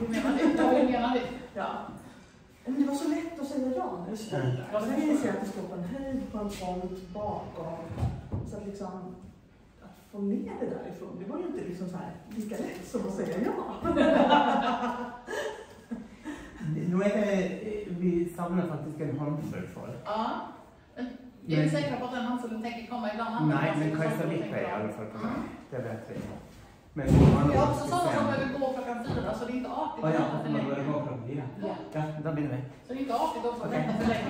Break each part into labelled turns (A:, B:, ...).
A: Du menar det? Jag menar det.
B: Ja. Men det var så lätt att säga ja när det stod där. Jag ville säga att det stod på en höjd, på en front, bakom. Så att liksom, att få ner det därifrån, det var ju inte liksom så här lika lätt som att säga ja.
C: Nu är det, vi samlar faktiskt en handfull folk.
A: Ja. Är du säker på att den handfullen tänker komma ibland?
C: Nej, men Kajsa Lippe är i alla fall på mig. Det vet vi. Men
A: vi har också sådana som behöver gå klockan 4, så det är inte artigt.
C: Ja, man behöver gå klockan 4. Ja, då blir det med.
A: Så det är inte artigt också att vänta för länge.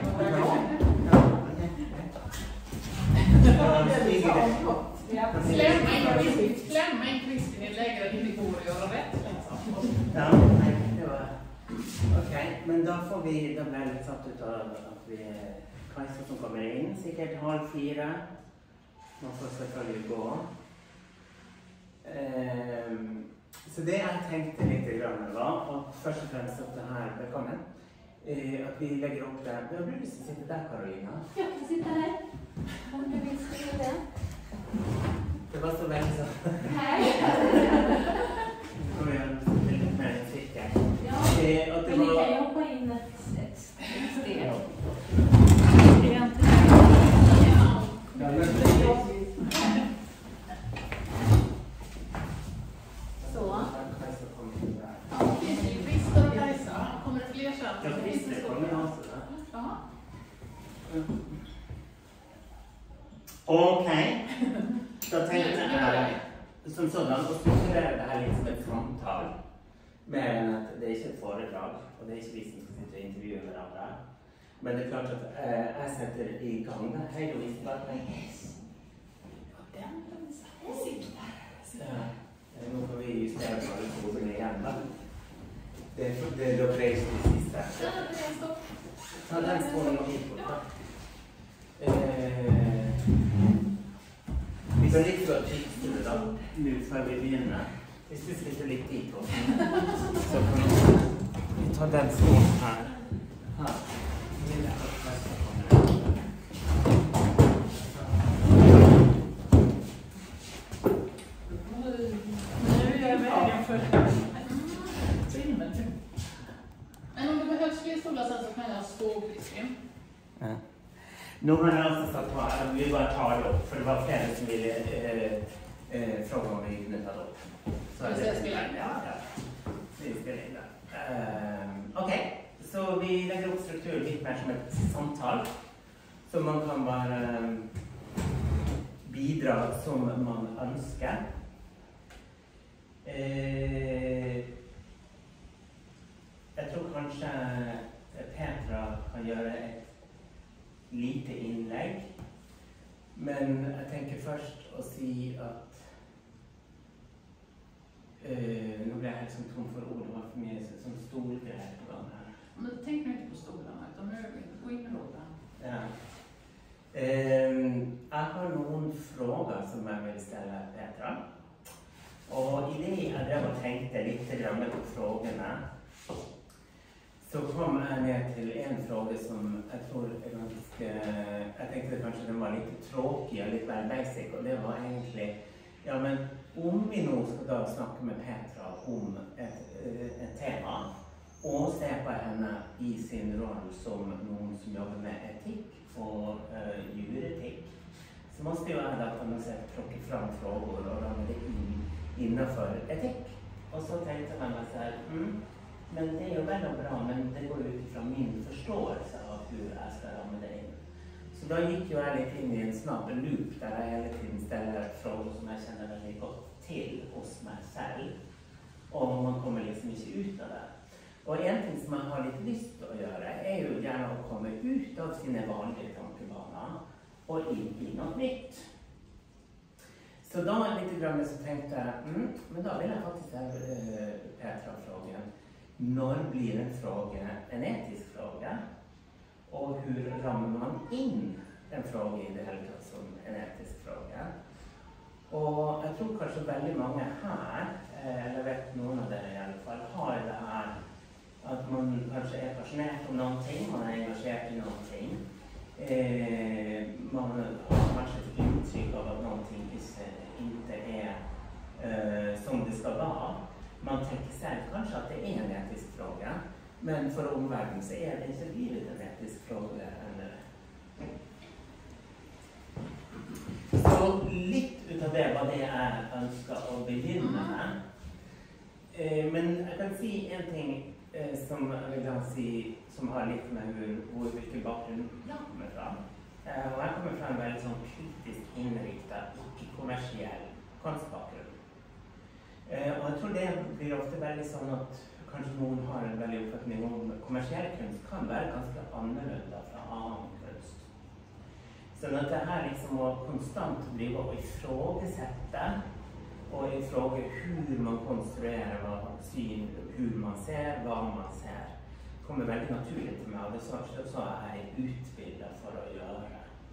A: Klämma in Kristin i läge där det inte går att göra rätt.
C: Ja, nej, det var... Okej, men då får vi, då blir det lite satt utav att vi är Kajsa som kommer in, säkert 3:30. Man får selvfølgelig gå. Så det jag tänkte lite grann var, och först och främst att det här, välkommen, att vi lägger upp det. Jag brukar sitta där, Karolina.
D: Jag kan sitta här. Om du vill skriva det.
C: Det var så väl så.
D: Nej.
C: Nu kommer jag lite mer än cykeln.
D: Ja, men ni kan ju hoppa in ett steg. Det är inte så.
A: Ja, visst och Kajsa. Kommer det fler sen?
C: Ja, visst det kommer jag också.
A: Ja.
C: Okej. Så tänkte jag som sådan och strukturera det här lite som ett samtal. Men att det är inte ett föredrag och det är inte vi som ska sitta och intervjua varandra. Men det är klart att jag sätter igång det. Hej då, visst var det
D: Ja, den sitter.
C: Nu får vi justera på det igen. Det är då grejs det sista. Ta den spåren och hit på det. Vi kan lite gå till då. Nu får vi begynna. Vi ska lite tid på. Så kan vi ta den spåren här. Här.
A: Nu är jag vägen för men om det behövs fler stolar sen så kan jag stå Kristin.
C: Ja. Nu har jag också satt på att vi bara tar det upp, för det var flera som ville fråga om vi kunde ta det upp. Så
A: det ska spela in.
C: Ja. Vi spelar in det. Okej, så vi lägger upp struktur lite mer som ett samtal. Så man kan bara bidra som man önskar. Jag tror kanske Petra kan göra ett lite inlägg. Men jag tänker först att säga att nu blir jag helt som tom för ord och varför mer som stor grej på gång här.
A: Men tänk inte på stolarna utan nu gå in med låten.
C: Ja. Jag har någon fråga som jag vill ställa Petra. Och i det jag tänkte lite grann på frågorna så kom jag ner till en fråga som jag tror är ganska, jag tänkte kanske den var lite tråkig och lite väl basic och det var egentligen, ja men om vi nog ska då snacka med Petra om ett tema och se på henne i sin roll som någon som jobbar med etik och djuretik så måste jag på något sätt plocka fram frågor och ramla in innanför etik. Och så tänkte man så här, men det är ju väldigt bra, men det går utifrån min förståelse av hur jag ska ramla det in. Så då gick jag lite in i en snabb loop där jag hela tiden ställer frågor som jag känner väldigt gott till hos mig själv. Och man kommer liksom inte ut av det. Och egentligen som man har lite lust att göra är ju gärna att komma ut av sina vanliga tankebanor och in i något nytt. Så då lite grann så tänkte jag, men då vill jag faktiskt ställa Petra frågan. När blir en fråga en etisk fråga? Och hur ramar man in en fråga i det här som en etisk fråga? Och jag tror kanske väldigt många här, eller jag vet någon av er i alla fall, har det här att man kanske är passionerad om någonting, man är engagerad i någonting. Man har kanske ett intryck av att någonting inte är som det ska vara. Man tänker sig kanske att det är en Men för omvärlden så är det inte livet en etisk fråga ännu. Så lite utav det var det jag önskar att begynna med. Men jag kan se en ting som jag vill se som har lite med vilken bakgrund jag kommer fram. Och jag kommer fram väldigt som kritiskt inriktad, icke-kommersiell konstbakgrund. Och jag tror det blir ofta väldigt så att kanske någon har en väldigt uppfattning om kommersiell konst kan vara ganska annorlunda från annan konst. Så att det här liksom att konstant bli och ifrågasätta och ifråga hur man konstruerar syn, hur man ser, vad man ser, kommer väldigt naturligt till mig. Och det så är jag utbildad för att göra.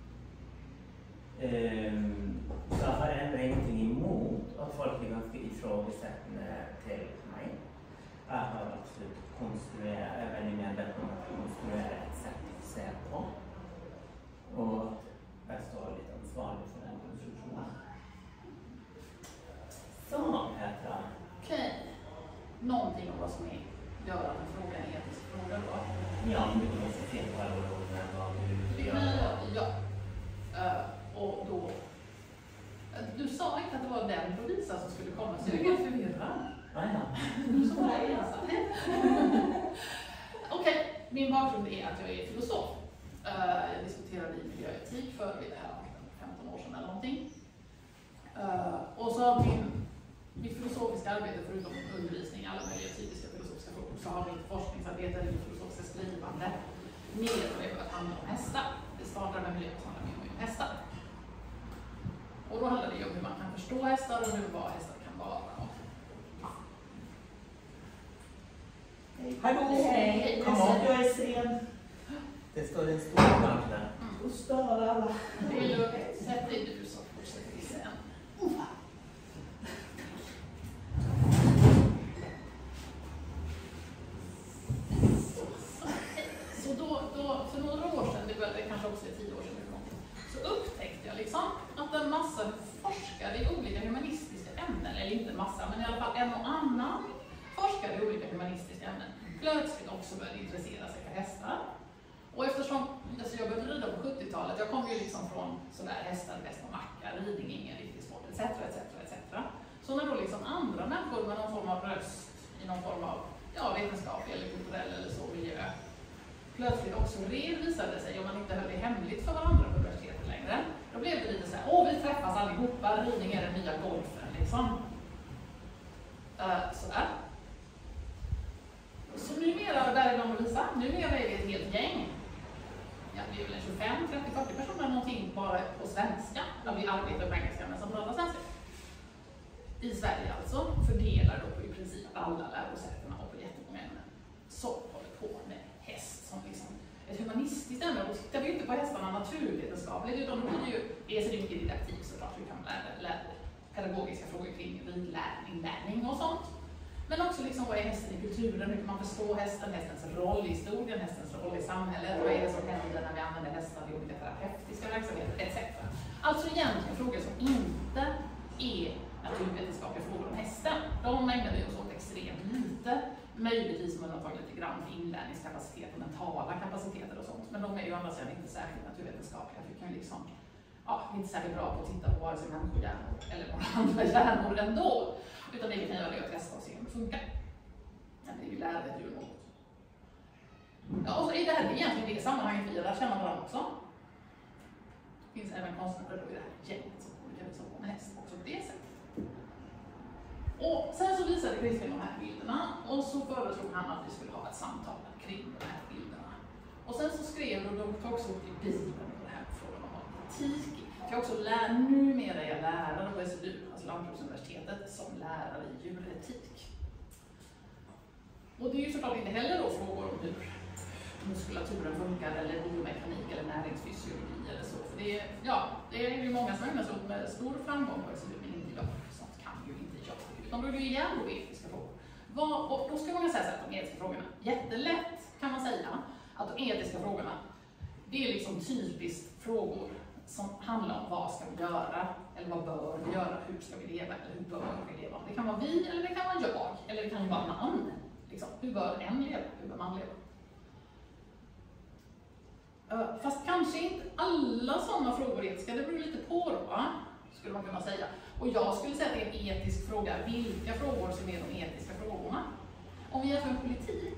C: Så jag har ändå ingenting emot att folk är ganska ifrågasättande till mig. Jag har absolut konstruerat, även i medvetna om att konstruera ett sätt att se på. Och jag står lite ansvarig för den konstruktionen. Så, Petra.
A: Okej. Någonting om vad som gör att en fråga är en etisk fråga då?
C: Ja, men du måste se på alla orden vad du gör.
A: Ja. Och då... Du sa inte att det var den Lovisa som skulle komma, så jag är helt förvirrad.
C: Ja.
A: Du sa det ensam. Okej, min bakgrund är att jag är filosof. Jag diskuterade i miljöetik för det här 15 år sedan eller någonting. Och så mitt filosofiska arbete, förutom undervisning, alla möjliga typiska filosofiska frågor, så har mitt forskningsarbete eller mitt filosofiska skrivande mer och mer att handla om hästar. Det startar med miljö och handlar mer om hästar. Och då handlar det om hur man kan förstå hästar och vad hästar kan vara.
B: Hallå!
A: Hej!
C: Kom on.
B: Jag är sen.
C: Det står en stor lampa där.
B: Och stör alla.
A: Det är lugnt. Sätt dig du så fortsätter vi sen. Så då, för några år sedan, det kanske också är 10 år sedan eller någonting, så upptäckte jag liksom att en massa forskare i olika humanistiska ämnen, eller inte en massa, men i alla fall en och annan forskare i olika humanistiska ämnen plötsligt också började intressera sig för hästar. Och eftersom jag började rida på 70-talet, jag kom ju liksom från sådär hästar, bäst på macka, ridning, ingen riktig sport, etc. Så när då liksom andra människor med någon form av röst i någon form av vetenskaplig eller kulturell eller så miljö plötsligt också redovisade sig, om man inte höll det hemligt för varandra på universitetet längre, då blev det lite såhär, vi träffas allihopa, ridning är den nya golfen liksom. Sådär. Så numera, däribland Lovisa, numera är vi ett helt gäng. Ja, vi är väl 25, 30, 40 personer någonting bara på svenska. Där vi arbetar på engelska men som pratar svenska. I Sverige alltså, fördelar då på i princip alla lärosätena och på jättemånga ämnen som håller på med häst som liksom ett humanistiskt ämne. Då tittar vi inte på hästarna naturvetenskapligt, utan då blir det ju, dels är det mycket didaktik såklart, vi kan lära pedagogiska frågor kring ridlärning och sånt. Men också liksom, vad är hästen i kulturen, hur kan man förstå hästen, hästens roll i historien, hästens roll i samhället, vad är det som händer när vi använder hästar i olika terapeutiska verksamheter, etc. Alltså egentligen frågor som inte är naturvetenskapliga frågor om hästen. De ägnar vi oss åt extremt lite, möjligtvis med undantag lite grann för inlärningskapacitet och mentala kapaciteter och sånt. Men de är ju å andra sidan inte särskilt naturvetenskapliga. Vi kan ju liksom, vi är inte särskilt bra på att titta på vare sig människohjärnor eller några andra hjärnor ändå. Utan det vi kan göra är att testa och se om det funkar. Men det är ju lära ett djur något. Ja, och så är det här egentligen det sammanhanget vi lär känna varandra också. Det finns även konstnärer i det här gänget som olika visar på med häst också på det sättet. Och sen så visade Christian de här bilderna och så föreslog han att vi skulle ha ett samtal kring de här bilderna. Och sen så skrev de också upp i Bibeln på det här frågan om etik. Jag också numera är jag lärare på SLU, alltså Lantbruksuniversitetet, som lärare i djuretik. Och det är ju såklart inte heller då frågor om hur muskulaturen funkar eller biomekanik eller näringsfysiologi eller så. För det är ju många som ägnar sig åt med stor framgång på SLU, men inte jag. Sånt kan ju inte jag. Utan då är det ju hjärnetiska frågor. Och då ska man säga så att de etiska frågorna, jättelätt kan man säga att de etiska frågorna, det är liksom typiskt frågor som handlar om vad ska vi göra, eller vad bör vi göra, hur ska vi leva, eller hur bör vi leva. Det kan vara vi, eller det kan vara jag, eller det kan vara någon. Liksom, hur bör en leva? Hur bör man leva? Fast kanske inte alla sådana frågor är etiska, det beror lite på då, va? Skulle man kunna säga. Och jag skulle säga att det är en etisk fråga, vilka frågor som är de etiska frågorna. Om vi jämför med politik,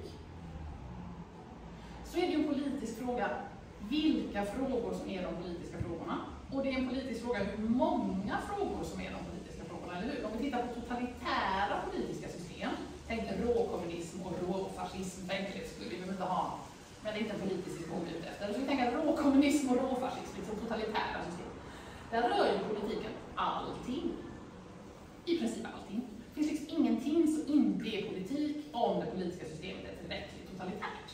A: så är det ju en politisk fråga, vilka frågor som är de politiska frågorna. Och det är en politisk fråga hur många frågor som är de politiska frågorna, eller hur? Om vi tittar på totalitära politiska system, tänk råkommunism och råfascism, för enkelhet skulle vi inte ha, men det är inte en politisk diskussion ute efter. Så vi tänker råkommunism och råfascism, liksom totalitära system. Där rör ju politiken allting. I princip allting. Det finns liksom ingenting som inte är politik om det politiska systemet är tillräckligt totalitärt.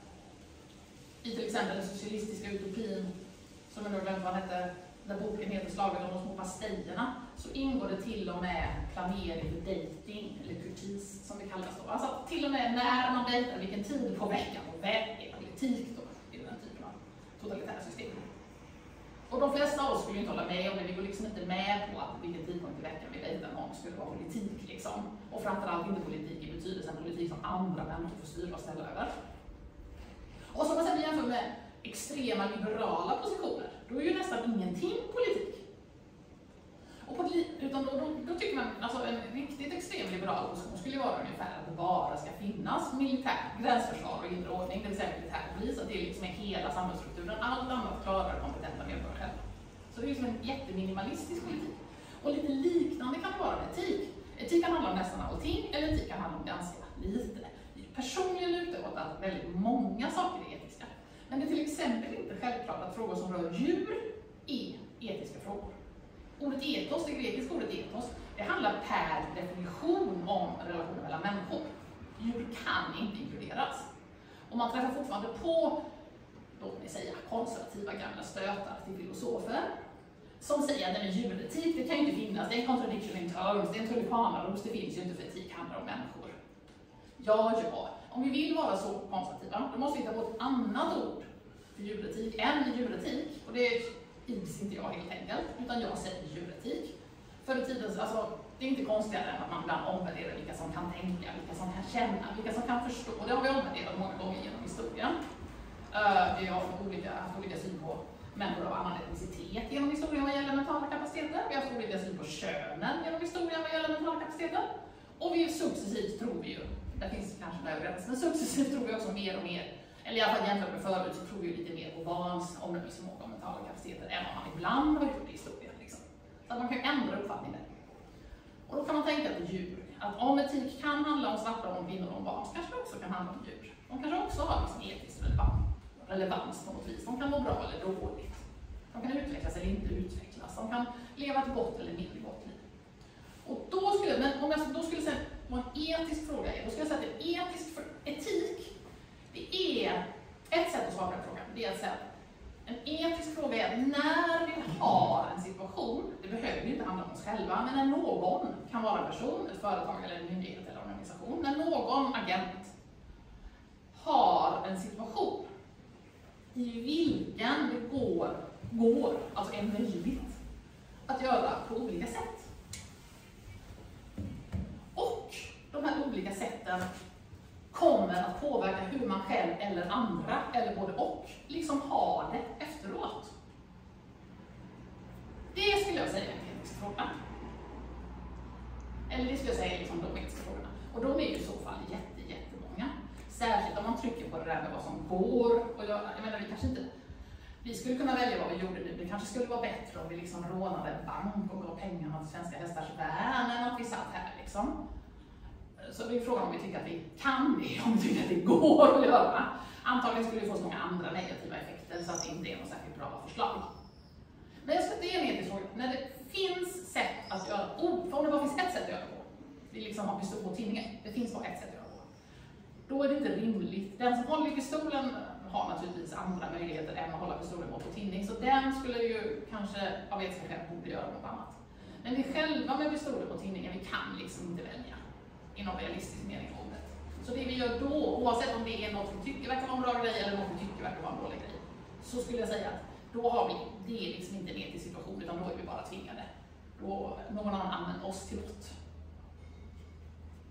A: I till exempel den socialistiska utopin, som jag nu glömt vad hette, där boken heter Slaget om de små pastejerna, så ingår det till och med planering för dating, eller kurtis som det kallas då. Alltså till och med när man dejtar, vilken tid på veckan, och vad är politik då i den typen av totalitära system. Och de flesta av oss skulle inte hålla med om det, vi går liksom inte med på att vilken tidpunkt i veckan vi dejtar någon skulle vara politik liksom. Och framförallt inte politik i betydelsen politik som andra människor får styra och ställa över. Och som man sedan jämför med extrema liberala positioner, då är ju nästan ingenting politik. Och utan då tycker man, alltså en riktigt extrem liberal position skulle vara ungefär att det bara ska finnas militärt gränsförsvar och inre ordning, det vill säga militärpolis, att det liksom är hela samhällsstrukturen, allt annat klarar kompetenta medborgare själva. Så det är liksom en jätteminimalistisk politik. Och lite liknande kan det vara med etik. Etik kan handla om nästan allting, eller etik kan handla om ganska lite. Personligen lutar åt att väldigt många saker är etiska. Men det är till exempel inte självklart att frågor som rör djur är etiska frågor. Ordet etos, det grekiska ordet etos, det handlar per definition om relationer mellan människor. Djur kan inte inkluderas. Och man träffar fortfarande på, låt mig säga, konservativa gamla stötar till filosofer som säger att djuretik, det kan ju inte finnas, det är en contradiction in terms, det är en tulipanaros, det finns ju inte för etik handlar om människor. Ja, om vi vill vara så konservativa, då måste vi ta på ett annat ord för djuretik än djuretik. Och det ids inte jag helt enkelt, utan jag säger djuretik. Förr i tiden, alltså, det är inte konstigare än att man ibland omvärderar vilka som kan tänka, vilka som kan känna, vilka som kan förstå. Det har vi omvärderat många gånger genom historien. Vi har haft olika syn på människor av annan etnicitet genom historien vad gäller mentala kapaciteter. Vi har haft olika syn på könen genom historien vad gäller mentala kapaciteter. Och vi successivt tror vi ju, det finns kanske en överens, men successivt tror vi också mer och mer, eller i alla fall jämfört med förut så tror vi lite mer på barns omdömesförmåga och mentala kapaciteter än vad man ibland har gjort i historien. Liksom. Så att man kan ändra uppfattning där. Och då kan man tänka på djur, att om etik kan handla om svarta, om kvinnor och om barn, så kanske det också kan handla om djur. De kanske också har liksom etisk relevans på något vis. De kan må bra eller dåligt. De kan utvecklas eller inte utvecklas. De kan leva ett gott eller mindre gott liv. Och då skulle, men om jag då skulle säga vad en etisk fråga är, då skulle jag säga att etik, det är ett sätt att svara på den frågan. Det är att säga att en etisk fråga är att när vi har en situation, det behöver ju inte handla om oss själva, men när någon, kan vara en person, ett företag eller en myndighet eller organisation, när någon agent har en situation i vilken det går, alltså är möjligt att göra på olika sätt. Och de här olika sätten kommer att påverka hur man själv eller andra, eller både och, liksom har det efteråt. Det skulle jag säga är en etisk fråga. Eller det skulle jag säga är liksom de etiska frågorna. Och de är ju i så fall jättemånga. Särskilt om man trycker på det där med vad som går att göra. Jag menar, vi skulle kunna välja vad vi gjorde nu. Det kanske skulle vara bättre om vi liksom rånade en bank och gav pengarna till Svenska Hästars Värn än att vi satt här liksom. Så det är frågan om vi tycker att vi kan det, om vi tycker att det går att göra. Antagligen skulle vi få så många andra negativa effekter så att det inte är något särskilt bra förslag. Men jag ska inte ge en etisk fråga. När det finns sätt att göra, för om det bara finns ett sätt att göra på, vi liksom har pistol på tinningen, det finns bara ett sätt att göra på. Då är det inte rimligt. Den som håller pistolen har naturligtvis andra möjligheter än att hålla pistolen på tinning, så den skulle ju kanske av etiska skäl borde göra något annat. Men vi själva med pistolen på tinningen, vi kan liksom inte välja i någon realistisk mening om det. Så det vi gör då, oavsett om det är något vi tycker verkar vara en bra grej eller något vi tycker verkar vara en dålig grej, så skulle jag säga att då har vi, det är liksom inte en etisk situation, utan då är vi bara tvingade. Då någon annan använder oss till något.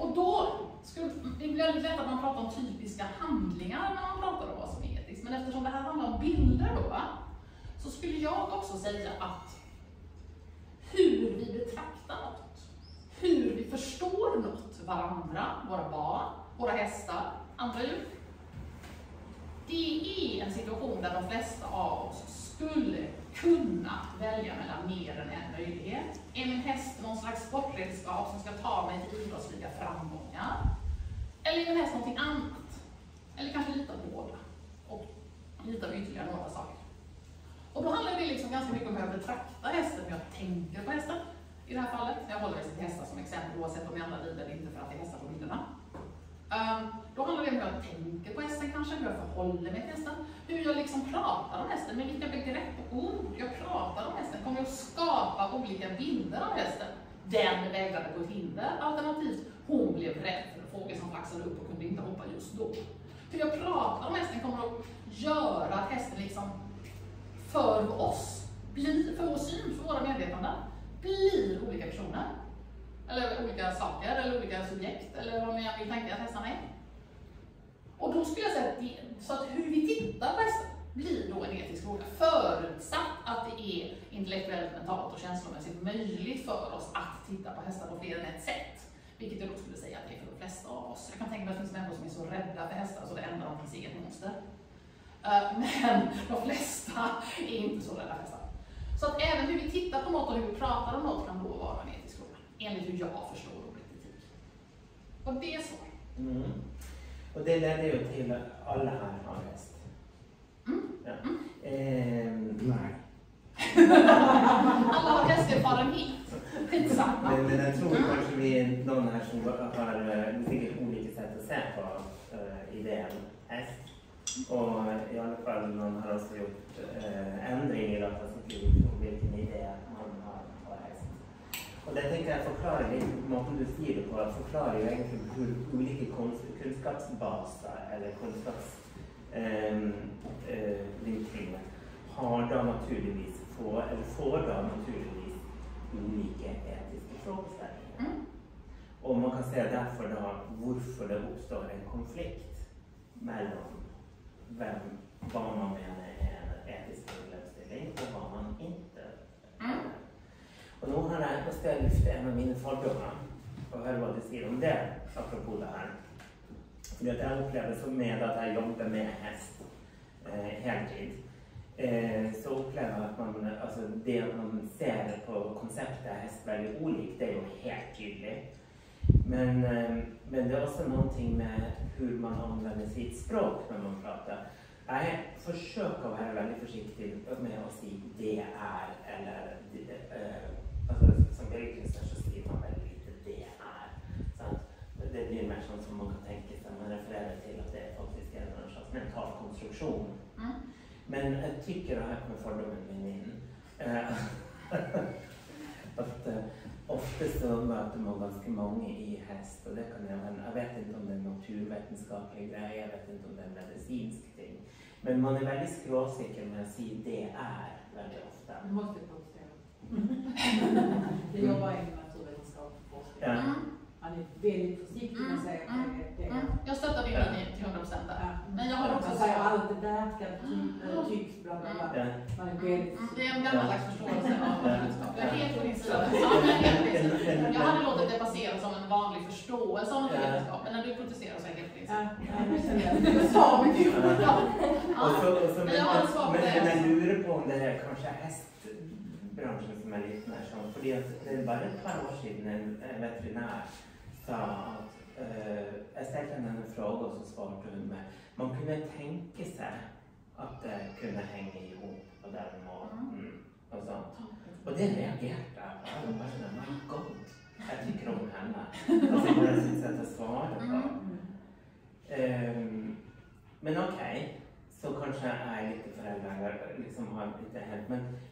A: Och då det blir väldigt lätt att man pratar om typiska handlingar när man pratar om vad som är etiskt. Men eftersom det här handlar om bilder då, så skulle jag också säga att hur vi betraktar något, hur vi förstår något, varandra, våra barn, våra hästar, andra djur. Det är en situation där de flesta av oss skulle kunna välja mellan mer än en möjlighet. Är min häst någon slags sportredskap som ska ta mig till idrottsliga framgångar? Eller är min häst någonting annat? Eller kanske lite av båda. Och lite av ytterligare några saker. Och då handlar det liksom ganska mycket om hur jag betraktar hästen, hur jag tänker på hästen. I det här fallet, jag håller mig till hästar som exempel oavsett om jag andra lider eller inte för att det är hästar på bilderna. Då handlar det om hur jag tänker på hästen kanske, hur jag förhåller mig till hästen, hur jag liksom pratar om hästen, med vilka begrepp och ord jag pratar om hästen. Kommer jag att skapa olika bilder av hästen? Den vägrade på ett hinder, alternativt hon blev rädd för en fågel som flaxade upp och kunde inte hoppa just då. Hur jag pratar om hästen kommer att göra att hästen liksom för oss, för vår syn, för våra medvetanden, blir olika personer. Eller olika saker, eller olika subjekt, eller vad man vill tänka att hästarna är. Och då skulle jag säga att hur vi tittar på hästar blir då en etisk fråga, förutsatt att det är intellektuellt, mentalt och känslomässigt möjligt för oss att titta på hästar på fler än ett sätt. Vilket jag då skulle säga att det är för de flesta av oss. Jag kan tänka mig att det finns människor som är så rädda för hästar så det ändrar de till eget monster. Men de flesta är inte så rädda för hästar. Så att även hur vi tittar på något och hur vi pratar om något kan då vara en etisk fråga. Enligt hur jag förstår ordet etik. Och det är svårt.
C: Mm. Och det ledde ju till att alla här har häst. Ja. Nej.
A: Alla har hästerfarenhet. Skitsamma.
C: Men jag tror kanske vi är någon här som har säkert olika sätt att se på idén häst. Och i alla fall någon har också gjort ändring i detta sitt liv och vilken idé man har häst. Och det tänker jag förklara lite, måten du skriver på, att förklara ju egentligen hur olika kunskapsbaser eller kunskapsvinklingar har då naturligtvis, får då naturligtvis olika etiska frågeställningar.
A: Mm.
C: Och man kan säga därför då varför det uppstår en konflikt mellan vad man menar är en etisk problemställning och vad man inte är. Och då måste jag lyfta en av mina fördomar och höra vad du säger om det, apropå det här. För att jag upplever så med att jag jobbar med häst heltid, så upplever jag att det man ser på konceptet häst väldigt olikt, det är ju helt tydligt. Men det är också någonting med hur man använder sitt språk när man pratar. Jag försöker vara väldigt försiktig med att säga det är, eller som Bergqvist så skriver man väldigt lite det är. Så det blir mer sånt som man kan tänka sig, man refererar till att det faktiskt är en slags mental konstruktion.
A: Mm.
C: Men jag tycker det här kommer fördomen min att ofta så möter man ganska många i häst, och det kan jag vet inte om det är en naturvetenskaplig grej, jag vet inte om det är en medicinsk ting. Men man är väldigt skråsikker med att säga det är väldigt ofta.
D: Du måste protestera. Jag jobbar inom naturvetenskap och forskning.
C: Ja.
D: Man är väldigt försiktig med att säga att det är.
A: Jag stöttar din linje till 100% där.
D: Ja.
A: Men jag har också
D: man säger allt det verkar, tycks, bla bla bla.
C: Ja.
D: Man är väldigt...
A: Det är en gammaldags förståelse av kunskap. Jag är helt på din sida. Jag hade låtit det passera som en vanlig förståelse av naturvetenskap, men när du protesterar så är jag helt på din sida.
D: Jag sa mycket.
A: Men jag har ett svar på det.
C: Men jag lurar på om det är kanske hästbranschen som är lite mer sån. För det är bara ett par år sedan en veterinär sa att jag ställde henne en fråga och så svarade hon med man kunde tänka sig att det kunde hänga ihop och därmed och sånt. Och det reagerade jag på. My God, jag tycker om henne. Alltså det är sitt sätt att svara på. Men okej, så kanske jag är lite föräldrar, liksom har lite hänt.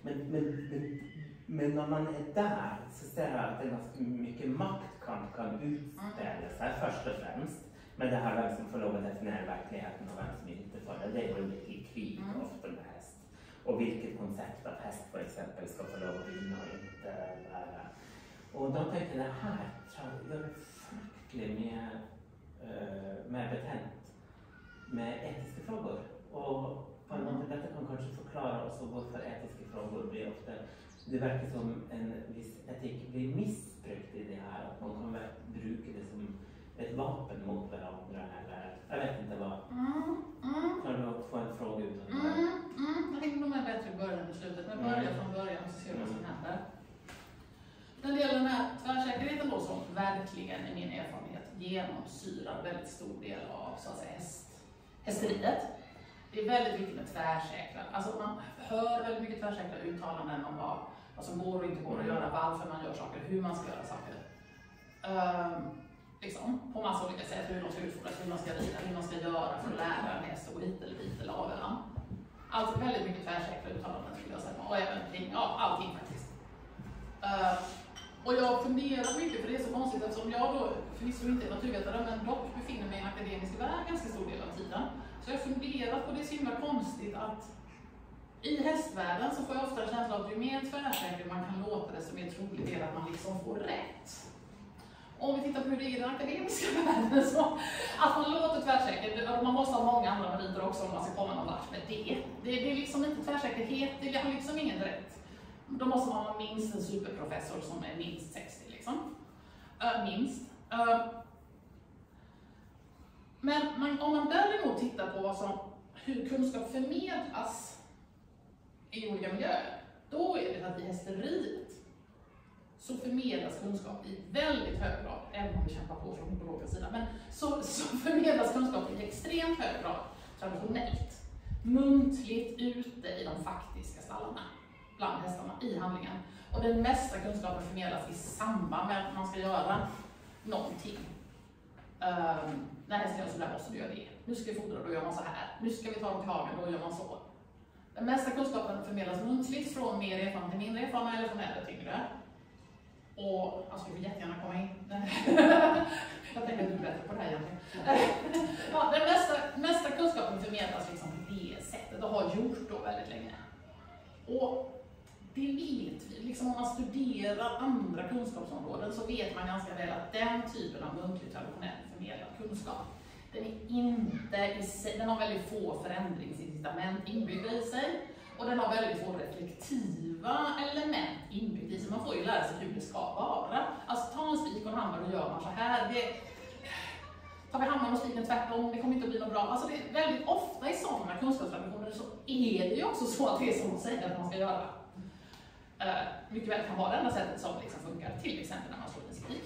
C: Men när man är där så ser jag att det är ganska mycket makt kan utspela sig först och främst. Men det här vem som får lov att definiera verkligheten och vem som inte får det, det är ju lite krig ofta med häst. Och vilket koncept att häst för exempel ska få lov att vinna och inte lära. Och då tänkte jag, det här tror jag är mycket mer betänt med etiska frågor. Och på något sätt detta kan kanske förklara också varför etiska frågor blir ofta, det verkar som en viss etik blir missbrukt i det här, att man kan bruka det som ett vapen mot varandra eller jag vet inte vad. Kan du få en fråga utan
A: Jag tänkte nog är bättre i början och slutet, men börja från början och se vad som händer. När det gäller den här tvärsäkerheten då som verkligen i min erfarenhet genomsyrar väldigt stor del av så att säga hästeriet. Det är väldigt viktigt med tvärsäkra. Alltså man hör väldigt mycket tvärsäkra uttalanden om vad som går och inte går att göra, varför man gör saker, hur man ska göra saker. Liksom, på massa olika sätt, hur de ska utföras, hur man ska rida, hur man ska göra för att lära en häst att gå hit eller dit eller av eller an. Alltså väldigt mycket tvärsäkra uttalanden skulle jag säga. Och även kring, allting faktiskt. Och jag funderar mycket, för det är så konstigt eftersom jag då förvisso inte är naturvetare men dock befinner mig i en akademisk värld ganska stor del av tiden. Så jag funderar på det så himla konstigt att i hästvärlden så får jag ofta en känsla av att ju mer tvärsäker man kan låta det, så mer troligt är att man liksom får rätt. Om vi tittar på hur det är i den akademiska världen så att man låter tvärsäker, man måste ha många andra meriter också om man ska komma någon vart med det. Det är liksom inte tvärsäkerhet, det har liksom ingen rätt. Då måste man ha minst en superprofessor som är minst 60 liksom. Minst. Men om man däremot tittar på hur kunskap förmedlas i olika miljöer, då är det att i hästeriet så förmedlas kunskap i väldigt hög grad, även om vi kämpar på från biologiska sidan, men så förmedlas kunskap i extremt hög grad traditionellt, muntligt ute i de faktiska stallarna, bland hästarna, i handlingen. Och den mesta kunskapen förmedlas i samband med att man ska göra någonting. När hästen gör så där måste du göra det. Nu ska vi fodra, då gör man så här. Nu ska vi ta dem till hagen, då gör man så. Den mesta kunskapen förmedlas muntligt från mer erfarna till mindre erfarna eller från äldre till yngre. Och alltså, du vill jättegärna komma in. Jag tänker att du är bättre på det här egentligen. Ja, den mesta kunskapen förmedlas liksom på det sättet och har gjort då väldigt länge. Och det vet vi, liksom om man studerar andra kunskapsområden så vet man ganska väl att den typen av muntlig traditionellt förmedlad kunskap, den är inte i sig, den har väldigt få förändringsincitament inbyggda i sig och den har väldigt få reflektiva element inbyggda i sig. Man får ju lära sig hur det ska vara. Alltså ta en spik och en hammare och gör man så här. Tar vi hammaren och spiken tvärtom, det kommer inte att bli något bra. Alltså det är väldigt ofta i sådana kunskapstraditioner så är det ju också så att det är som man säger att man ska göra. Mycket väl kan vara det enda sättet som liksom funkar, till exempel när man slår en spik.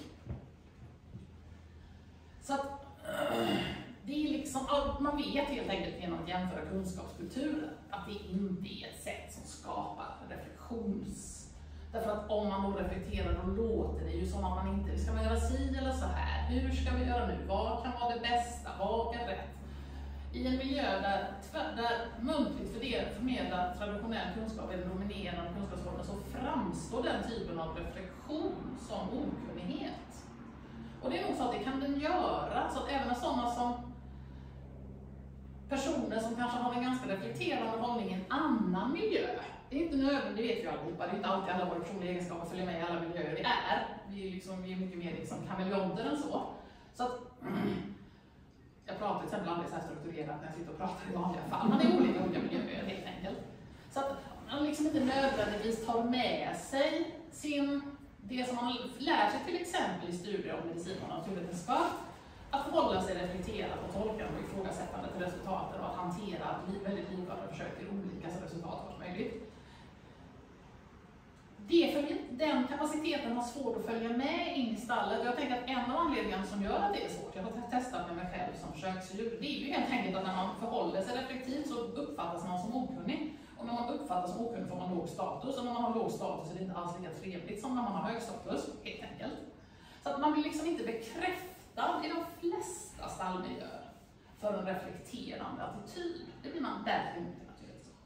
A: Så att det är liksom, man vet helt enkelt genom att jämföra kunskapskulturer att det inte är ett sätt som skapar reflektions. Därför att om man då reflekterar då låter det ju som att man inte, ska man göra si eller så här, hur ska vi göra nu, vad kan vara det bästa, vad är rätt? I en miljö där muntligt förmedlad traditionell kunskap är den dominerande kunskapsformen så framstår den typen av reflektion som okunnighet. Och det är nog så att det kan den göra, så att även sådana som personer som kanske har en ganska reflekterande hållning i en annan miljö, det är inte nödvändigt, det vet vi allihopa, det är inte alltid alla våra personliga egenskaper följer med i alla miljöer vi är. Vi är mycket mer liksom kameleonter än så. Så att jag pratar till exempel aldrig så här strukturerat när jag sitter och pratar i vanliga fall. Man är olika miljöer helt enkelt. Så att man liksom inte nödvändigtvis tar med sig det som man lär sig till exempel i studier om medicin och naturvetenskap. Att förhålla sig reflekterat och tolkande och ifrågasättande till resultaten och att hantera väldigt likartade försök till olika resultat som möjligt. Den kapaciteten har svårt att följa med in i stallet. Jag tänker att en av anledningarna som gör att det är svårt, jag har testat med mig själv som försöksdjur, det är ju helt enkelt att när man förhåller sig reflektivt så uppfattas man som okunnig. Och när man uppfattas som okunnig får man låg status, och när man har låg status är det inte alls lika trevligt som när man har hög status, helt enkelt. Så att man blir liksom inte bekräftad i de flesta stallmiljöer för en reflekterande attityd. Det blir man därför inte naturvetenskap.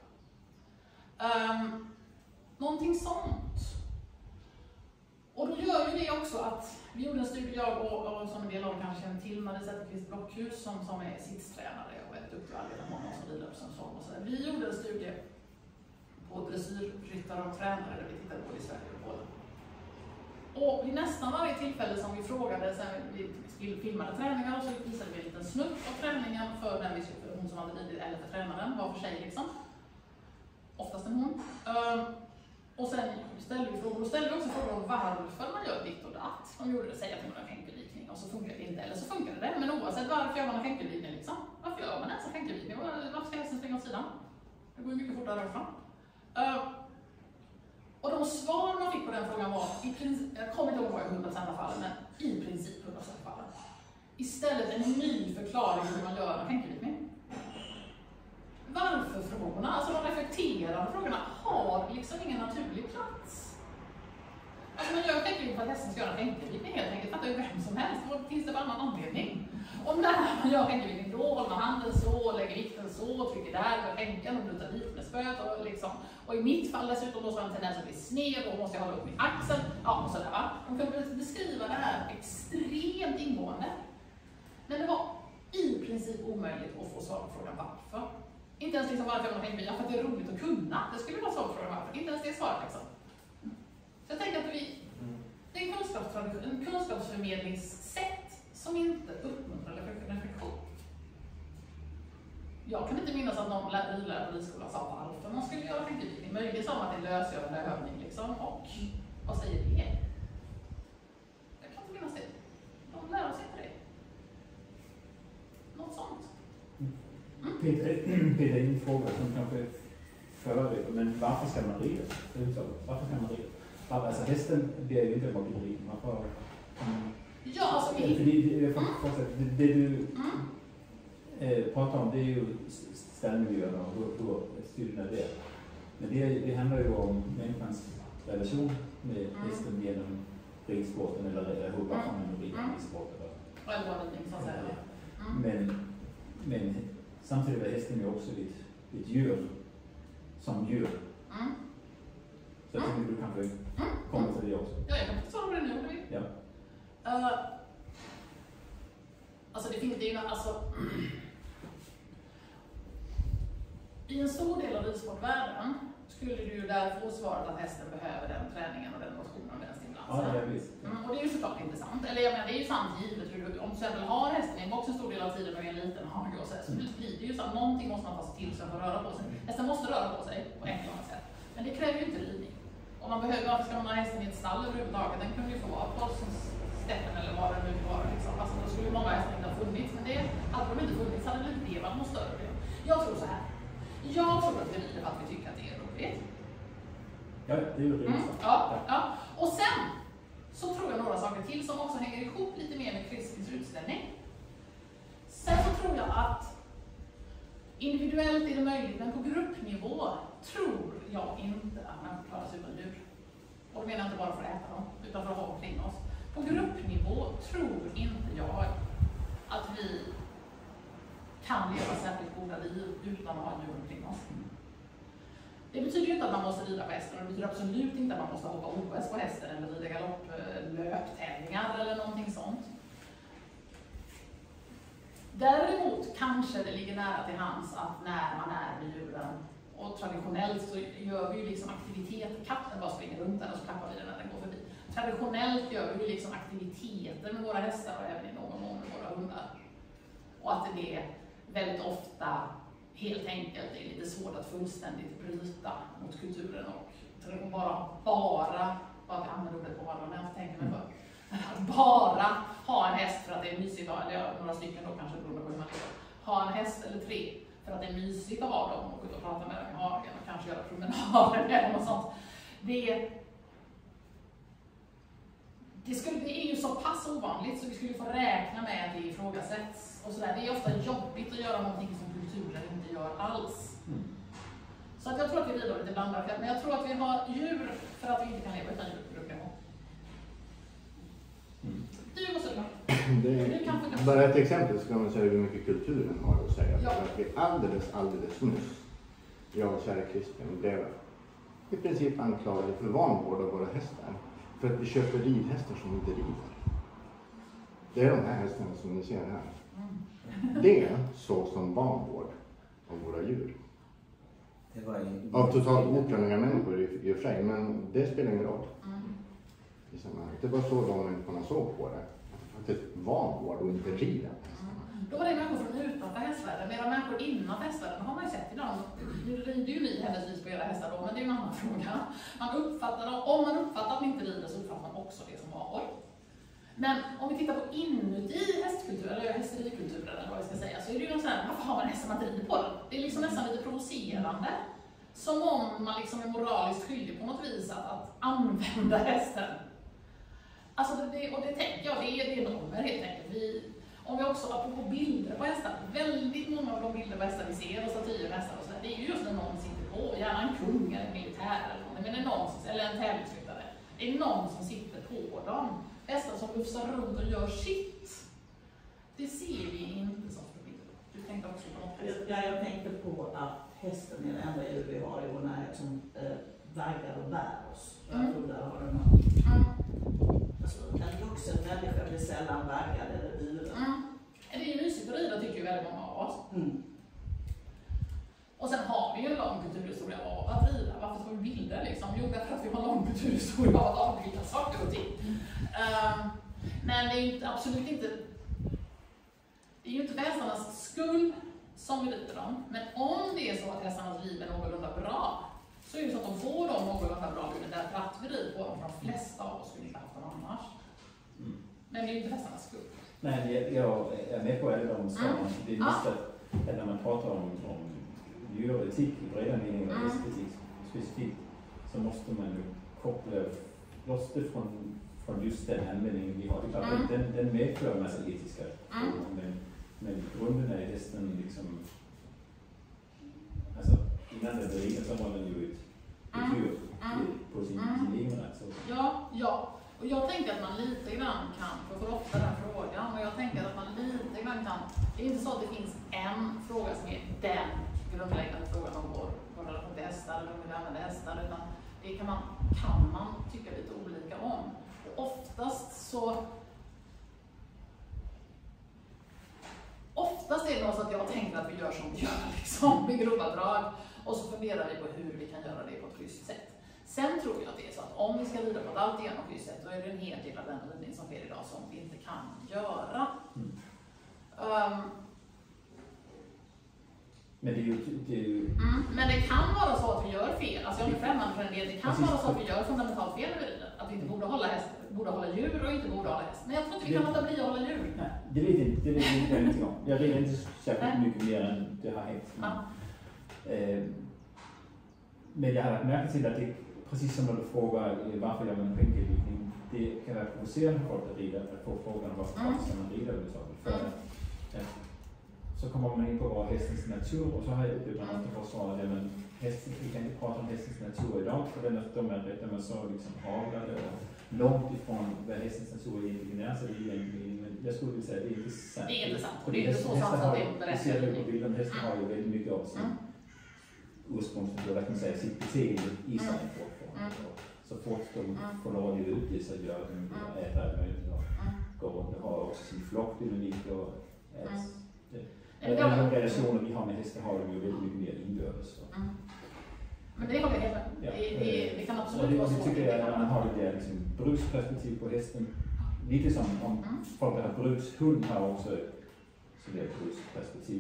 A: Någonting sånt. Och då gör ju det också att vi gjorde en studie, jag och som en del av er kanske känner till, Marie Zetterqvist Blockhus som är sittstränare och väldigt duktig och arbetar med honom som rider som sång och sådär. Vi gjorde en studie på dressyrryttare och tränare där vi tittade på det i Sverige och Polen. Och vid nästan varje tillfälle som vi frågade, sen vi filmade träningar och så visade vi en liten snutt av träningen för den hon som hade lidit eller för tränaren, var för sig liksom. Oftast en hon. Och sen ställde vi frågor, och ställde vi också frågor om varför man gör ditt och datt. De gjorde det, säga att man gör en skänkelvikning och så funkar det inte, eller så funkar det. Men oavsett varför gör man en skänkelvikning liksom. Varför gör man ens en skänkelvikning? Varför ska hästen springa åt sidan? Det går ju mycket fortare därifrån. Och de svar man fick på den frågan var, jag kommer inte ihåg vad 100% av fallen, men i princip 100% av fallen. Istället en ny förklaring hur man gör en skänkelvikning. Varför-frågorna, alltså de reflekterande frågorna, har liksom ingen naturlig plats. Alltså man gör en skänkelvikning för att hästen ska göra en skänkelvikning helt enkelt, fattar ju vem som helst, då finns det bara en annan anledning. Och när man gör skänkelvikning, då håller man handen så, lägger vikten så, trycker där med skänkeln och bryter dit med spöet och liksom. Och i mitt fall dessutom då så har en tendens att bli sned och måste jag hålla upp min axel, ja och sådär va. De kunde beskriva det här extremt ingående. Men det var i princip omöjligt att få svar på frågan varför. Inte ens liksom varför man tänker för att det är roligt att kunna. Det skulle vara svar på frågan varför. Inte ens det svaret liksom. Så jag tänker att det är en kunskapsförmedlingssätt som inte uppmuntrar reflektion. Jag kan inte minnas att någon lärare på ridskolan sa varför man skulle göra skänkelvikning. Möjligen sa att det är lösgörande övning liksom. Och vad säger det? Jag kan inte minnas det. De lär oss inte det. Något sånt.
E: Peter, en fråga som kanske föreligger, men varför ska man rida? Varför ska man rida? Alltså hästen blir ju inte bara riden. Varför?
A: Ja, alltså
E: det du pratar om, det är ju ställmiljöerna och hur styrna det är. Men det handlar ju om människans relation med hästen genom ridsporten eller hur man rider ridsporten. Men samtidigt är hästen ju också ett djur som djur. Så jag tycker du kanske kommer till det också.
A: Ja, jag kan svara på det nu.
E: Ja.
A: Alltså det finns ju alltså i en stor del av ridsportvärlden skulle du ju där få svaret att hästen behöver den träningen och den motionen och den stimulansen.
E: Ja, det är visst.
A: Och det är ju såklart intressant. Eller jag menar, det är ju sant givet hur du, om du exempel har hästen i en box en stor del av tiden och är en liten hage och så blir det ju så att någonting måste man ta sig till så att man röra på sig. Hästen måste röra på sig på ett eller annat sätt. Men det kräver ju inte ridning. Om man behöver, varför ska man ha hästen i ett stall överhuvudtaget? Den kunde ju få vara på steppen eller vad det nu var liksom. Alltså då skulle många hästar inte ha funnits. Men det hade de inte funnits hade det inte varit något större problem. Jag tror så här. Jag tror att vi rider för att vi tycker att det är roligt.
E: Ja, det är ju det.
A: Ja. Och sen så tror jag några saker till som också hänger ihop lite mer med Kristins utställning. Sen så tror jag att individuellt är det möjligt, men på gruppnivå tror jag inte att man klarar sig utan djur. Och det menar jag inte bara för att äta dem, utan för att ha omkring oss. På gruppnivå tror inte jag att vi kan leva särskilt goda liv utan att ha djur omkring oss. Det betyder ju inte att man måste rida på hästen, och det betyder absolut inte att man måste hoppa OS på hästen eller rida galopplöptävlingar eller någonting sånt. Däremot kanske det ligger nära till hands att när man är med djuren, och traditionellt så gör vi ju liksom aktiviteter, katten bara springer runt den och så klappar vi den när den går förbi. Traditionellt gör vi ju liksom aktiviteter med våra hästar och även i någon mån med våra hundar. Och att det är väldigt ofta helt enkelt är lite svårt att fullständigt bryta mot kulturen och bara jag använder ordet bara, men jag tänker mig för. Bara ha en häst för att det är mysigt, eller några stycken då kanske beroende på hur man gör. Ha en häst eller 3 för att det är mysigt att ha dem och gå ut och prata med dem i hagen och kanske göra promenader eller något sånt. Det är ju så pass ovanligt så vi skulle få räkna med att det ifrågasätts och sådär. Det är ofta jobbigt att göra någonting som kulturen inte gör alls. Så att jag tror att vi rider lite blandat, men jag tror att vi har djur för att vi inte kan leva utan djur. Du måste
F: bara ett exempel så kan man säga hur mycket kulturen har att säga. Ja. Att vi alldeles nyss, jag och kära Christian, blev i princip anklagade för vanvård av våra hästar. För att vi köper ridhästar som inte rider. Det är de här hästarna som ni ser här. Det är så som vanvård av våra djur. Av totalt okunniga människor i och för sig, men det spelar ingen roll. Det var så de människorna såg på det. Faktiskt vanvård och inte rida.
A: Då var det människor från utanför hästvärlden, medan människor inom hästvärlden har man ju sett ibland. Nu rider ju ni händelsevis på era hästar då, men det är ju en annan fråga. Om man uppfattar att man inte rider så uppfattar man också det som var. Men om vi tittar på inuti hästkultur, eller hästerikulturen eller vad vi ska säga, så är det ju något sådär, varför har man hästar man rider på den? Det är liksom nästan lite provocerande. Som om man liksom är moraliskt skyldig på något vis att använda hästen. Alltså det tänker jag, det är normer helt enkelt. Om vi också, apropå bilder på hästar, väldigt många av de bilder på hästar vi ser och statyer hästar och sådär, det är ju just när någon sitter på, gärna en kung eller en militär eller någon, men det är någon, eller en tävlingsryttare. Det är någon som sitter på dem. Hästar som rufsar runt och gör sitt. Det ser vi inte som förebild. Du tänkte också på något häst?
B: Ja, jag tänkte på att hästen är det enda djur vi har i vår närhet som vaggar och bär oss. Jag tror där har den alltså, en vuxen människa blir sällan vaggad eller buren.
A: Det är ju mysigt att rida, tycker ju väldigt många av oss. Och sen har vi ju en lång kulturhistoria av att rida. Varför ska vi bilder liksom? Jo, därför att vi har en lång kulturhistoria av att avbilda saker och ting. Men det är ju absolut inte... Det är ju inte hästarnas skull som vi rider dem. Men om det är så att hästarnas liv är någorlunda bra, så är det så att de får dem någorlunda bra liv därför att vi rider på dem. De flesta av oss skulle inte haft dem annars. Men det är ju inte hästarnas skull.
E: Nej, jag är med på alla de sakerna. Det är just att när man pratar om djuretik i breda mening och estetik specifikt, så måste man ju koppla loss det från just den användningen vi har. Det är klart, den medför en massa etiska frågor, men grunden är hästen liksom, alltså innan det blir så har den ju ett djur på sin egen rätt.
A: Ja. Och jag tänker att man lite grann kan, för jag får ofta den frågan, och jag tänker att man lite grann kan, det är inte så att det finns en fråga som är den grundläggande frågan om vår relation till hästar eller om vi använder hästar, utan det kan man tycka lite olika om. Och oftast är det nog så att jag tänker att vi gör som vi gör, liksom, med grova drag, och så funderar vi på hur vi kan göra det på ett schysst sätt. Sen tror jag att det är så att om vi ska rida på ett alltigenom schysst sätt, då är det en hel del av den ridning som sker idag som vi inte kan göra.
E: Men det är ju...
A: Men det kan vara så att vi gör fel. Alltså jag är främmande för en del. Det kan vara så att vi gör fundamentalt fel när vi rider. Att vi inte borde hålla djur och inte borde hålla häst. Men jag tror inte vi kan låta bli att hålla djur.
E: Nej, det vet jag inte om. Jag vet inte särskilt mycket mer än det har hänt. Men jag har lagt märke till att det, precis som när du frågar varför gör man en skänkelvikning, det kan vara provocerande för folk att rida, att få frågan varför ska man rida överhuvudtaget. För så kommer man in på hästens natur, och så har jag bland annat fått svarat att vi kan inte prata om hästens natur idag, för de är rätt man så liksom avlade och långt ifrån vad hästens natur egentligen är, så det är egentligen, men jag skulle vilja säga att det är inte sant.
A: Det är inte sant, och det är inte så sant att det är berättat.
E: Hästen har ju väldigt mycket av sin ursprungsnatur, kan man säga, sitt beteende i sig fortfarande. Så fort de får lov att ut det så gör de äta allt möjligt och går runt och har också sin flockdynamik och de relationer vi har med hästar har de ju väldigt mycket mer inbördes.
A: Men det har vi helt med. Det kan absolut vara så.
E: Det tycker jag när man har det där liksom, bruksperspektiv på hästen. Lite som om folk där har brukshund har också så det bruksperspektiv.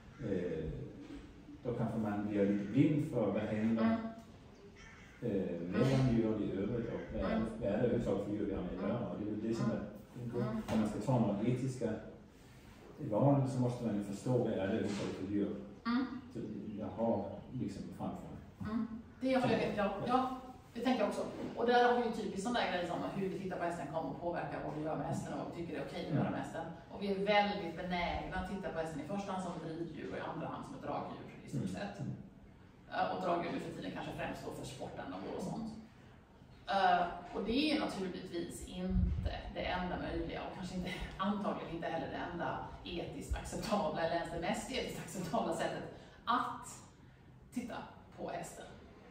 E: Då kanske man blir lite blind för vad händer mellan djuren i övrigt och vad är det överhuvudtaget för djur vi har med att göra. Och det är väl det som är, om man ska ta några etiska val så måste man ju förstå vad är det överhuvudtaget för djur. Så jag har liksom framför mig.
A: Det håller jag med. Ja, det tänker jag också. Och där har vi ju typiskt sån där grej som hur vi tittar på hästen kommer att påverka vad vi gör med hästen och vad vi tycker det är okej att göra med hästen. Och vi är väldigt benägna att titta på hästen i första hand som ett riddjur och i andra hand som ett dragdjur i stort sett. Och dragdjur för tiden kanske främst då för sportändamål och sånt. Och det är naturligtvis inte det enda möjliga och kanske inte, antagligen inte heller det enda etiskt acceptabla eller ens det mest etiskt acceptabla sättet att titta på hästen.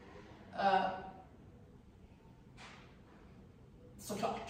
A: Såklart.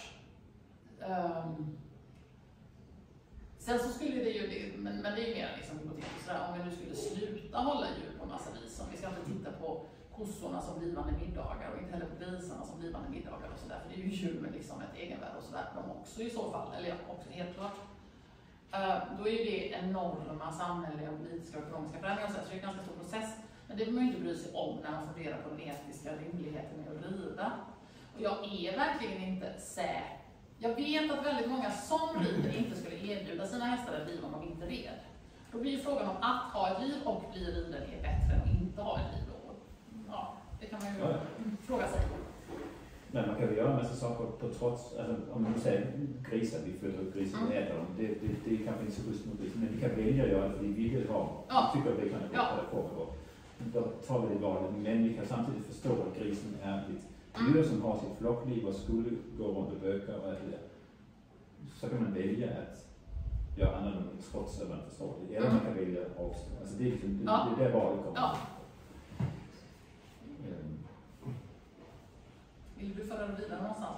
A: Sen så skulle det ju, men det är ju mer liksom hypotetiskt sådär, om vi nu skulle sluta hålla djur på massa vis, om vi ska inte titta på kossorna som blivande middagar och inte heller på grisarna som blivande middagar och sådär. För det är ju djur med liksom ett egenvärde och sådär de också i så fall, eller ja, också helt klart. Då är ju det enorma samhälleliga, politiska och ekonomiska förändringar, så det är en ganska stor process. Men det behöver man inte bry sig om när man funderar på den etiska rimligheten med att rida. Och jag är verkligen inte säker. Jag vet att väldigt många som rider inte skulle erbjuda sina hästar ett liv om de inte red. Då blir ju frågan om att ha ett liv och bli riden är bättre än att inte ha ett liv. Ja, det kan man ju fråga sig.
E: Men man kan väl göra en massa saker på trots, alltså om du säger grisar, vi föder upp grisar och äter dem, det är kanske inte så schysst mot grisar, men vi kan välja att göra det för vi vill ha, tycker att det kan gå. Då tar vi det valet, men vi kan samtidigt förstå att grisen är ett djur som har sitt flockliv och skulle gå runt och böka och allt det där. Så kan man välja att göra annorlunda trots att man förstår det. Eller man kan välja att avstå. Alltså det är liksom, det är där valet kommer.
A: Ja. Vill du föra vidare någonstans?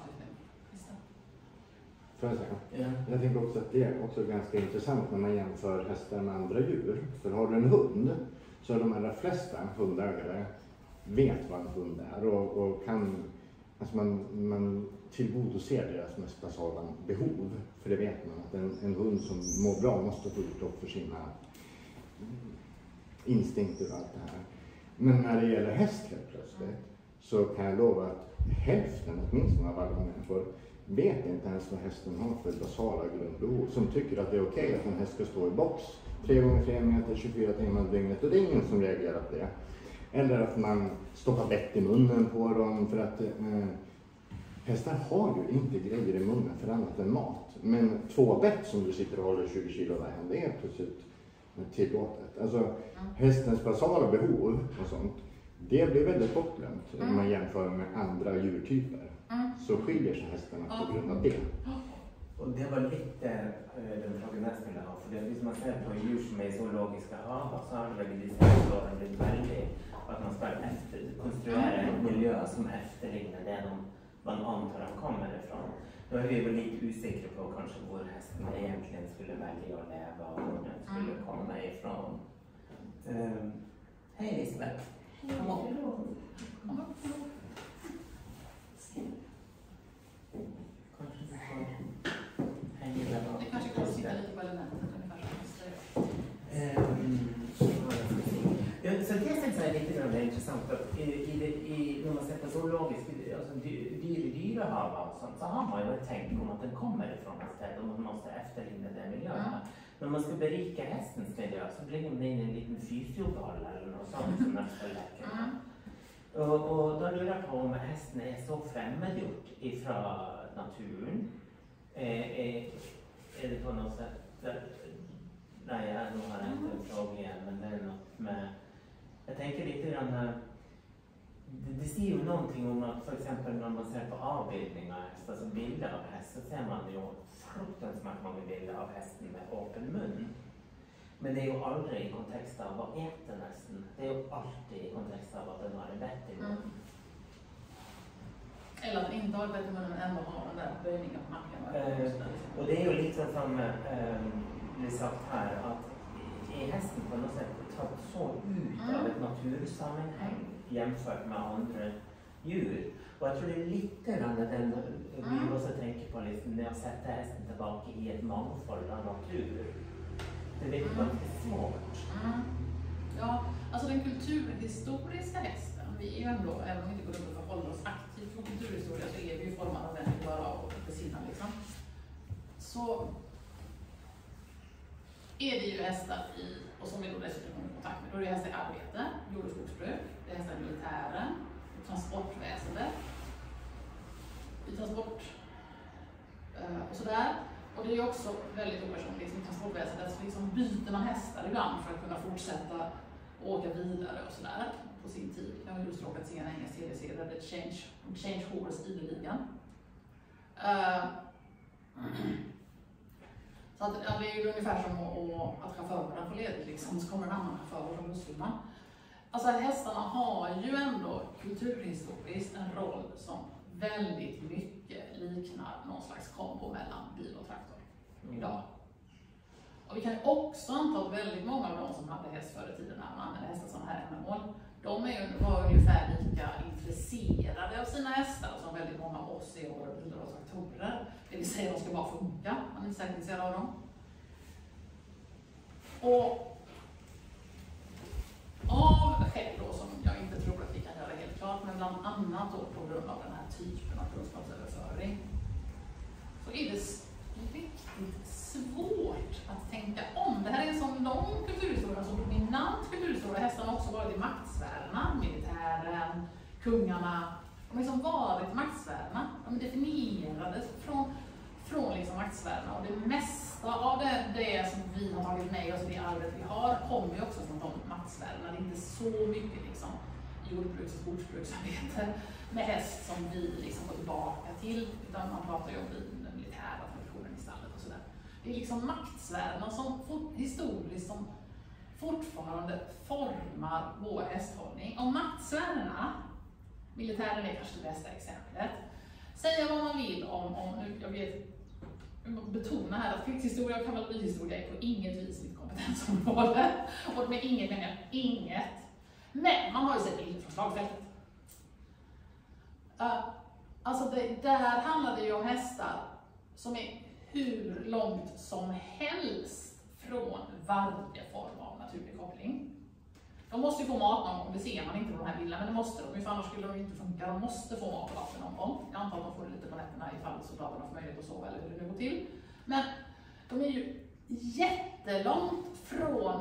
F: Får jag säga? Ja. Jag tänker också att det är också ganska intressant när man jämför hästar med andra djur. För har du en hund så är de allra flesta hundägare vet vad en hund är och kan, alltså man tillgodoser deras mest basala behov. För det vet man att en hund som mår bra måste få utlopp för sina instinkter och allt det här. Men när det gäller häst helt plötsligt så kan jag lova att hälften åtminstone av alla människor vet inte ens vad hästen har för basala grundbehov. Som tycker att det är okej att en häst ska stå i box 3 gånger 3 meter, 24 timmar dygnet, och det är ingen som reagerar på det. Eller att man stoppar bett i munnen på dem, för att hästar har ju inte grejer i munnen för annat än mat. Men 2 bett som du sitter och håller 20 kilo där, det är plötsligt tillåtet. Alltså hästens basala behov och sånt, det blir väldigt bortglömt när man jämför med andra djurtyper. Så skiljer sig hästarna på grund av det.
C: Och det var lite den frågan jag skulle ha. För det är som man ser på djur som är zoologiska hav, så har det väl i det blivit väldigt att man ska konstruera en miljö som efterlignar det man antar de kommer ifrån. Då är vi väl lite usikra på kanske var hästen egentligen skulle välja att leva och var den skulle komma ifrån. Hej Lisbeth!
A: Det kanske kan sitta lite på elementet ungefär
C: så det syns jag lite grann intressant. När man sätter så logiskt, alltså dyrehav och sånt, så har man ju ett tänk om att den kommer ifrån ett ställe och man måste efterligna den miljön. När man ska berika hästens miljö så blir man in i en liten fysioball eller något sånt som nästan läcker. Och då lurar jag på om hästen är så främmandgjort ifrån naturen. Är det på något sätt, nej jag har inte en fråga igen, men det är något med, jag tänker lite grann, det ser ju någonting om att för exempel när man ser på avbildningar, alltså bilder av häst, så ser man ju fruktansvärt många bilder av hästen med öppen mun. Men det är ju aldrig i kontext av vad äter hästen, det är ju alltid i kontext av att den har en bett i munnen.
A: Eller att inte ha ett bett i munnen men ändå ha den där böjningen på nacken.
C: Och det är ju lite som det sagt här, att är hästen på något sätt tagit så ut av ett natursammanhang jämfört med andra djur. Och jag tror det är lite grann den vi måste tänka på liksom, när jag sätter hästen tillbaka i ett mångfald av natur. Det vet man inte svårt.
A: Ja, alltså den kulturhistoriska hästen, vi är ju ändå, även om vi inte går upp och förhåller oss aktivt på kulturhistoria, så är vi ju formade av den vi bara av besinna liksom. Så är det ju hästar och som vi då dessutom kommer i kontakt med, då är det hästar i arbete, jord- och skogsbruk, det är hästar i militären, transportväsendet, i transport och sådär. Och det är ju också väldigt opersonligt liksom, transportväsendet, så liksom byter man hästar ibland för att kunna fortsätta åka vidare och sådär på sin tid. Jag har just råkat se en engelsk tv-serie där det Change Horse ideligen. Så att, ja, det är ju ungefär som att chaufförerna får ledigt liksom, så kommer en annan chaufför från bussfirman. Alltså hästarna har ju ändå kulturhistoriskt en roll som väldigt mycket liknar någon slags kombo mellan bil och traktor idag. Och vi kan ju också anta att väldigt många av de som hade häst förr i tiden när man använde hästar som här ändamål, var ungefär lika intresserade av sina hästar som väldigt många av oss är av våra bilar och traktorer. Det vill säga, de ska bara funka. Man är inte särskilt intresserad av dem. Och av skäl då som jag inte tror att vi kan göra helt klart, men bland annat då på grund av den här typen av kunskapsöverföring, så är det riktigt svårt att tänka om. Det här är en sån lång kulturhistoria, så dominant kulturhistoria. Hästarna har också varit i maktsfärerna, militären, kungarna. De har liksom varit i maktsfärerna. De definierades från liksom maktsfärerna, och det mesta av det som vi har tagit med oss, det arvet vi har, kommer ju också från de maktsfärerna. Det är inte så mycket liksom jordbruks- och skogsbruksarbete med häst som vi liksom går tillbaka till, utan man pratar ju om den militära traditionen i stallet och sådär. Det är liksom maktsfärerna som historiskt som fortfarande formar vår hästhållning. Och maktsfärerna, militären är kanske det bästa exemplet. Säga vad man vill om jag vet, betona här att krigshistoria och kavallerihistoria är på inget vis mitt kompetensområde. Och med inget menar jag inget. Men man har ju sett bilder från slagfältet. Alltså där handlar det ju om hästar som är hur långt som helst från varje form av naturlig koppling. De måste ju få mat någon gång, det ser man inte på de här bilderna, men det måste de ju, för annars skulle de inte funka. De måste få mat och vatten någon gång. Jag antar att de får det lite på nätterna ifall soldaterna får möjlighet att sova eller hur det nu går till. Men de är ju jättelångt från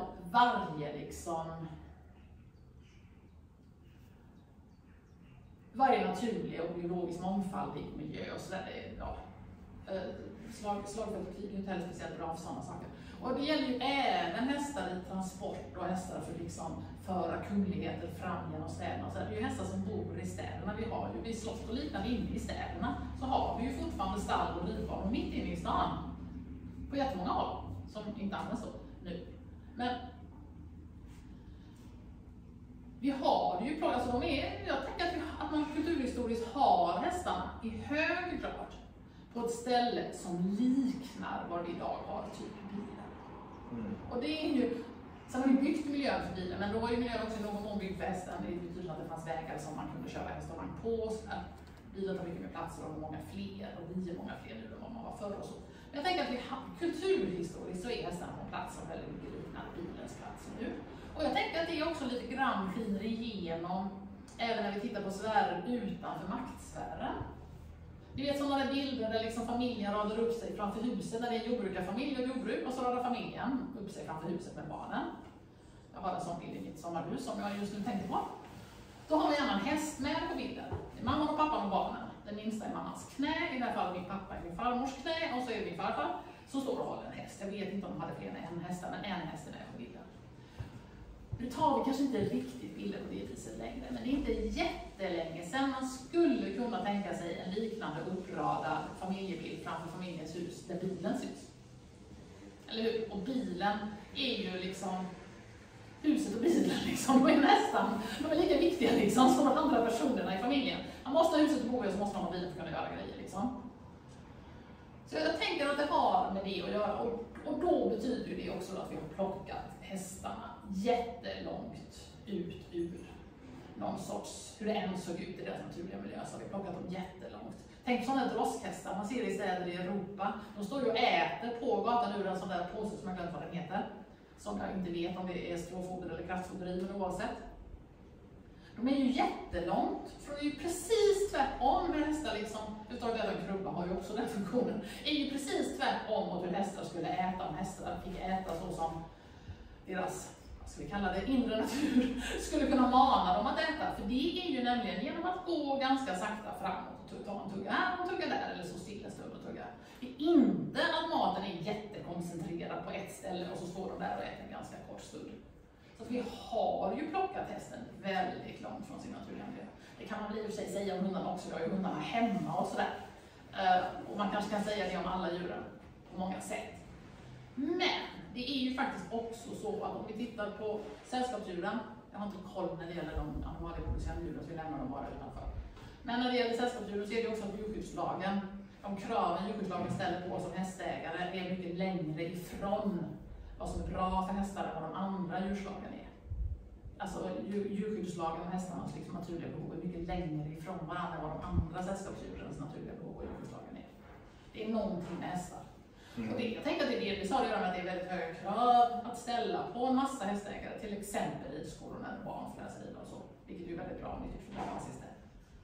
A: varje naturlig och biologisk mångfaldig miljö och sådär. Ja, slagfält och krig är ju inte heller speciellt bra för sådana saker. Och det gäller ju även hästar i transport och hästar för liksom föra kungligheter fram genom städerna. Så det är ju hästar som bor i städerna. Vi har ju vid slott och liknande inne i städerna, så har vi ju fortfarande stall och ridbanor mitt inne i stan. På jättemånga håll, som inte används då nu. Men vi har ju, alltså jag tänker att man kulturhistoriskt har hästarna i hög grad på ett ställe som liknar vad vi idag har, typ bilen. Och det är ju, sen har vi byggt miljön för bilen, men då var ju miljön också i någon mån byggd för hästen. Det betyder att det fanns vägar som man kunde köra häst och vagn på. Bilen tar mycket mer plats och många fler, och vi är många fler nu än vad man var förr och så. Men jag tänker att kulturhistoriskt så är hästarna på en plats som väldigt mycket liknar bilens plats nu. Och jag tänker att det också lite grann skiner igenom även när vi tittar på sfärer utanför maktsfären. Vi vet sådana där bilder där liksom familjen radar upp sig framför huset, där det är en jordbrukarfamilj och jordbruk, och så radar familjen upp sig framför huset med barnen. Jag har en sån bild i mitt sommarhus som jag just nu tänkte på. Då har vi gärna en häst med på bilden. Det är mamman och pappan och barnen. Den minsta är mammans knä, i det här fallet min pappa är min farmors knä, och så är det min farfar som står och håller en häst. Jag vet inte om de hade fler än en häst, men en häst är med på bilden. Nu tar vi kanske inte riktigt bilder på det viset längre, men det är inte jättelänge sedan man skulle kunna tänka sig en liknande uppradad familjebild framför familjens hus där bilen syns. Eller hur? Och bilen är ju liksom, huset och bilen liksom, de är lika viktiga liksom som de andra personerna i familjen. Man måste ha huset och boet, så måste man ha bilen för att kunna göra grejer liksom. Så jag tänker att det har med det att göra, och då betyder det också att vi har plockat hästarna jättelångt ut ur någon sorts, hur det än såg ut i deras naturliga miljö, så har vi plockat dem jättelångt. Tänk sådana här droskhästar man ser i städer i Europa. De står ju och äter på gatan ur en sån där påse som jag glömt vad den heter. Som jag inte vet om det är stråfoder eller kraftfoder i, men oavsett. De är ju jättelångt, för det är ju precis tvärtom med hästar liksom, utan att en krubba har ju också den funktionen, är ju precis tvärtom mot hur hästar skulle äta, om hästar fick äta så som deras, vad ska vi kalla det, inre natur skulle kunna mana dem att äta. För det är ju nämligen genom att gå ganska sakta framåt och ta en tugga här och en tugga där, eller så stilla stund och tugga. Det är inte att maten är jättekoncentrerad på ett ställe och så står de där och äter en ganska kort stund. Så vi har ju plockat hästen väldigt långt från sin naturliga miljö. Det kan man i och för sig säga om hundarna också, jag har ju hundarna hemma och sådär. Och man kanske kan säga det om alla djuren på många sätt. Men det är ju faktiskt också så att om vi tittar på sällskapsdjuren, jag har inte koll när det gäller de animalieproducerande djuren, så vi lämnar dem bara utanför. Men när det gäller sällskapsdjuren så är det också att djurskyddslagen, de kraven djurskyddslagen ställer på oss som hästägare är mycket längre ifrån vad som är bra för hästar än vad de andra djurslagen är. alltså djurskyddslagen och hästarnas liksom naturliga behov är mycket längre ifrån varandra än vad de andra sällskapsdjurens naturliga behov och djurskyddslagen är. Det är någonting med hästar. Och jag tänker att det delvis har att göra med att det är väldigt höga krav att ställa på en massa hästägare, till exempel i skolor när barn får läsa rida och så, vilket är väldigt bra om vi tycker att det är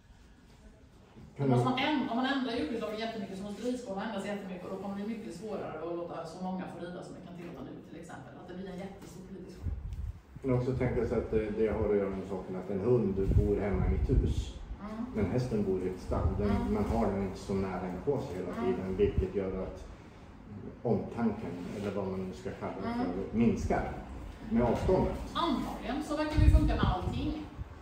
A: om man ändrar djurskyddslagen jättemycket så måste ridskolorna ändras jättemycket och då kommer det bli mycket svårare att låta så många få rida som vi kan tillåta nu till exempel. Att det blir en jättestor politisk fråga.
F: Men också tänka sig att det har att göra med saken att en hund bor hemma i ett hus. Men hästen bor i ett stall. Man har den inte så nära på sig hela tiden, vilket gör att omtanken, eller vad man nu ska kalla det för, minskar med avståndet.
A: Antagligen så verkar det funka med allting.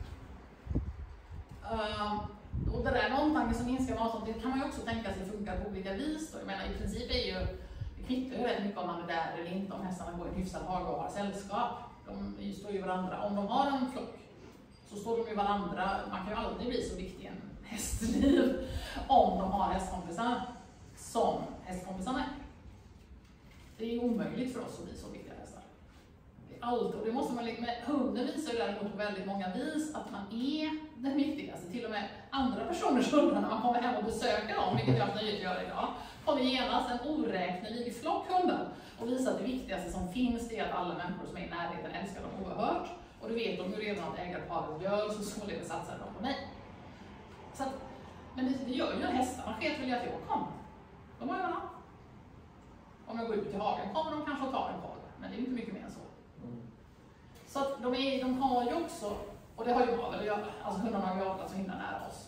A: Och det där med omtanke som minskar med avstånd, det kan man ju också tänka sig funkar på olika vis. Då. Jag menar, i princip är ju, det kvittar ju rätt mycket om man är där eller inte, om hästarna går i en hyfsad hage och har sällskap. De står ju varandra. Om de har en flock så står de ju varandra. Man kan ju aldrig bli så viktig i en hästliv om de har hästkompisar som hästkompisarna är. Det är omöjligt för oss att bli så viktiga hästar. Det är allt, och det måste man med hunden visar ju däremot på väldigt många vis att man är den viktigaste. Till och med andra personers hundar när man kommer hem och besöker dem, vilket jag har nöjet att göra idag, kommer genast en oräknelig flock hundar och visar att det viktigaste som finns är att alla människor som är i närheten älskar dem oerhört. Och det vet de ju redan att ägarparet gör, så således satsar de på mig. Så att, men det gör ju hästarna, sket väl att jag kommer. De har ju varandra. Om jag går ut i hagen kommer de kanske att ta en koll, men det är inte mycket mer än så. Så att de har ju också, och det har ju Mabel att göra, alltså hundarna har ju avlat så himla nära oss.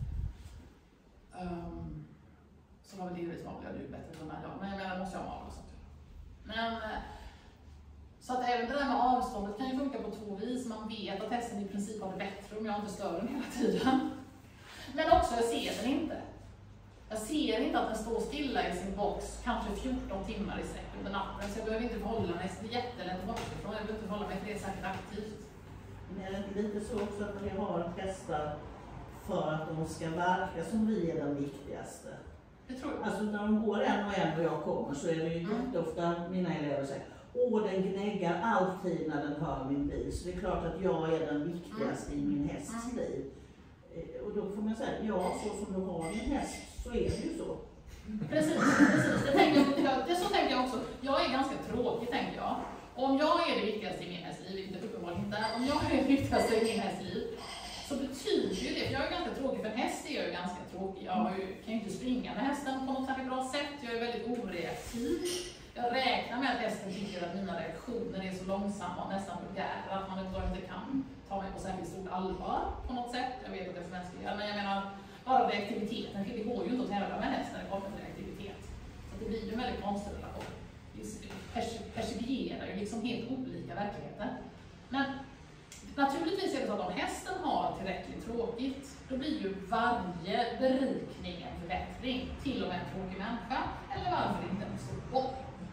A: Så var väl delvis Mabel gör ju bättre än jag, men jag menar, måste jag ha Mabel och sånt. Men, så att även det där med avståndet kan ju funka på två vis. Man vet att hästen i princip har det bättre om jag inte stör den hela tiden. Men också, jag ser den inte. Jag ser inte att den står stilla i sin box, kanske 14 timmar i sträck under natten, så jag behöver inte förhålla mig, det är jättelätt bortifrån, jag behöver inte förhålla mig till det särskilt aktivt.
G: Men är det inte lite så också att ni har hästar för att de ska verka som vi är den viktigaste?
A: Det tror jag.
G: Alltså när de går en och jag kommer så är det ju jätteofta mina elever säger den gnäggar alltid när den hör min bil, så det är klart att jag är den viktigaste i min hästs liv. Och då får man säga, så som du har din häst så är det ju så.
A: Precis. Så tänker jag också. Jag är ganska tråkig, tänker jag. Om jag är det viktigaste i min hästliv, vilket det uppenbarligen inte är, om jag är det viktigaste i min hästliv, så betyder ju det, för jag är ganska tråkig, för en häst är jag ju ganska tråkig. Jag kan ju inte springa med hästen på något särskilt bra sätt, jag är väldigt oreaktiv. Jag räknar med att hästen tycker att mina reaktioner är så långsamma och nästan vulgära att man inte kan ta mig på särskilt stort allvar på något sätt. Jag vet att det är för mänskliga, men jag menar, bara reaktiviteten, det går ju inte att tävla med häst när det kommer till reaktivitet. Så det blir ju en väldigt konstig relation. Vi persifierar ju liksom helt olika verkligheter. Men naturligtvis är det så att om hästen har tillräckligt tråkigt, då blir ju varje berikning en förbättring, till och med en tråkig människa, eller varför inte en stor boll.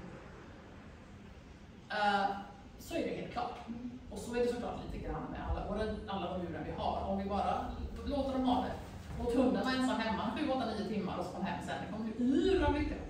A: Så är det helt klart. Och så är det såklart lite grann med alla de djuren vi har. Om vi bara låter dem ha det. Och hunden var ensam hemma 7, 8, 9 timmar och så kom hem sen. Det kommer ju ur av lycka.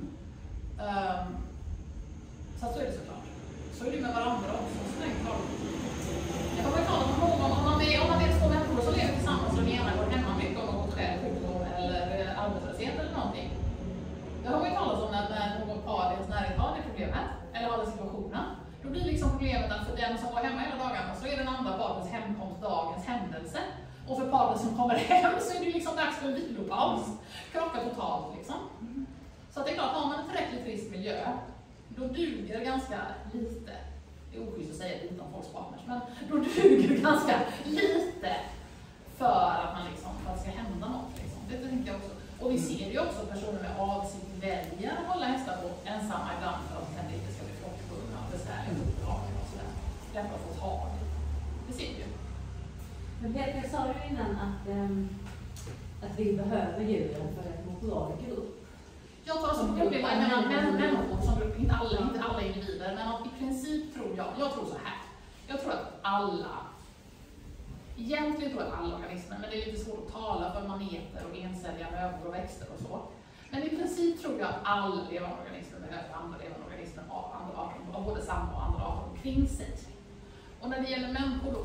A: Så är det såklart. Så är det med varandra också. Så är det klart. Jag har varit talat om någon, om man är 2 människor som lever tillsammans och den ena går hemma mycket om något skäl, sjukdom eller arbetslöshet eller någonting. Jag har varit talat om när någon par i ens närhet har det problemet, eller har den situationen. Då blir liksom problemet att för den som var hemma hela dagarna så är den andra partens hemkomst dagens händelse. Och för paret som kommer hem så är det liksom dags för en vilopaus. Krockar totalt liksom. Så att det är klart, har man en tillräckligt frisk miljö, då duger ganska lite. Det är oschysst att säga lite om folks partners, men då duger ganska lite för att man liksom, för att det ska hända något. Liksom. Det tänker jag också. Och vi ser ju också personer med avsikt väljer att hålla hästar på ensamma ibland för att det inte ska bli flockbundna och besvärligt uppdrag och sådär. Lättare att få tag. Det ser vi ju.
D: Men Peter, sa du innan att vi behöver djuren för att må bra i grupp?
A: Jag tar som problem mellan människor som grupp, inte alla individer, men att i princip tror jag tror så här. Jag tror att egentligen tror jag att alla organismer, men det är lite svårt att tala för maneter och encelliga möbler och växter och så. Men i princip tror jag att alla levande organismer behöver andra levande organismer av andra arter, av både samma och andra arter omkring sig. Och när det gäller människor då,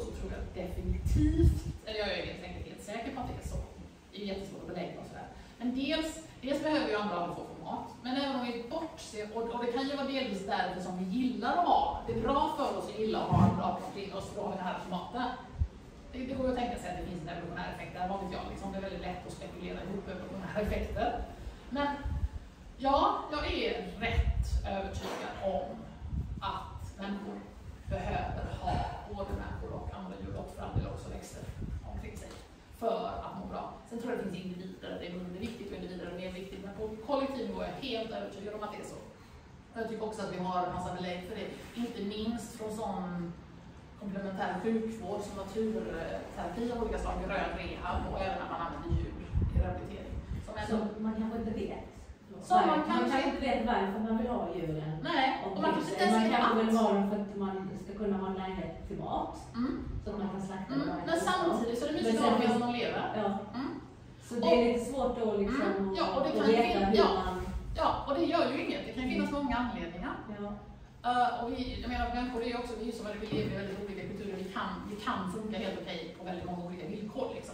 A: definitivt, eller jag är helt säker på att det är så. Det är jättesvårt att belägga och sådär. Men dels behöver ju andra få mat, men även om vi bortser, och det kan ju vara delvis därför som vi gillar att ha. Det är bra för oss att gilla att ha andra arter omkring oss för att ha den här klimatet. Det går ju att tänka sig att det finns en evolutionär effekt där, vad vet jag, liksom. Det är väldigt lätt att spekulera ihop evolutionära effekter. Men ja, jag är rätt övertygad om att människor behöver ha både människor och andra djur och för andra också växter omkring sig för att må bra. Sen tror jag det finns individer, det är mindre viktigt och individer är mer viktigt, men på kollektiv nivå är jag helt övertygad om att det är så. Jag tycker också att vi har en massa belägg för det, inte minst från sån komplementär sjukvård som naturterapi av olika slag, grön rehab och även när man använder djur i rehabilitering.
D: Så man kanske inte vet.
A: Man kanske
D: inte vet varför man vill ha djuren.
A: Nej, och man kanske inte ens vet
D: kanske vill ha dem för att man ska kunna ha närhet till mat. Så att man kan slakta dem.
A: Men samtidigt så är det mycket bra medan de lever.
D: Ja. Så det är lite svårt att liksom
A: och det kan
D: veta hur man...
A: Ja, och det gör ju inget. Det kan finnas många anledningar.
D: Ja.
A: Och jag menar, människor är ju också, vi är som att vi lever i väldigt olika kulturer. Vi kan funka helt okej på väldigt många olika villkor liksom.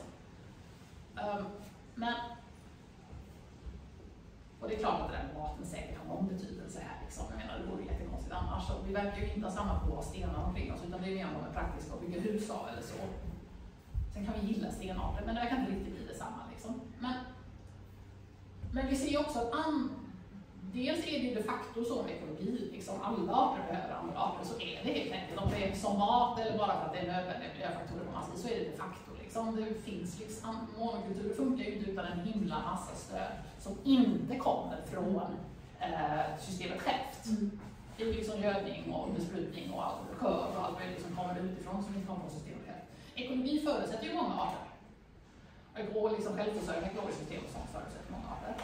A: Men och det är klart att det där med maten säkert har någon betydelse här liksom. Jag menar, det vore jättekonstigt annars. Och vi verkar ju inte ha samma på stenar omkring oss, utan det är mer om de är praktiska och bygga hus av eller så. Sen kan vi gilla stenarter, men det kan inte riktigt bli detsamma liksom. Men vi ser ju också att dels är det ju de facto så med ekologi, liksom alla arter behöver andra arter, så är det helt enkelt. Om det är som mat eller bara för att det är nödvändiga miljöfaktorer på massor, så är det de facto liksom. Det finns liksom, monokulturer funkar ju inte utan en himla massa stöd som inte kommer från systemet självt. Det är liksom gödning och besprutning och allt, skörd och allt möjligt som kommer utifrån som inte kommer från systemet självt. Ekologi förutsätter ju många arter. Och liksom självförsörjning, ekologiskt system och sånt förutsätter många arter.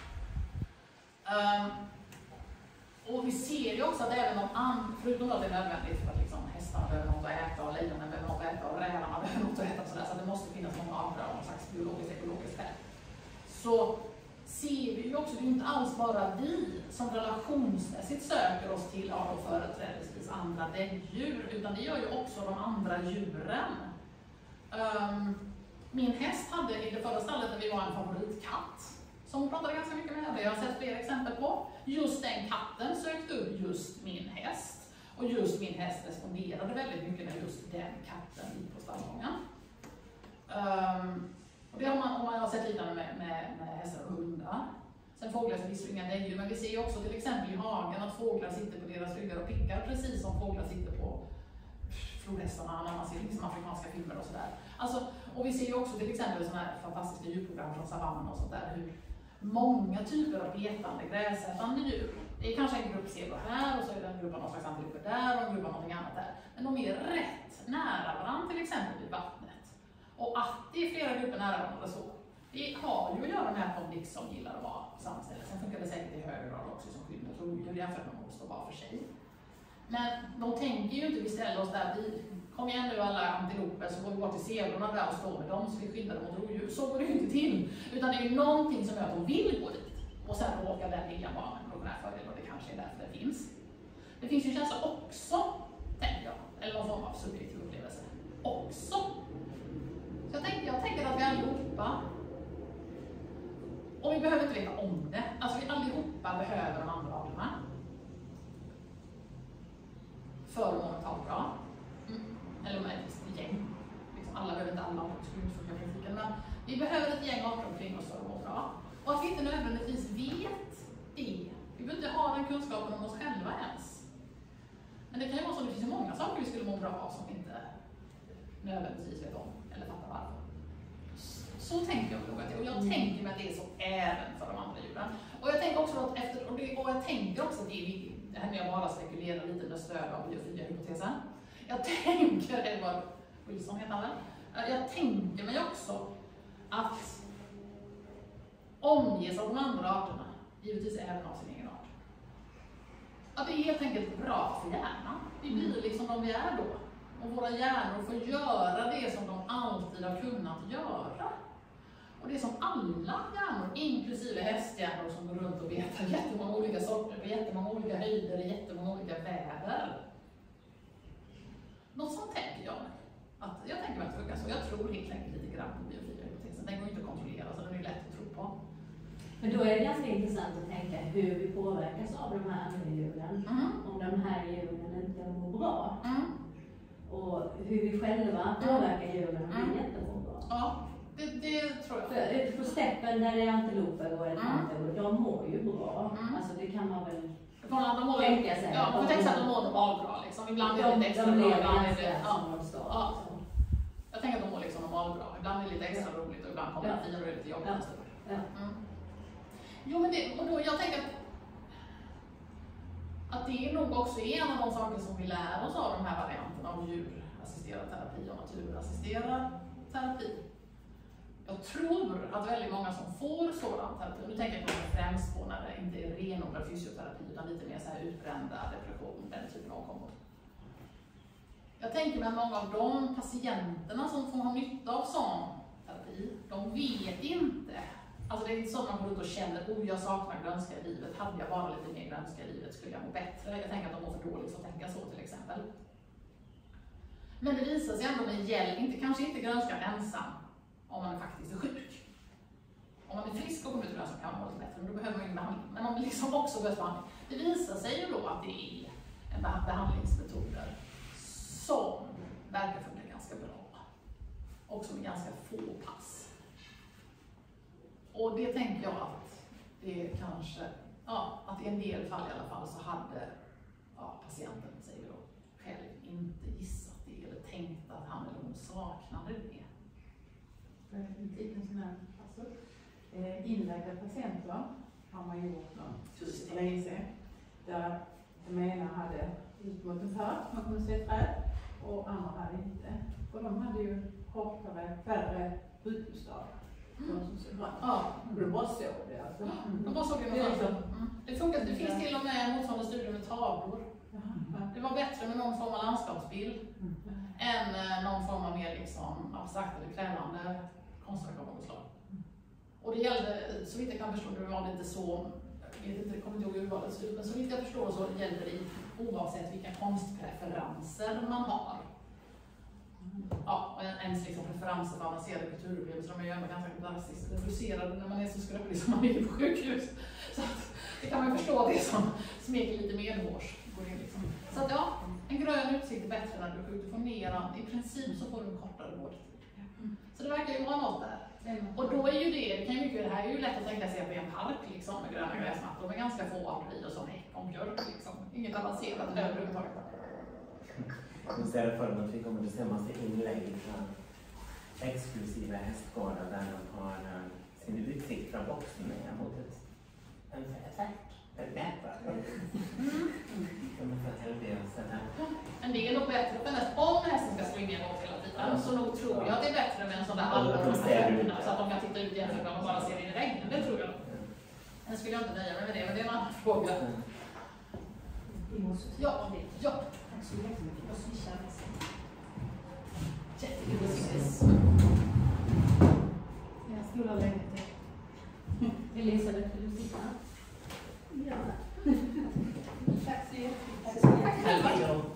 A: Och vi ser ju också att även om förutom att det är nödvändigt för att liksom hästarna behöver något att äta och lejonen behöver något att äta och rävarna behöver något att äta och sådär, så att det måste finnas många arter av någon slags ekologiskt skäl. Så ser vi ju också, det är inte alls bara vi som relationsmässigt söker oss till företrädesvis andra däggdjur, utan det gör ju också de andra djuren. Min häst hade i det förra stallet där vi var en favoritkatt som hon pratade ganska mycket med. Jag har sett flera exempel på. Just den katten sökte upp just min häst. Och just min häst responderade väldigt mycket när just den katten gick på stallgången. Och det har man sett liknande med hästar och hundar. Sen fåglar så visst inga däggdjur, men vi ser ju också till exempel i hagen att fåglar sitter på deras ryggar och pickar precis som fåglar sitter på flodhästarna när man ser liksom afrikanska filmer och sådär. Alltså, och vi ser ju också till exempel sådana här fantastiska djurprogram från savannen och sånt där, hur många typer av betande, gräsätande djur. Det är kanske en grupp zebra här och så är det en grupp av någon slags antiloper där och en grupp av någonting annat där. Men de är rätt nära varandra till exempel vid vattnet. Och att det är flera grupper nära varandra så, det har ju att göra med att de liksom gillar att vara på samma ställe. Sen funkar det säkert i högre grad också som skydd mot rovdjur jämfört med att stå bara för sig. Men de tänker ju inte, vi ställer oss där, kom igen nu alla antiloper så går vi bort till zebrorna där och står med dem så vi skyddar dem mot rovdjur. Så går det ju inte till. Utan det är ju någonting som gör att de vill gå dit. Och sen råkar den viljan vara en evolutionär fördel och det kanske är därför det finns. Det finns ju känslor också, tänker jag. Eller någon form av subjektiv upplevelse. Också. Så jag tänker att vi allihopa, och vi behöver inte veta om det, alltså vi allihopa behöver de andra arterna. För att må mentalt bra. Eller med ett gäng. Liksom alla behöver inte alla arter, skulle inte funka praktiken. Men vi behöver ett gäng arter omkring oss för att må bra. Och att vi inte nödvändigtvis vet det. Vi behöver inte ha den kunskapen om oss själva ens. Men det kan ju vara så att det finns många saker vi skulle må bra av som vi inte nödvändigtvis vet om. Eller fattar varför. Så tänker jag nog att det. Och jag tänker mig att det är så även för de andra djuren. Och jag tänker också att jag tänker också att det här med att bara spekulera lite med stöd av biofyra-hypotesen. Jag tänker, Edward Wilson heter han väl? Jag tänker mig också att omges av de andra arterna, givetvis även av sin egen art. Att det är helt enkelt bra för hjärnan. Vi blir liksom de vi är då. Och våra hjärnor får göra det som de alltid har kunnat göra. Och det är som alla hjärnor, inklusive hästhjärnor som går runt och betar jättemånga olika sorter, på jättemånga olika höjder, i jättemånga olika väder. Något sånt tänker jag. Att jag tänker mig att det funkar så. Jag tror helt enkelt lite grann på biofila hypotesen. Den går inte att kontrollera, så den är lätt att tro på.
D: Men då är det ganska intressant att tänka hur vi påverkas av de här andra djuren. Om de här djuren inte mår bra. Och hur vi själva påverkar djuren om vi inte mår bra.
A: Ja, det tror jag.
D: För på steppen där det är antiloper och elefanter, de mår ju bra. Alltså det kan man väl tänka sig.
A: Ja, man tänker sig att de mår normalbra liksom. Ibland är det lite extra bra, ibland är det... Ja. Jag tänker att de mår liksom normalbra. Ibland är det lite extra roligt och ibland kommer det fina och lite jobbigt. Jo, men jag tänker att det är nog också en av de saker som vi lär oss av de här varianterna av djurassisterad terapi och naturassisterad terapi. Jag tror att väldigt många som får sådan terapi, nu tänker jag främst på när det inte är renodlad fysioterapi utan lite mer så här utbrända, depression, den typen av åkommor. Jag tänker mig att många av de patienterna som får ha nytta av sån terapi, de vet inte. Alltså det är inte så att man går ut och känner att jag saknar grönska i livet. Hade jag bara lite mer grönska i livet skulle jag må bättre. Jag tänker att de mår för dåligt för att tänka så till exempel. Men det visar sig ändå med hjälp, kanske inte grönskan ensam, om man faktiskt är sjuk. Om man är frisk och kommer ut ur grönskan kan man må lite bättre, men då behöver man ingen behandling. Men om man liksom också behöver behandling. Det visar sig ju då att det är en behandlingsmetoder som verkar funka ganska bra. Och som är ganska få pass. Och det tänker jag att det kanske, att i en del fall i alla fall så hade patienten, säger vi då, själv inte gissat det eller tänkt att han eller hon saknade det.
B: En liten sån här passus. Inlagda patienter har man gjort för länge sedan. Där den ena hade ut mot en park, man kunde se träd, och andra hade inte. Och de hade ju färre sjukhusdagar. Det bara såg det alltså.
A: De bara såg det. Det funkar. Det finns till och med motsvarande studier med tavlor. Det var bättre med någon form av landskapsbild än någon form av mer liksom abstrakt eller krävande konstverk av något slag. Och det gällde, så vitt jag kan förstå, det var inte så, jag kommer inte ihåg urvalet ut, men så vitt jag förstår så gällde det oavsett vilka konstpreferenser man har. Ja, och ens liksom preferenser för avancerade kulturupplevelser, de är ju ändå ganska drastiskt reducerade när man är så skröplig som man är på sjukhus. Så att, det kan man ju förstå, det som smeker lite medhårs. Liksom. Så att en grön utsikt är bättre när du är sjuk. Du får ner, i princip så får du en kortare vårdtid. Så det verkar ju vara något där. Och då är ju det här är ju lätt att tänka sig på en park liksom, med gröna gräsmattor med ganska få arter i och som häck och björk liksom. Inget avancerat överhuvudtaget.
C: Nu ser jag för mig att vi kommer att se en massa inlägg från exklusiva hästgårdar där de har sin utsikt från boxen mot en nätverk.
A: Men det är nog bättre om hästen ska springa emot hela tiden, så nog tror jag att det är bättre med en sån där allmän så att de kan titta ut egentligen och bara ser in i regnen. Det tror jag. Men skulle jag inte nöja mig med det, men det är en annan fråga. Ja.
B: Tack så jättemycket. Och swishar resten. Jag skulle lägga till.
D: Elisabeth, vill du sitta?
B: Ja. Tack så jättemycket.
A: Tack så jättemycket.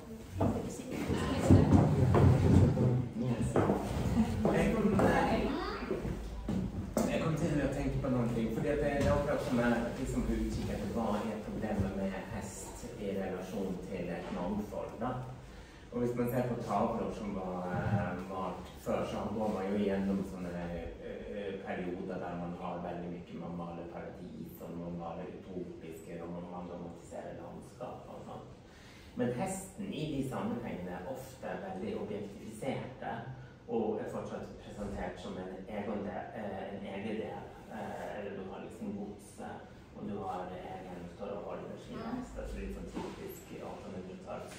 C: Jag kom till att tänka på någonting, för det är också med liksom utkik att vad är problemet med häst i relation till ett mångfald. Och hvis man ser på tavlor som var förr så går man ju igenom sådana perioder där man har väldigt mycket, man maler paradis och man maler utopiska och man dramatiserar landskap och sånt. Men hästen i de sammanhangen är ofta väldigt objektificerad och är fortsatt presenterad som en egen del. Eller du har liksom gods och du har ägaren som står och håller sina hästar, så det är liksom typisk 1800-tals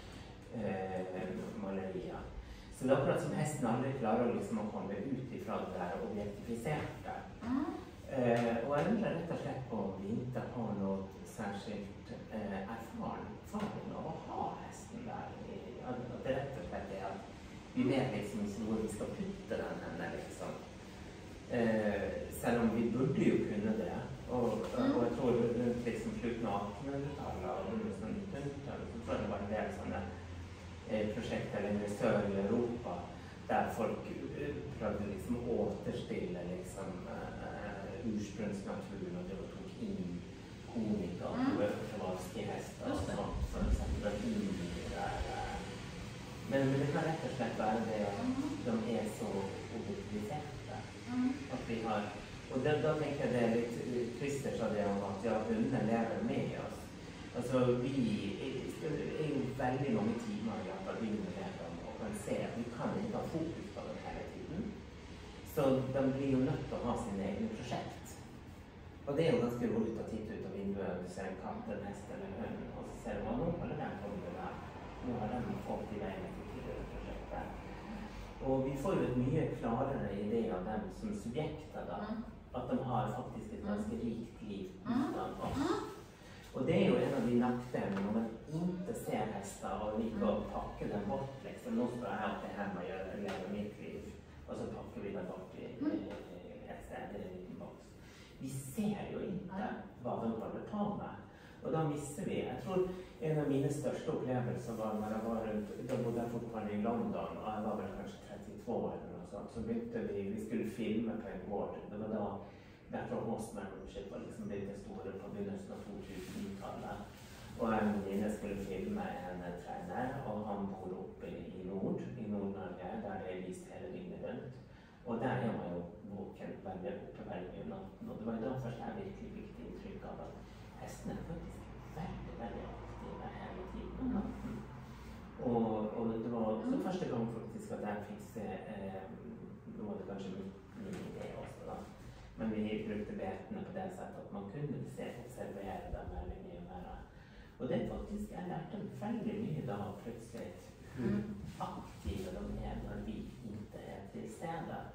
C: måleria. Så det är akkurat som hästen aldrig klarar liksom att komma ut ifrån det här objektificerade. Och jag undrar rätt och slett på om vi inte har något särskilt erfarenhet av att ha hästen där. Det är rätt och slett det att vi vet liksom hur vi ska flytta den henne liksom. Sen om vi borde ju kunna det. Och jag tror runt liksom slutna 1800-talet och nästan 1900-talet så tror jag det var en del sådana projekt eller i södra Europa där folk prövade liksom återställa liksom, ursprungsnaturen och det var tog in konika och överförvalska hästar och sånt som satte in i det där. Men det kan rätt och slett vara det att de är så objektiviserade. Att vi har, och då tänker jag det är lite, Christer sa det om att hunden lever med oss. Alltså vi är ju väldigt många timmar i alla fall med dem och man ser att vi kan inte ha fokus på dem hela tiden. Så de blir ju nöjda att ha sina egna projekt. Och det är ju ganska roligt att titta ut av vinduet och se en katt, en häst eller en hund och så ser man, nu håller den på det där. Nu har den fått iväg till det projektet. Och vi får ju ett mycket klarare idé av dem som subjekta då. Att de har faktiskt ett ganska rikt liv utan oss. Och det är ju en av de nackdelarna om man inte ser hästar och vi går och packar den bort liksom. Nu ska jag alltid hemma och leva mitt liv. Och så packar vi den bort i ett ställe eller en liten box. Vi ser ju inte vad de håller på med. Och då missar vi. Jag tror en av mina största upplevelser var när jag var runt, då bodde jag fortfarande i London och jag var väl kanske 32 eller något sånt. Så bytte vi skulle filma på en gård. Det var då därför Horsemanship var liksom lite stora på begynnelsen av 2000-talet. Och en väninna skulle filma en tränare och han bor uppe i Nordnorge där det är visst hela dygnet runt. Och där är man ju boken väldigt uppe väldigt natten. Och det var ju då först här virkelig viktigt intryck av att hästen är faktiskt väldigt aktiva hela tiden. Och det var så första gången faktiskt att där fick se, då var det kanske min idé också då. Men vi brukade berätta på det sättet att man kunde observera dem väldigt mycket nära. Och det är faktiskt, jag lärde mig väldigt mycket då plötsligt hur aktiva de är när vi inte är till städer.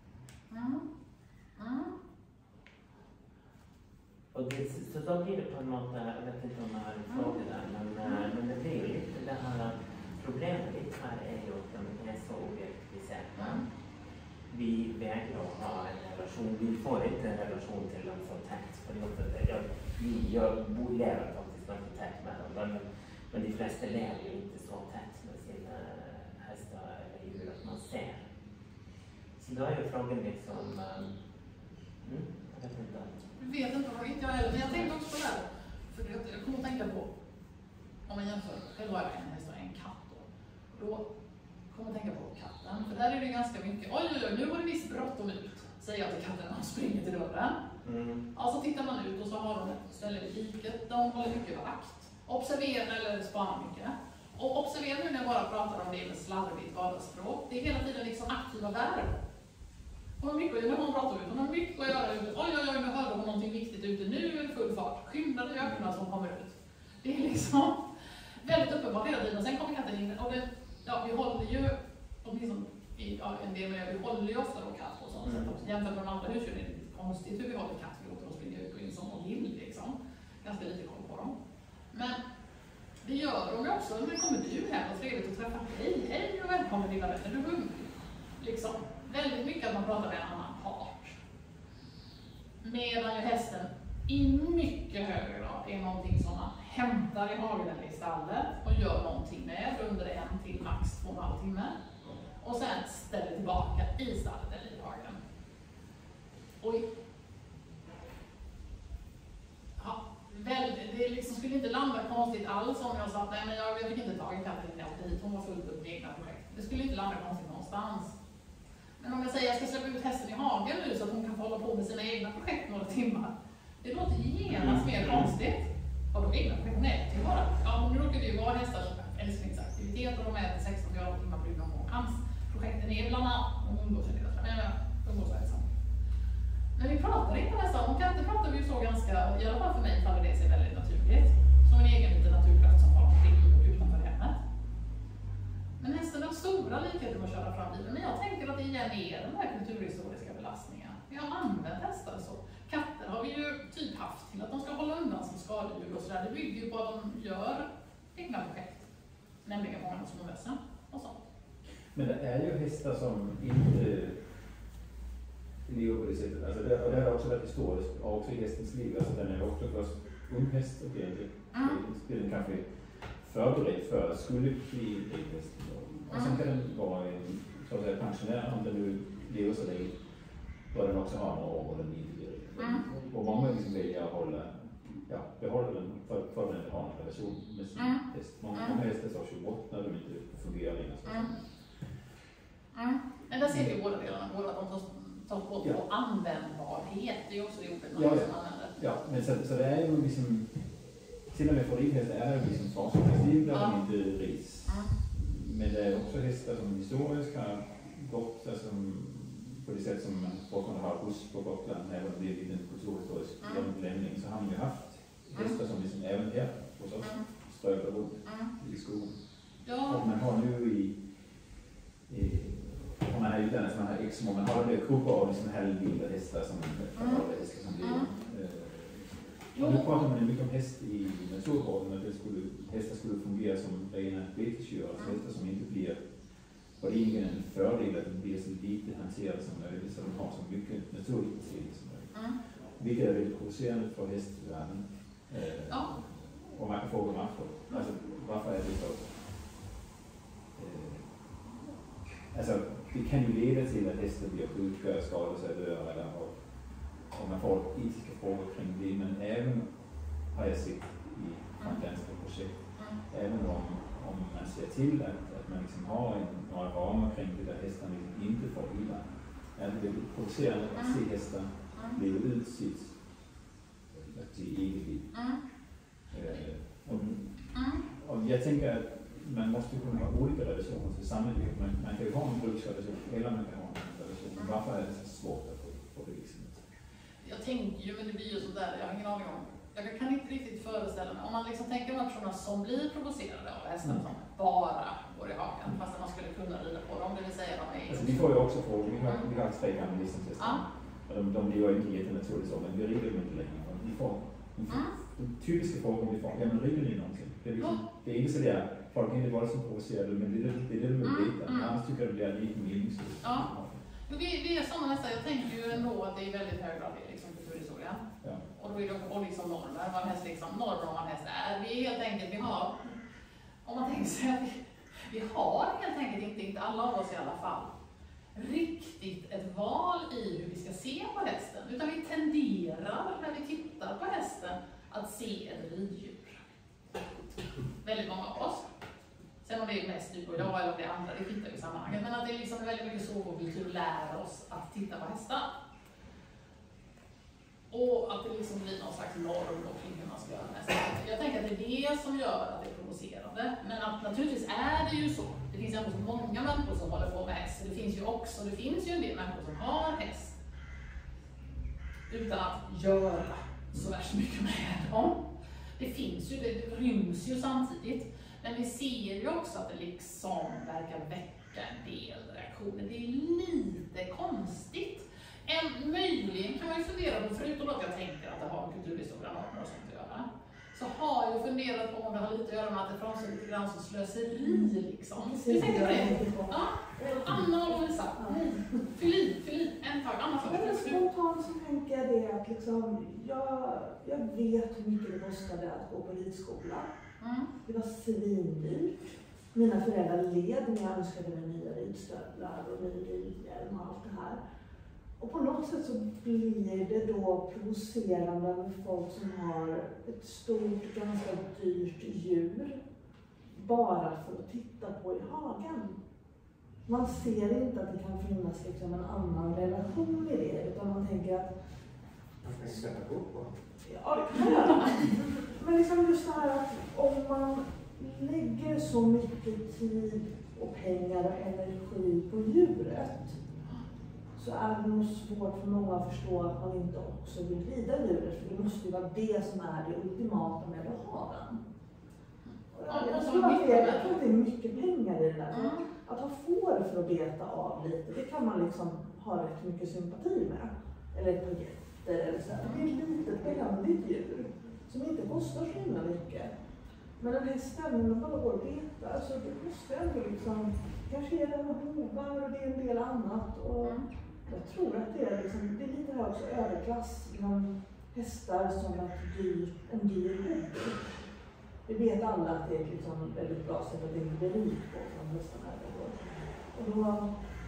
C: Och det, så då blir det på en måte, jag vet inte om jag har en fråga där, men det blir ju lite det här problemet lite här är ju att de är så objektiviserade. Vi vägrar att ha en relation, vi får inte en relation till dem så tätt. För jag lever faktiskt ganska tätt med dem, men de flesta lever ju inte så tätt med sina hästar eller djur att man ser. Så då är ju frågan liksom, jag vet inte.
A: Jag vet inte vad jag heller, men jag tänkte också på det här. För jag kommer att tänka på, om man jämför, själv har jag en häst och en katt då kommer att tänka på katten. För där är det ganska mycket, oj, nu var det visst bråttom ut, säger jag till katten när de springer till dörren. Ja, så tittar man ut och så har de ett ställe i diket, de håller mycket vakt. Observera eller spanar mycket. Och observera nu när jag bara pratar om det med slarvigt vardagsspråk, det är hela tiden liksom aktiva verb. Hon har mycket att göra, hon pratar ut, hon har mycket att göra ute. Oj, nu hörde hon någonting viktigt ute, nu är det full fart. Skynda dig öppna som kommer ut. Det är liksom väldigt uppenbart hela tiden. Sen kommer katten in och det, vi håller ju, åtminstone en del med vi håller ju ofta då katt på sånt sätt också. Jämfört med de andra husdjuren är det lite konstigt hur vi håller katt. Vi låter dem springa ut och in som de vill liksom. Ganska lite koll på dem. Men det gör de ju också när det kommer du här och trevligt att träffa dig. Hej och välkommen lilla vänner, du är hungrig. Liksom. Väldigt mycket att man pratar med en annan part. Medan ju hästen i mycket högre grad är någonting som man hämtar i hagen eller i stallet och gör någonting med under 1 till max 2,5 timmar. Och sen ställer tillbaka i stallet eller i hagen. Det liksom skulle inte landa konstigt alls om jag sa att nej, men jag fick inte tag i katten när jag åkte hit, hon var fullt upp med egna projekt. Det skulle inte landa konstigt någonstans. Men om jag säger att jag ska släppa ut hästen i hagen nu så att hon kan få hålla på med sina egna projekt några timmar. Det låter genast mer konstigt. Och de egna projekten är till bara. Ja, men nu råkar det ju vara hästars älsklingsaktivitet och de är 16 timmar per dygn och hans projekten är bland annat umgåsverksamhet. Men vi pratar inte nästan om katter pratar vi ju så ganska, i alla fall för mig faller det sig väldigt naturligt. Som en egen liten naturkraft som har omkring och utanför hemmet. Men hästen har stora likheter med att köra fram bilen. Men jag tänker att det igen är den här kulturhistoriska belastningen. Vi har använt hästar så. Katter har vi ju typ haft till att de ska hålla undan som skadedjur och sådär. Det bygger ju på att de gör egna projekt. Nämligen många små mössen och sånt.
E: Men det är ju hästar som inte lever på det sättet. Alltså det har också varit historiskt och också i hästens liv. Alltså den är också först ung häst och den kanske förberedd för skulle bli en häst. Och sen kan den vara så att säga pensionär, om den nu lever så länge, bör den också ha några år och den inte gör det. Och många liksom väljer att behålla den för att den inte har en relation med sin häst. Många hästar tar ju bort när de inte fungerar längre.
A: Men där ser vi båda delarna, både att de tar bort och användbarhet, det är ju också det ordet man använder.
E: Ja, men så det är ju liksom, till och med för ridhästar är det liksom svarshästar där de inte rids. Men det är också hästar som historiskt har gått på det sätt som man fortfarande har buss på Gotland, även om det är en kulturhistorisk lämning, så har man ju haft hästar som liksom även här hos oss strövar runt i skogen. Och man har nu och man har ju den som man har exmo, man har det kupper och liksom halvvilda hästar som hästar som blir. Och nu pratar man mycket om häst i naturvården, att hästar skulle fungera som rena betesdjur, alltså hästar som inte blir, och det är ingen en fördel att de blir så lite hanterade som möjligt, så de har så mycket naturligt beteende som möjligt. Vilket är väldigt provocerande för hästvärlden. Och man kan fråga varför. Alltså, varför är det så? Alltså, det kan ju leda till att hästar blir sjuka, skadar sig, dör eller och man får etiska frågor kring det, men även har jag sett i franska projekt, även om man ser till att man liksom har några ramar kring det där hästarna liksom inte får illa, är det väldigt provocerande att se hästar bli utsatt till eget liv. Och jag tänker att man måste kunna ha olika relationer till samma liv. Man kan ju ha en bruksrelation eller man kan ha en relation. Varför är det så svårt att få det liksom?
A: Jag tänker ju, men det blir ju sådär, jag har ingen aning om. Jag kan inte riktigt föreställa mig, om man liksom tänker på personer som blir provocerade av hästar som bara går i hagen, fast att man skulle kunna rida på dem, det vill säga de är...
E: Alltså, vi får ju också frågor, vi har 3 gamla listenshästar. De blir ju inte jättenaturligt så, men vi rider dem inte längre. Vi får de typiska frågorna vi får, ja men rider ni någonting? Det är inte så där, folk är inte våldsamt provocerade, men det är det de vill veta. Annars tycker jag det blir lite meningslöst.
A: Vi är sådana nästan, jag tänker ju ändå att det är väldigt hög grad i liksom kulturhistoria. Och då är det också liksom normer, vad en häst liksom, normer om vad en häst är. Vi är helt enkelt, vi har, om man tänker sig att vi har helt enkelt inte alla av oss i alla fall, riktigt ett val i hur vi ska se på hästen. Utan vi tenderar, när vi tittar på hästen, att se ett riddjur. Väldigt många av oss. Sen om det är mest du och jag eller om det är andra, det skittar i sammanhanget. Men att det är liksom väldigt mycket så vår kultur lär oss att titta på hästar. Och att det liksom blir någon slags norm kring hur man ska göra med hästar. Jag tänker att det är det som gör att det är provocerande. Men att naturligtvis är det ju så. Det finns ändå så många människor som håller på med häst. Det finns ju en del människor som har häst utan att göra så värst mycket med dem. Det finns ju, det ryms ju samtidigt. Men vi ser ju också att det liksom verkar väcka en del reaktioner. Det är lite konstigt. Möjligen kan man ju fundera på, förutom att jag tänker att det har med kulturhistoria och sånt att göra, så har jag funderat på om det har lite att göra med att det framstår lite grann som slöseri liksom. Du tänker på det? Ja. Anna och Lovisa. Fyll i. En tag. Anna först.
B: Men spontant så tänker jag det att liksom, jag vet hur mycket det kostade att gå på ridskola. Det var svindyrt. Mina föräldrar led när jag önskade mig nya ridstövlar och ny ridhjälm och allt det här. Och på något sätt så blir det då provocerande med folk som har ett stort, ganska dyrt djur bara för att titta på i hagen. Man ser inte att det kan finnas liksom en annan relation i det, utan man tänker att...
F: Man kan sätta upp på.
B: Ja, det kan jag. Men liksom just det här att om man lägger så mycket tid och pengar och energi på djuret, så är det nog svårt för många att förstå att man inte också vill rida djuret, för det måste ju vara det som är det ultimata med att ha den. Jag tror att det är mycket pengar i det där. Att ha får för att beta av lite, det kan man liksom ha rätt mycket sympati med. Eller ett par getter eller så. Det är ett litet behändigt djur som inte kostar så himla mycket. Men den här stämningen bara går att beta, alltså det måste ändå liksom, kanske är det med hovar och det är en del annat. Och jag tror att det är liksom, det är lite här också överklass bland hästar som en dyr hobby. Vi vet alla att det är liksom ett väldigt bra sätt att bli rik på från hästarna. Och då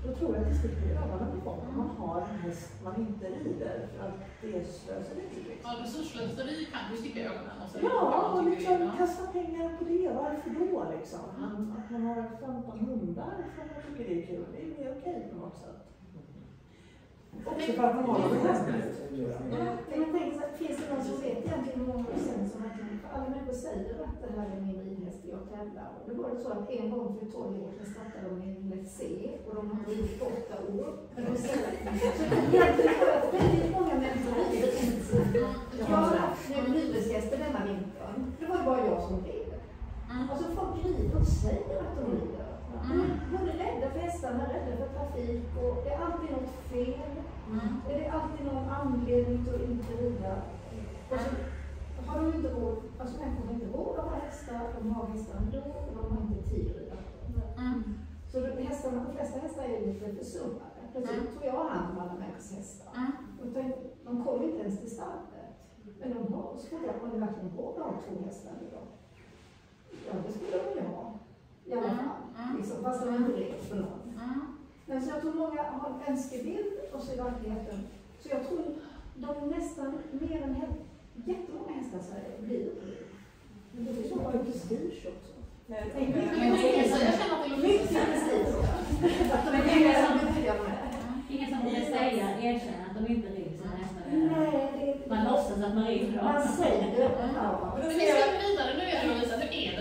B: Då tror jag att det skulle bli överläggande om man har en häst man inte rider för att det är slöseri.
A: Ja, resursslöseri kan du sticka i ögonen och säga.
B: Ja, och liksom kasta pengar på det. Varför då liksom? Att man har 15 hundar för att man tycker det är kul. Det är okej på något sätt. Också för att man har en häst.
H: Jag tänker så här, finns det någon som vet egentligen hur många procent som verkligen, för alla människor säger att det här är min ridhäst, jag tävlar. Och det var det så att en gång för 12 år sedan startade de i LFC och de har ridit 8 år. Men de säger så egentligen har jag väldigt många människor rider inte. Jag har haft nu hyresgäster denna vintern. Det var bara jag som red. Alltså folk rider och säger att de rider. De är rädda för hästarna, rädda för trafik och det är alltid något fel. Det är alltid någon anledning till att inte rida. Och så har de inte råd, alltså människor har inte råd att ha hästar, de har hästar ändå och de har inte tid att rida. Så de flesta hästar är lite försummade. Plötsligt tog jag hand om alla människors hästar. De kom inte ens till stallet. Men de har, så frågade jag om de verkligen råd att ha 2 hästar idag. Ja, det skulle de ju ha. I alla fall. Liksom, fast de inte red för någon. Men så jag tror många har en önskebild och så i verkligheten. Så jag tror de nästan mer än jättemånga hästar så blir det. Men det är så bara prestige också.
A: Jag känner att det är
H: mycket prestige.
D: Ingen som vill säga, erkänna att de inte rider sina hästar. Man låtsas att man rider dem.
H: Man säger det.
A: Men vi ska vidare nu är det Lovisa, hur är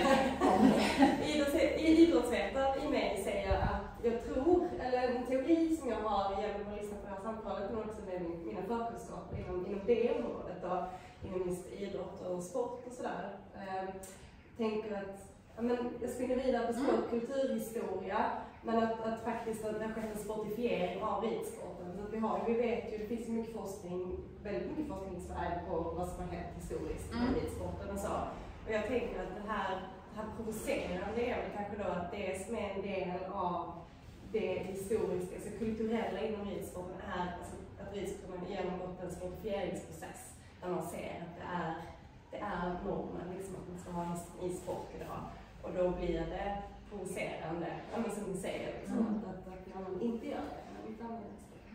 A: det?
I: Idrottsvetaren i mig säger att jag tror, eller en teori som jag har genom att lyssna på det här samtalet, men också med mina förkunskaper inom det området och inom just idrott och sport och sådär. Tänker att jag spinner vidare på sport, kulturhistoria, men att faktiskt det har skett en sportifiering av ridsporten. Så vi vet ju, det finns mycket forskning, väldigt mycket forskning i Sverige på vad som har hänt historiskt i ridsporten och så. Och jag tänker att det här provocerande är väl kanske då att det som är en del av det historiska, alltså kulturella inom ridsporten är alltså att ridsporten har genomgått en sportifieringsprocess där man ser att det är normen, liksom att man ska ha hästen i sport idag. Och då blir det provocerande, men som ni säger, liksom, att man inte gör det. Man inte använder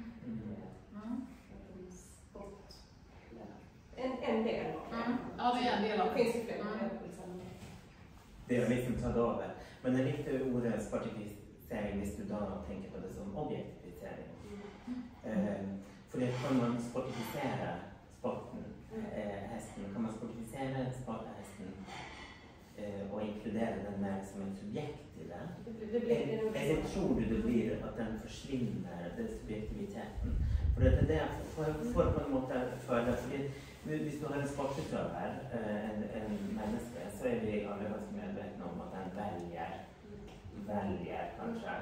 I: sport. En del av det.
A: Ja, det är en del av det.
I: Finns det fler
C: Det är liksom tar över. Men det är lite ordet sportifiering hvis du då tänker på det som objektivisering. För det kan man sportifiera sporten, hästen, kan man sportifiera hästen och inkludera den med som ett subjekt i det. Eller tror du det blir att den försvinner, den subjektiviteten? För det är det får på något måte föda. Hvis du har en sportsutøver, en menneske, så är vi alla ganska medvetna om att den väljer kanske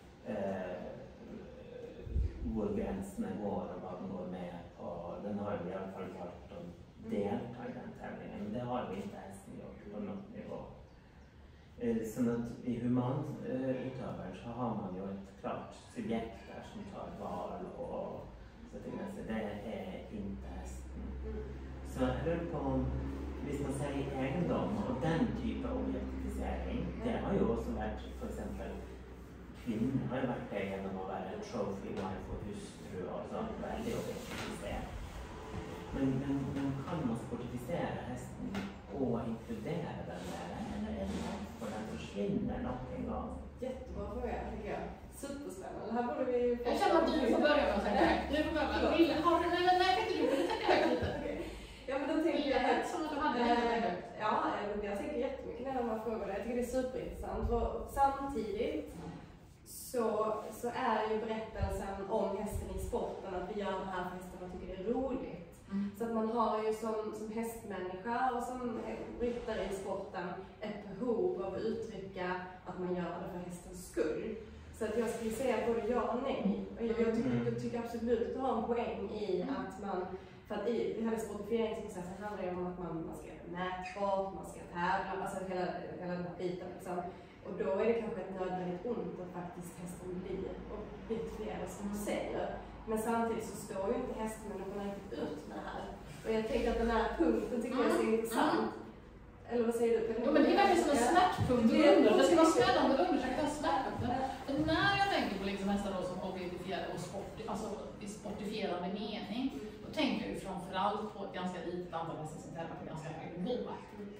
C: hvor gränserna går och vad den går med på. Den har i alla fall valt att delta i den tävlingen, men det har vi inte hästen gjort på något nivå. Så att i humanutövaren så har man ju ett klart subjekt där som tar val och så det är inte hästen. Så jag hör på, hvis man säger egendom och den typen av objektivisering, det har ju också varit, för exempel, kvinnor har ju varit det genom att vara trophy wife och hustru och sånt, väldigt objektiviserat. Men kan man sportifiera hästen och inkludera den där, eller är det för den försvinner någon gång?
I: Jättebra fråga, tycker jag. Superspännande. Här borde vi...
A: Jag känner att du får börja med att säga det. Du får börja med att har du nu en väg till du vill tänka högt lite? Ja, men då tänker jag högt. Som att du hade
I: ja, jag tänker jättemycket när de här frågorna. Jag tycker det är superintressant. Och samtidigt så är ju berättelsen om hästen i sporten att vi gör det här för hästen och tycker det är roligt. Så att man har ju som hästmänniska och som ryttare i sporten ett behov av att uttrycka att man gör det för hästens skull. Så att jag skulle säga både ja och nej. Och jag tycker absolut att det har en poäng i att man, för att i den här sportifieringsprocessen handlar det om att man ska göra mätsport, man ska tävla, alltså hela den här biten liksom. Och då är det kanske ett nödvändigt ont att faktiskt hästen blir objektifierad som du säger. Men samtidigt så står ju inte hästmänniskorna riktigt ut med det här. Och jag tänker att den här punkten tycker jag är så intressant. Eller vad säger du?
A: Jo, men det är verkligen som en smärtpunkt under. Det ska vara spännande att undersöka smärtpunkten. För när jag tänker på liksom nästan då som objektifierade och alltså i sportifierande mening. Då tänker jag ju framförallt på ett ganska litet antal hästar som tävlar på ganska hög nivå.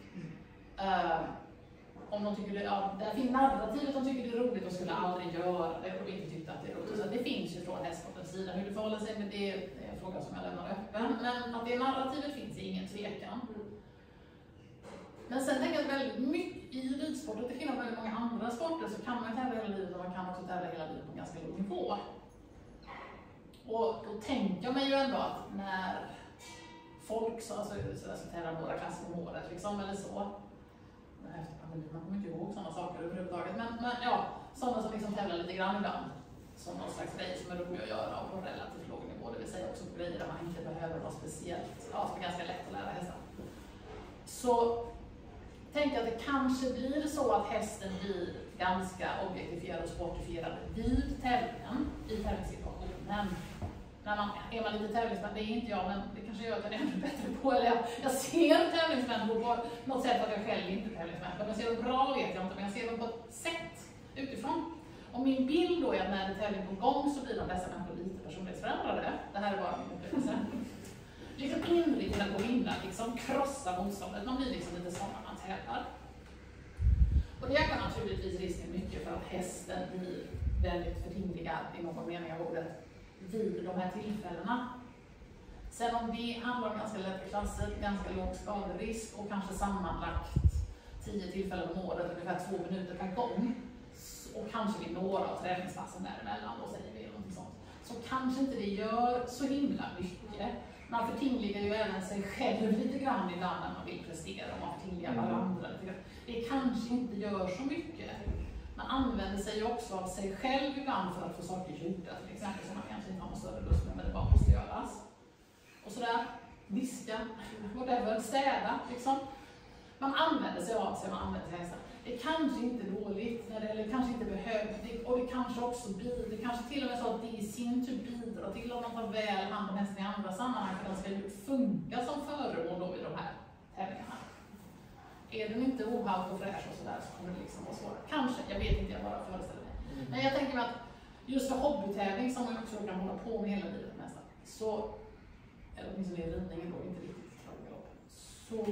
A: Om de tycker där finns narrativet, de tycker det är roligt och skulle aldrig göra det och inte tyckte att det är roligt. Så det finns ju från hästsportens sida. Hur det förhåller sig med det är en fråga som jag lämnar öppen. Men att det narrativet finns är ingen tvekan. Men sen tänker jag väldigt mycket i ridsporten, det finns väldigt många andra sporter så kan man tävla hela livet och man kan också tävla hela livet på en ganska låg nivå. Och då tänker jag mig ju ändå att när folk så tävlar några klasser om året liksom, eller så. Efter pandemin, man kommer inte ihåg sådana saker överhuvudtaget. Men ja, sådana som liksom tävlar lite grann ibland. Som någon slags grej som är rolig att göra och på en relativt låg nivå. Det vill säga också på grejer där man inte behöver vara speciellt, som är ganska lätt att lära hästar. Så tänker jag att det kanske blir så att hästen blir ganska objektifierad och sportifierad vid tävlingen, i tävlingssituationen. När man, är man lite tävlingsmän, det är inte jag, men det kanske gör att jag är ännu bättre på, eller jag ser tävlingsmän på något sätt att jag själv inte är tävlingsmän. Men jag ser dem bra vet jag inte, men jag ser dem på ett sätt utifrån. Och min bild då är att när det är tävling på gång så blir de dessa människor lite personlighetsförändrade. Det här är bara min upplevelse. Liksom inriktad på att vinna, liksom krossa motståndet. Man blir liksom lite sådana man tävlar. Och det ökar naturligtvis risken mycket för att hästen blir väldigt förtingligad i någon mening av ordet vid de här tillfällena. Sen om det handlar om ganska lätta klasser, ganska låg skaderisk och kanske sammanlagt 10 tillfällen om året, ungefär 2 minuter per gång. Och kanske vid några av träningspassen däremellan, då säger vi någonting sånt. Så kanske inte det gör så himla mycket. Man förtingligar ju även sig själv lite grann ibland när man vill prestera och man förtingligar varandra lite grann. Det kanske inte gör så mycket. Man använder sig ju också av sig själv ibland för att få saker gjorda, till exempel som man kanske inte har någon större lust med, men det bara måste göras. Och sådär, diska, whatever, städa liksom. Man använder sig av sig, man använder sig av sig. Det kanske inte är dåligt, eller kanske inte behövs, och det kanske också bidrar, det kanske till och med så att det i sin tur bidrar till att man tar väl hand om hästen i andra sammanhang, för den ska ju funka som föremål då i de här tävlingarna. Är den inte ohalt och fräsch och sådär så kommer det liksom vara svårt. Kanske, jag vet inte, jag bara föreställer mig. Men jag tänker mig att just för hobbytävling som man också kan hålla på med hela livet nästan, så, eller åtminstone i ridningen då, inte riktigt travgalopp, så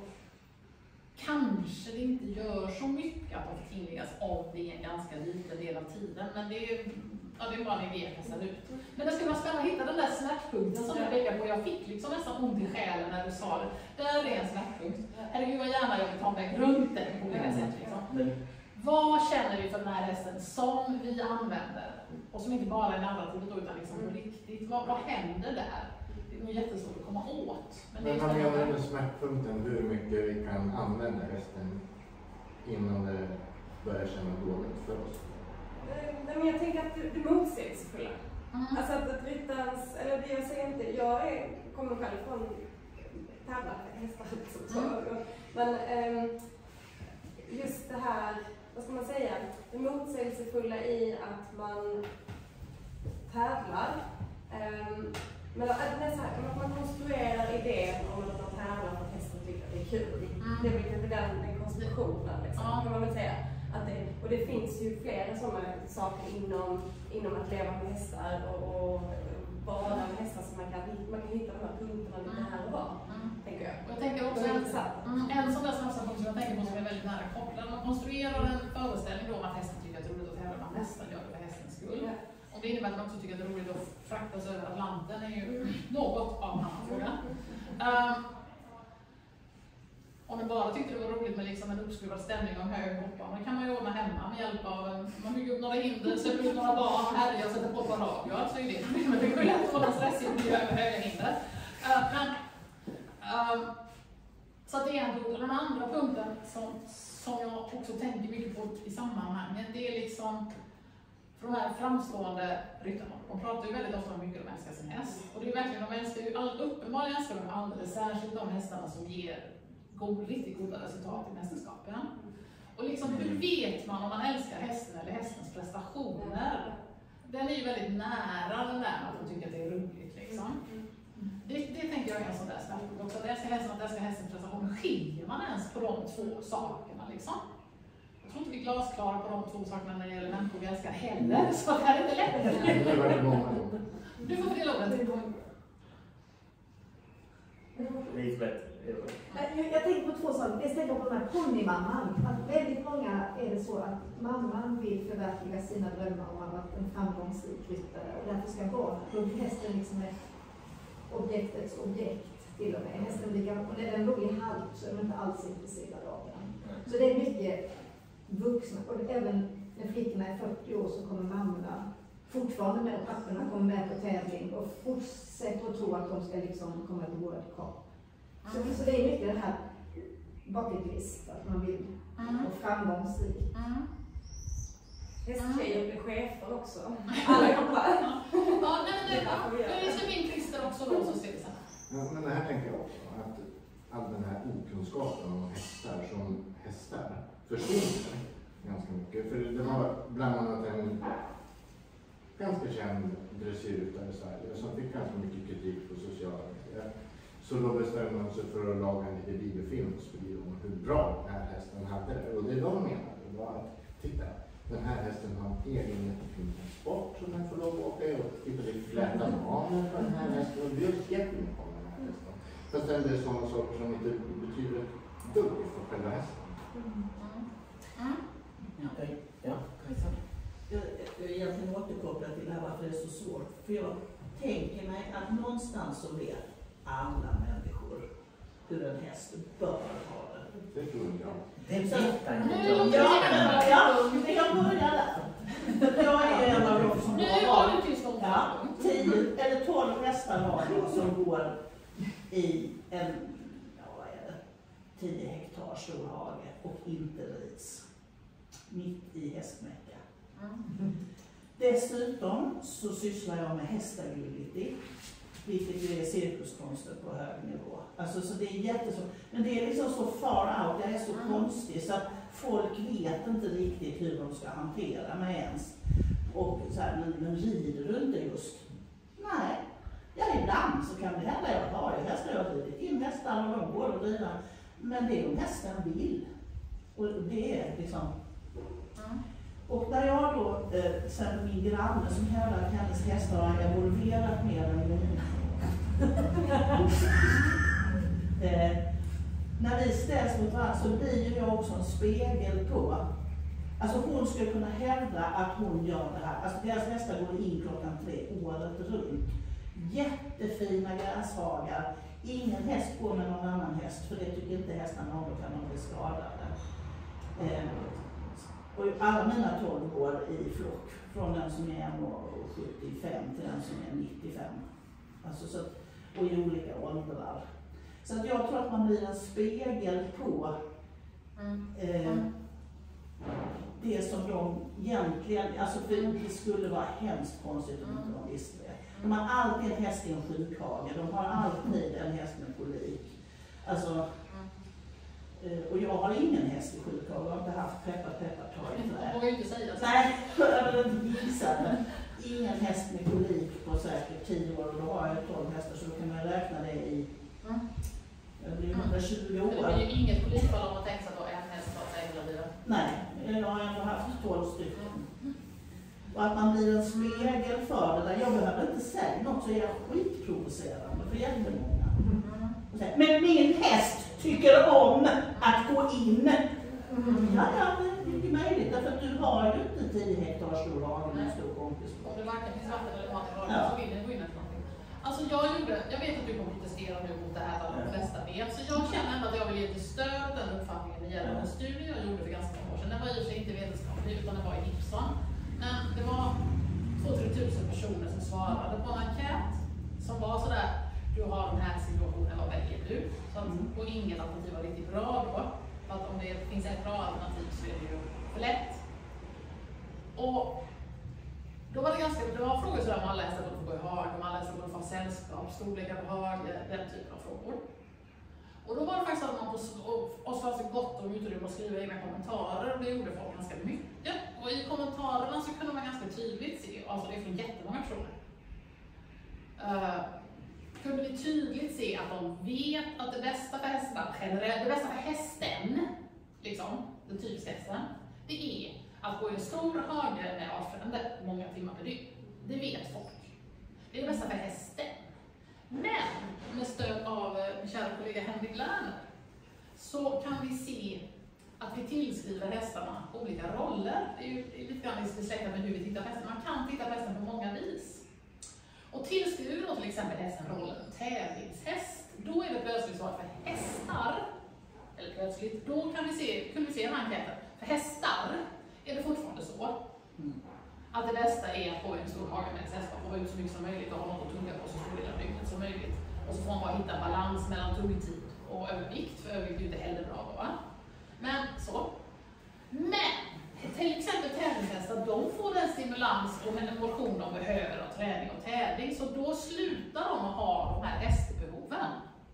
A: kanske det inte gör så mycket att de förtingligas av det en ganska liten del av tiden, men det är, ja, det är bara en idé att kasta ut. Men det skulle vara spännande att hitta den där smärtpunkten som jag pekade på. Jag fick liksom nästan ont i själen när du sa det. Där är en smärtpunkt. Herregud vad gärna jag vill ta en väg runt den på olika sätt. Liksom. Vad känner vi för den här hästen som vi använder? Och som inte bara är narrativet då, utan liksom på riktigt. Vad händer där? Det är nog jättesvårt att komma åt.
F: Men vad menar du med smärtpunkten? Hur mycket vi kan använda hästen innan det börjar känna dåligt för oss?
I: Men jag tänker att det motsägelsefulla. Alltså att ryttarens, eller det jag säger inte, jag kommer själv från tävlarhästar liksom. Men just det här, vad ska man säga, det motsägelsefulla i att man tävlar. Men att man konstruerar idén om att man tävlar för att hästen tycker att det är kul. Det är väl den konstruktionen liksom, kan man väl säga. Att och det finns ju flera sådana saker inom att leva med hästar och vara med hästar som man kan hitta de här punkterna lite här och var, tänker jag.
A: Och jag tänker också en sån där sammanhang som jag tänker på som är väldigt nära kopplad. Man konstruerar en föreställning då om att hästen tycker att det är roligt att tävla, man nästan gör det för hästens skull. Och det innebär att man också tycker att det är roligt att fraktas över Atlanten, är ju något av en annan fråga. Om man bara tyckte det var roligt med liksom en uppskruvad stämning och en hög hoppbana, det kan man ju ordna hemma med hjälp av man bygger upp några hinder, släpper ut några barn, härjar och sätter på radio. Alltså är det, men det går lätt att hålla stressig miljö med höga hinder. Så att det är en punkt. Och den andra punkten som jag också tänker mycket på i sammanhanget, det är liksom för de här framstående ryttarna. De pratar ju väldigt ofta om hur mycket de älskar sin häst. Och det är verkligen, de älskar ju uppenbarligen älskar de alldeles särskilt de hästarna som ger riktigt goda resultat i mästerskapen. Och liksom, hur vet man om man älskar hästen eller hästens prestationer? Den är ju väldigt nära den där att de tycker att det är roligt liksom. Det tänker jag är en sån där smärtpunkt också. Att älska hästen och att älska hästens prestationer, skiljer man ens på de två sakerna liksom? Jag tror inte vi är glasklara på de 2 sakerna när det gäller människor vi älskar heller, så det här är inte lätt. Du får fördela ordet.
H: Jag tänker på 2 saker. Jag tänker på den här ponnymamman. Att väldigt många är det så att mamman vill förverkliga sina drömmar om att vara en framgångsrik ryttare. Och därför ska barnen, hästen liksom är objektets objekt till och med. Hästen blir gammal, och när den då blir halv så är de inte alls intresserade av den. Så det är mycket vuxna, och även när flickorna är 40 år så kommer mammorna fortfarande med, och papporna kommer med på tävling och fortsätter att tro att de ska liksom komma till World Cup. Så det är mycket det här bucket list, att man vill vara framgångsrik.
I: Hästtjejer blir chefer också. Alla jobbar.
A: Ja, det är som min Christer också då, så ser vi så här.
F: Ja, men det här tänker jag också, att all den här okunskapen om hästar försvinner ganska mycket. För det var bland annat en ganska känd dressyrryttare i Sverige som fick ganska mycket kritik på sociala medier. Så då bestämde man sig för att laga en liten videofilm och skriva om hur bra den här hästen hade det. Och det de menade var att, titta, den här hästen har en egen jättefin sport som den får lov att åka i. Och titta, det är fläta manen på den här hästen. Och det är jättemycket om den här hästen. Fast det är sådana saker som inte betyder dugg för själva hästen.
C: Ja, Kajsa.
G: Jag egentligen återkopplar till det här varför det är så svårt. För jag tänker mig att någonstans så vet alla människor hur en häst bör ha det.
F: Det tror jag.
C: Det vet han inte.
G: Jag börjar där. Jag är en av dem som har 10 eller 12 hästar var det som går i en 10 hektar stor hage och inte rids. Mitt i hästmecka. Dessutom så sysslar jag med hästagility, vilket ju är cirkuskonster på hög nivå. Alltså, så det är jättesvårt. Men det är liksom så far out, det är så konstigt så att folk vet inte riktigt hur de ska hantera mig ens. Och så här, men rider du inte just? Nej. Ja, ibland så kan det hända. Jag har ju hästar, jag har ridit in hästar och de går och rider. Men det är om hästen vill. Och det är liksom... Och där jag då, sen min granne som hävdar att hennes hästar har evolverat mer än mina. När vi ställs mot varandra så blir ju jag också en spegel på. Alltså hon skulle kunna hävda att hon gör det här. Alltså deras hästar går in 3:00 året runt. Jättefina gräshagar. Ingen häst går med någon annan häst för det tycker inte hästarna om, då kan de bli skadade. Och alla mina 12 går i flock, från den som är 75 till den som är 95. Alltså så, och i olika åldrar. Så att jag tror att man blir en spegel på det som de egentligen, alltså för det skulle vara hemskt konstigt om inte de visste det. De har alltid en häst i en sjukhage, de har alltid en häst med kolik. Alltså, och jag har ingen häst i sjukhage, jag har inte haft peppar ta i trä.
A: Jag vågar inte säga så.
G: Nej, jag vill inte gissa det. Ingen häst med kolik på säkert 10 år och då har jag 12 hästar så då kan man räkna det i det blir 120 år.
A: Det blir ju inget polisfall om man tänker sig att en häst har sig hela tiden.
G: Nej, jag har ändå haft 12 stycken. Och att man blir en spegel för det där. Jag behöver inte säga något så är jag skitprovocerande för jättemånga. Men min häst tycker om att gå in. Ja, det är mycket möjligt. Därför att du har ju inte 10 hektar stor hage med en stor kompis.
A: Om det varken finns vatten eller mat i hagen så vill den gå in efter någonting. Alltså jag vet att du kommer protestera nu mot det här att de flesta vet. Så jag känner ändå att jag vill ge lite stöd den uppfattningen det gäller en studie jag gjorde för ganska många år sedan. Den var i och för sig inte vetenskaplig utan den var i Ipson. Men det var 2-3 tusen personer som svarade på en enkät som var sådär, du har den här situationen, vad väljer du? Så att, och inget alternativ var riktigt bra då. För att om det finns ett bra alternativ så är det ju för lätt. Och då var det var frågor sådär om alla hästar borde få gå i hage, om alla hästar borde få sällskap, storlekar på hage, den typen av frågor. Och då var det faktiskt att man oss fanns det gott om utrymme att skriva egna kommentarer och det gjorde folk ganska mycket. Och i kommentarerna så kunde man ganska tydligt se, alltså det är från jättemånga personer. Kunde vi tydligt se att de vet att det bästa för hästar generellt, det bästa för hästen, liksom, den typiska hästen, det är att gå i en stor hage med avföljande många timmar per dygn. Det vet folk. Det är det bästa för hästen. Men med stöd av min kära kollega Henrik Lerner så kan vi se att vi tillskriver hästarna olika roller. Det är ju lite grann besläktat med hur vi tittar på hästen. Man kan titta på hästen på många vis. Och tillskriver vi då till exempel hästen rollen tävlingshäst, då är det plötsligt så att för hästar, eller plötsligt, då kunde vi se en enkät. För hästar är det fortfarande så att det bästa är att gå i en stor hage med ett sällskap och vara ut så mycket som möjligt och ha något att tugga på så stor del av dygnet som möjligt. Och så får man bara hitta balans mellan tuggtid och övervikt, för övervikt är ju inte heller bra då, va? Men så. Men till exempel tävlingshästar, de får den stimulans och den motion de behöver av träning och tävling, så då slutar de att ha de här restbehoven.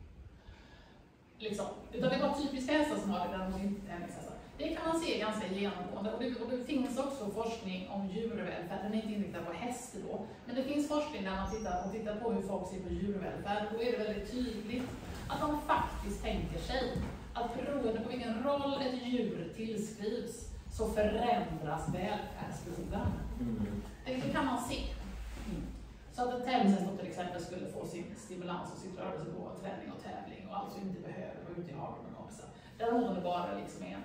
A: Liksom. Utan det är bara typiska hästar som har det, där de inte tävlingshästar. Det kan man se ganska genomgående, och det finns också forskning om djurvälfärd. Den är inte inriktad på hästar då, men det finns forskning där man tittar på hur folk ser på djurvälfärd. Då är det väldigt tydligt att de faktiskt tänker sig att beroende på vilken roll ett djur tillskrivs så förändras välfärdsbehoven. Det kan man se. Så att en tävlingshäst till exempel skulle få sin stimulans och sitt rörelsebehov av träning och tävling och alltså inte behöver gå ut i hagen med kompisar. Däremot om det bara liksom är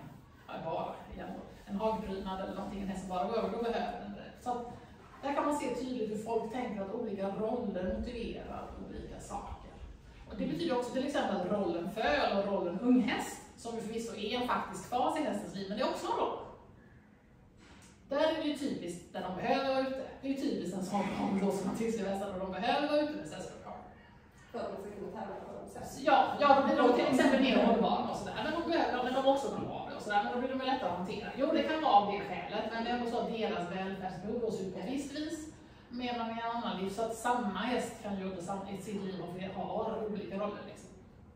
A: en hagprydnad eller någonting, en häst som bara går över, då behöver den det. Så att där kan man se tydligt hur folk tänker att olika roller motiverar olika saker. Och det betyder också till exempel att rollen föl och rollen unghäst, som ju förvisso är en faktisk fas i hästens liv, men det är också en roll. Där är det ju typiskt där de behöver vara ute. Det är ju typiskt en sån roll som man tillskriver hästar och de behöver vara ute med sällskapshagen.
I: För att de ska kunna tävla på dem sen.
A: Ja, då blir de till exempel mer hållbara och sådär. Men de också bra och sådär. Men då blir de lättare att hantera. Jo, det kan vara av det skälet, men det är också så att deras välfärdsbehov går ut på ett visst vis. Medan i en annan liv, så att samma häst kan ju under sitt liv ha olika roller liksom.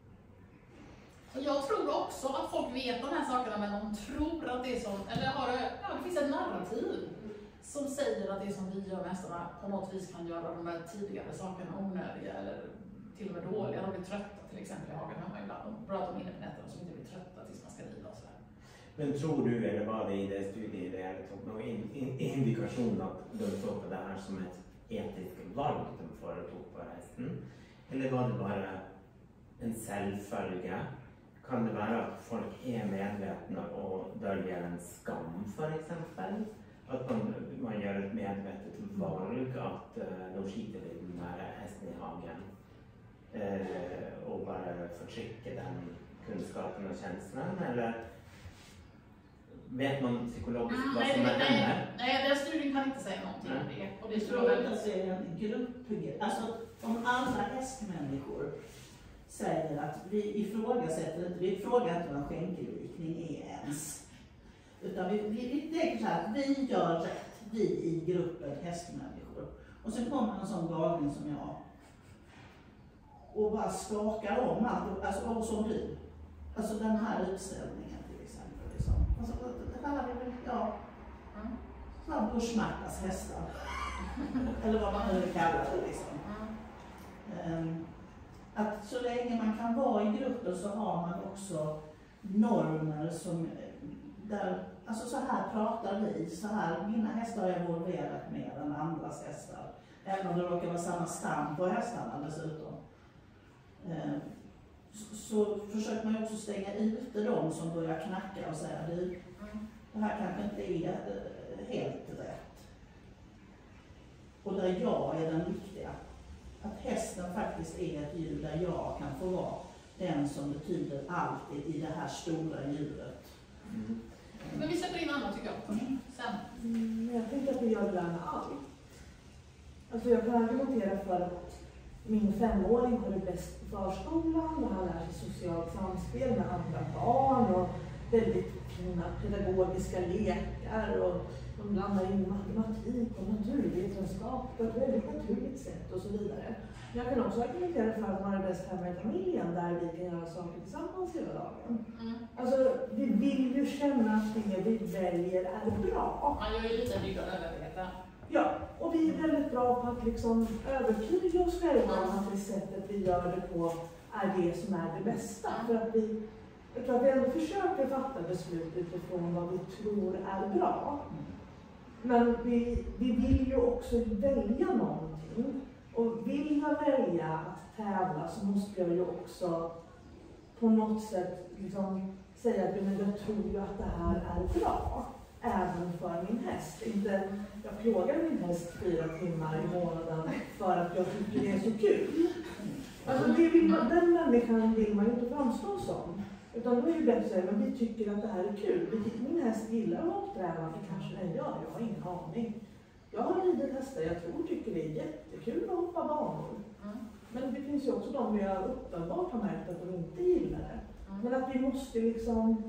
A: Så jag tror också att folk vet de här sakerna, men de tror att det är som, eller det finns ett narrativ som säger att det som vi gör hästarna på något vis kan göra de här tidigare sakerna onödiga eller till och med dåliga. De blir trötta till exempel i hagen hemma ibland. De bra att de är inne på nätterna som inte blir trötta tills man ska rida och sådär.
C: Men tror du, eller var det i det studien där det tog någon indikation att de såg på det här som ett etiskt val de företog på hästen? Eller var det bara en självfölja? Kan det vara att folk är medvetna och döljer en skam för exempel? Att man gör ett medvetet val att de skiter i den här hästen i hagen och bara förtrycker den kunskapen och känslan? Eller vet man psykologiskt vad som händer?
A: Nej, den studien kan inte säga någonting om det. Och det
G: tror jag att det är en grupp. Alltså om alla hästmänniskor säger att vi ifrågasätter vad skänkelvikning är ens. Utan vi tänker så här att vi gör rätt, vi i gruppen hästmänniskor. Och sen kommer en sån galning som jag och bara skakar om allt, alltså och som du. Alltså den här utställningen till exempel. Liksom. Alltså, det här är väl, sådana bushmarkas hästar. Eller vad man nu kallar det liksom. Att så länge man kan vara i gruppen så har man också normer som där, alltså så här pratar vi, så här, mina hästar är evolverat mer än andras hästar. Även om det råkar vara samma stam på hästarna dessutom. Så försöker man ju också stänga ute de som börjar knacka och säga det här kanske inte är helt rätt. Och där jag är den viktiga. Att hästen faktiskt är ett djur där jag kan få vara den som betyder allt i det här stora djuret.
A: Men vi släpper in Anna tycker jag. Sen.
B: Jag tänker att vi gör det där med allt. Alltså jag kan argumentera för att min 5-åring har det bäst på förskolan och han lär sig socialt samspel med andra barn och väldigt fina pedagogiska lekar och de blandar in matematik och naturvetenskap på ett väldigt naturligt sätt och så vidare. Jag kan också argumentera för att man är bäst hemma i familjen där vi kan göra saker tillsammans hela dagen. Alltså vi vill ju känna att det vi väljer är bra.
A: Man gör ju lite nytta av överheten.
B: Ja, och vi är väldigt bra på att liksom övertyga oss själva om att det sättet vi gör det på är det som är det bästa. För att vi jag tror att vi ändå försöker fatta beslut utifrån vad vi tror är bra. Men vi vill ju också välja någonting. Och vill jag välja att tävla så måste jag ju också på något sätt liksom säga att jag tror ju att det här är bra. Även för min häst. Inte, jag plågar min häst 4 timmar i månaden för att jag tycker det är så kul. Alltså den människan vill man ju inte framstå som. Utan då är det bättre att säga, men vi tycker att det här är kul. Min häst gillar att hoppträna, det kanske den gör, jag har ingen aning. Jag har ridit hästar, jag tror tycker det är jättekul att hoppa banor. Men det finns ju också de vi har uppenbart har märkt att de inte gillar det. Men att vi måste liksom,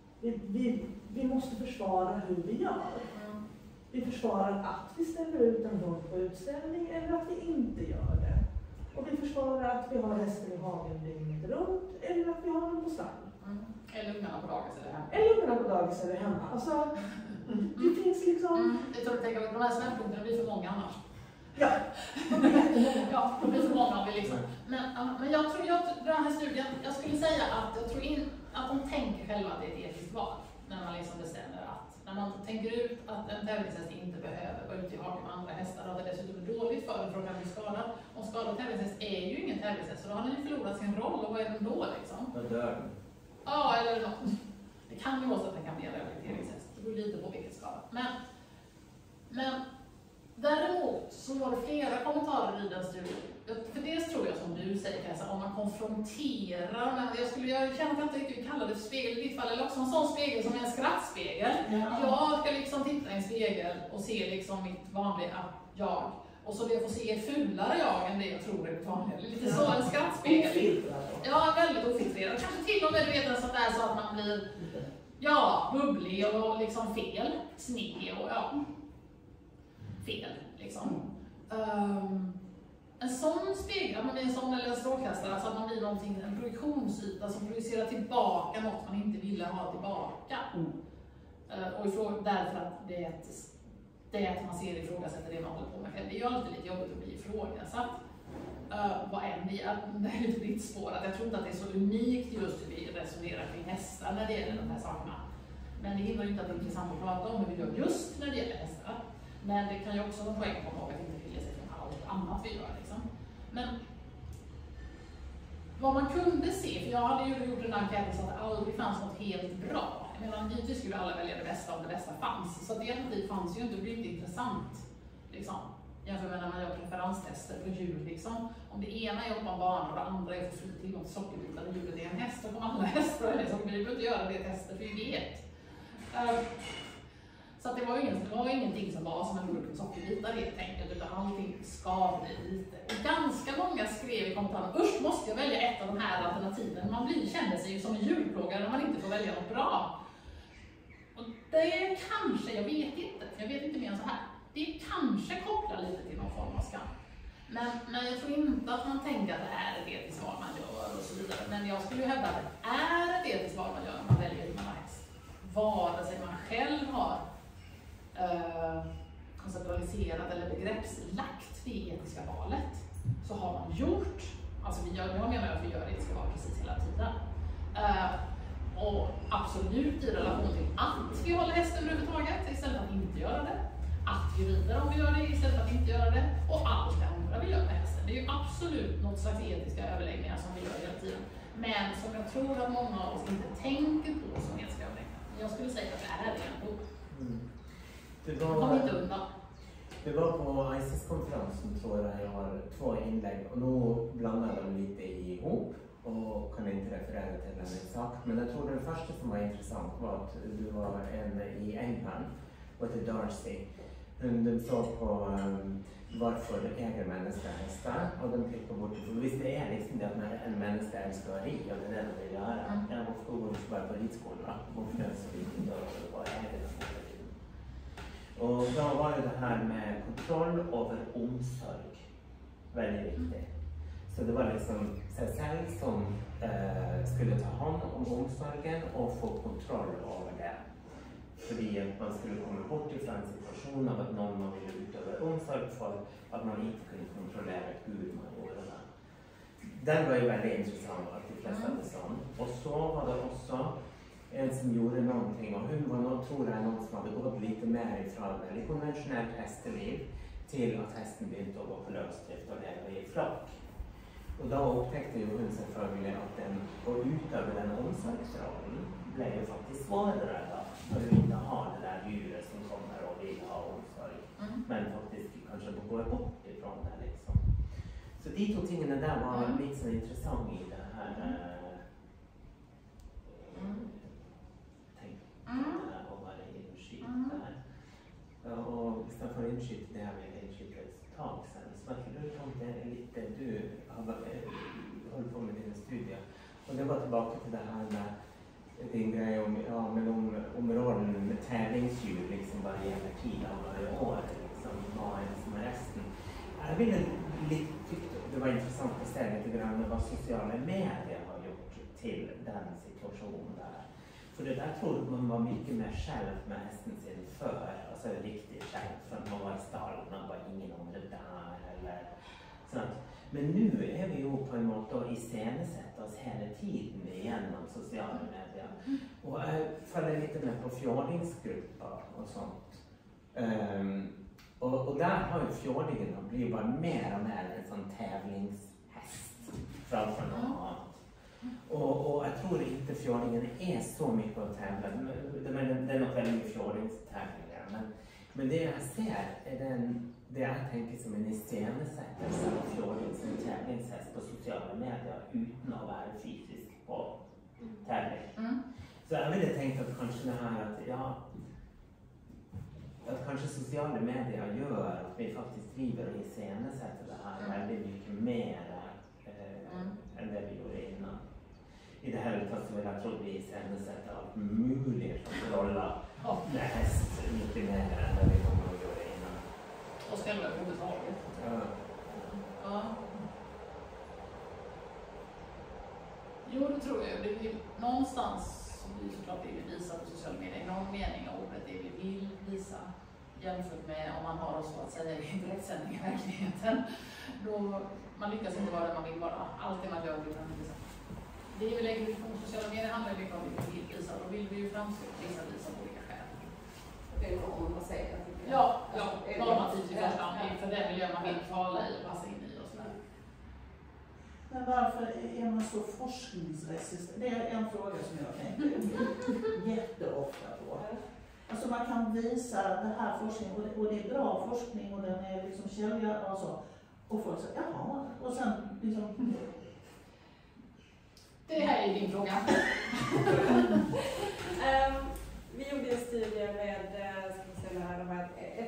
B: vi måste försvara hur vi gör. Vi försvarar att vi ställer ut en hund på utställning eller att vi inte gör det. Och vi försvarar att vi har hästen i hagen dygnet runt eller att vi har den på stall.
A: Eller ungarna på dagis eller hemma.
B: Eller ungarna på dagis eller hemma. Alltså, det finns liksom...
A: Jag tror att de här smällpunkterna blir för många annars.
B: Ja, de blir jättemånga.
A: Ja, de blir för många om vi liksom. Men jag tror, den här studien, jag skulle säga att jag tror att de tänker själva att det är ett etiskt val. När man liksom bestämmer att, när man tänker ut att en tävlingshäst inte behöver vara ute i hagen med andra hästar och att det dessutom är dåligt för den för att den blir skadad. Och skadad tävlingshäst är ju ingen tävlingshäst, så då har den ju förlorat sin roll och vad är den då liksom?
C: Då dör den.
A: Ja, eller något. Det kan ju vara så att den kan bli en rehabiliteringshäst. Det beror lite på vilket skada. Men däremot så var det flera kommentarer i den studien. För dels tror jag som du säger Kajsa, om man konfronterar, jag känner att jag inte riktigt vill kalla det för spegel i ditt fall, eller också en sån spegel som är en skrattspegel. Jag ska liksom titta i en spegel och se liksom mitt vanliga jag. Och så jag får se ett fulare jag än det jag tror är mitt vanliga. Lite så, en skrattspegel. Ja, väldigt ofiltrerad. Kanske till och med du vet en sån där så att man blir bubblig och liksom fel. Sned och fel liksom. En sån spegel, man blir en sån eller en strålkastare så att man blir någonting, en projektionsyta som projicerar tillbaka något man inte ville ha tillbaka. Och därför att det att man ser ifrågasätter det man håller på med själv. Det är ju alltid lite jobbigt att bli ifrågasatt. Vad än det är lite ditt spår. Jag tror inte att det är så unikt just hur vi resonerar kring hästar när det gäller de här sakerna. Men det hindrar inte att det är intressant att prata om hur vi gör just när det gäller hästar. Men det kan ju också vara en poäng på att det inte skiljer sig från allt annat vi gör. Liksom. Men vad man kunde se, för jag hade ju gjort en enkät så att det aldrig fanns något helt bra. Jag menar, givetvis skulle alla välja det bästa om det bästa fanns. Så det fanns ju inte, det blir inte intressant. Liksom. Jämför med när man gör preferenstester på djur. Liksom. Om det ena är att hoppa en bana och det andra är att få fri tillgång till sockerbitar och djuret är en häst, då kommer alla hästar eller sockerbitar. Vi behöver inte göra det testet, för vi vet. Så att det var ingenting som var som en burk med sockerbitar helt enkelt, utan allting skavde lite. Och ganska många skrev i kommentarerna, usch, måste jag välja ett av de här alternativen? Man känner sig ju som en djurplågare när man inte får välja något bra. Och det kanske, jag vet inte mer än så här. Det kanske kopplar lite till någon form av skam. Men jag tror inte att man tänker att det är ett etiskt val man gör och så vidare. Men jag skulle ju hävda att det är ett etiskt val man gör när man väljer hur man har häst. Vare sig man själv har konceptualiserat eller begreppslagt det etiska valet, så har man gjort, alltså jag menar att vi gör etiska val precis hela tiden. Och absolut i relation till att vi håller hästen överhuvudtaget istället för att inte göra det. Att vi rider om vi gör det istället för att inte göra det. Och allt det andra vi gör med hästen. Det är ju absolut något slags etiska överläggningar som vi gör hela tiden. Men som jag tror att många av oss inte tänker på som etiska överläggningar. Jag skulle säga att det är det ändå.
C: Det var på ICES-konferensen tror jag har 2 inlägg och nu blandar de lite ihop och kan inte referera till en sak. Men jag tror det första som var intressant var att du var en i England och till Darcy. De såg på varför äger människor hästar och de pekade bort det. Visst det är liksom det att när en människa älskar att rida och det är det de vill göra. Varför går du bara på ridskolan? Varför är det så viktigt att vara ägare? Och då var ju det här med kontroll över omsorg väldigt viktigt. Så det var liksom Cecil som skulle ta hand om omsorgen och få kontroll över det. Fordi att man skulle komma bort ifrån en situation av att någon ville utöva omsorg för att man inte kunde kontrollera hur man gjorde det. den var ju väldigt intressant att de flesta bestånd. Och så var det också en som gjorde någonting, och hon var nog, tror jag, någon som hade gått lite mer ifrån väldigt konventionellt hästeliv till att hästen började att gå på lösdrift och leva i flock. Och då upptäckte ju hon selvfølgelig att den, och utöver den omsorgsrollen, blev ju faktiskt svårare då. När du inte har det där djuret som kommer och vill ha omsorg. Men faktiskt kanske gå bort ifrån det liksom. Så de två tingene där var lite så intressant i det här tänket och vara inskilt där. Och hvis jag får inskilt det här med inskilt ett tag sen, så snackade du om det lite, du håller på med dina studier. Och det var tillbaka till det här med din grej om rollen med tävlingsdjur liksom varierar tid av varje år, liksom vad är det som är resten. Jag ville tyckte det var intressant att ställa lite grann vad sociala medier har gjort till den situationen där. För det där tror man var mycket mer själv med hästen sin för, alltså riktigt själv, för att man var i stallen, man var ingen om det där eller sånt. Men nu är vi ju på en måte att iscenesätta oss hela tiden genom sociala medier. Och jag följer lite med på fjordingsgrupper och sånt. Och där har ju fjordingen blivit bara mer och mer en sån tävlingshäst framför något annat. Och jag tror inte fjordingen är så mycket att tävla. Det är nog väldigt mycket fjordingstävlingar. Men det jag ser är det jag tänker som en iscenesättelse av fjording som tävlingshäst på sociala medier utan att vara fysisk på tävling. Så jag ville tänka att kanske det här att kanske sociala medier gör att vi faktiskt driver och iscenesätter det här väldigt mycket mer än det vi gjorde innan. I det här uttalet så vill jag tro att vi iscenesätter allt möjligt att rolla med häst mycket mer än det vi kommer att göra innan.
A: Och ställa överhuvudtaget. Ja. Jo, det tror jag. Det vill, någonstans som vi såklart vill visa på sociala medier, någon mening av ordet det vi vill visa jämfört med om man har oss så att säga i direktsändning i verkligheten. Då man lyckas inte vara där man vill vara. Allt det man gör vill man visa. Det vi lägger ut på sociala medier handlar mycket om det vi vill visa. Då vill vi ju visa på olika skäl.
I: Det är någon man säger.
A: Ja, normativt i första hand. För den miljö man vill tala i och passa in i och sådär.
G: Men varför är man så forskningsresistent? Det är en fråga som jag tänker jätteofta på. Alltså man kan visa det här forskningen och det är bra forskning och den är liksom källor och så. Och folk säger jaha, och sen liksom...
A: Det här är din fråga.
I: Vi gjorde en studie med de här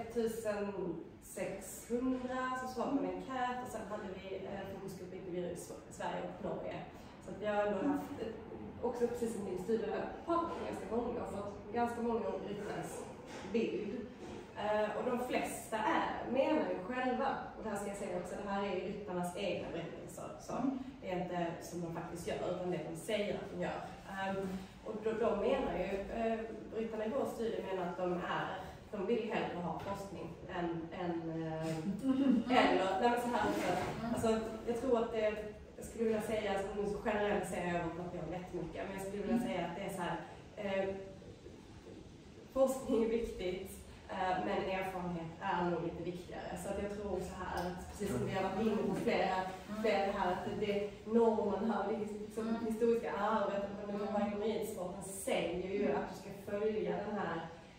I: 1600 som svarade på en enkät och sen hade vi fokusgruppintervjuer i Sverige och Norge. Så att vi har ändå haft, också precis som din studie, pratat med ganska många och fått ganska många om ryttarens bild. Och de flesta menar ju själva, och det här ska jag säga också, det här är ryttarnas egna berättelser. Så det är inte som de faktiskt gör, utan det de säger att de gör. Och de menar ju, ryttarna i vår studie menar att de vill hellre ha forskning eller så här. Alltså, jag tror att jag skulle vilja säga, alltså, nu så generellt säger jag att jag har jättemycket, men jag skulle vilja säga att det är så här, forskning är viktigt, men erfarenhet är nog lite viktigare. Så att jag tror så här, precis som vi har varit inne på flera här, att det normen här, det liksom historiska arvet och den här ridsporten säger ju att du ska följa den här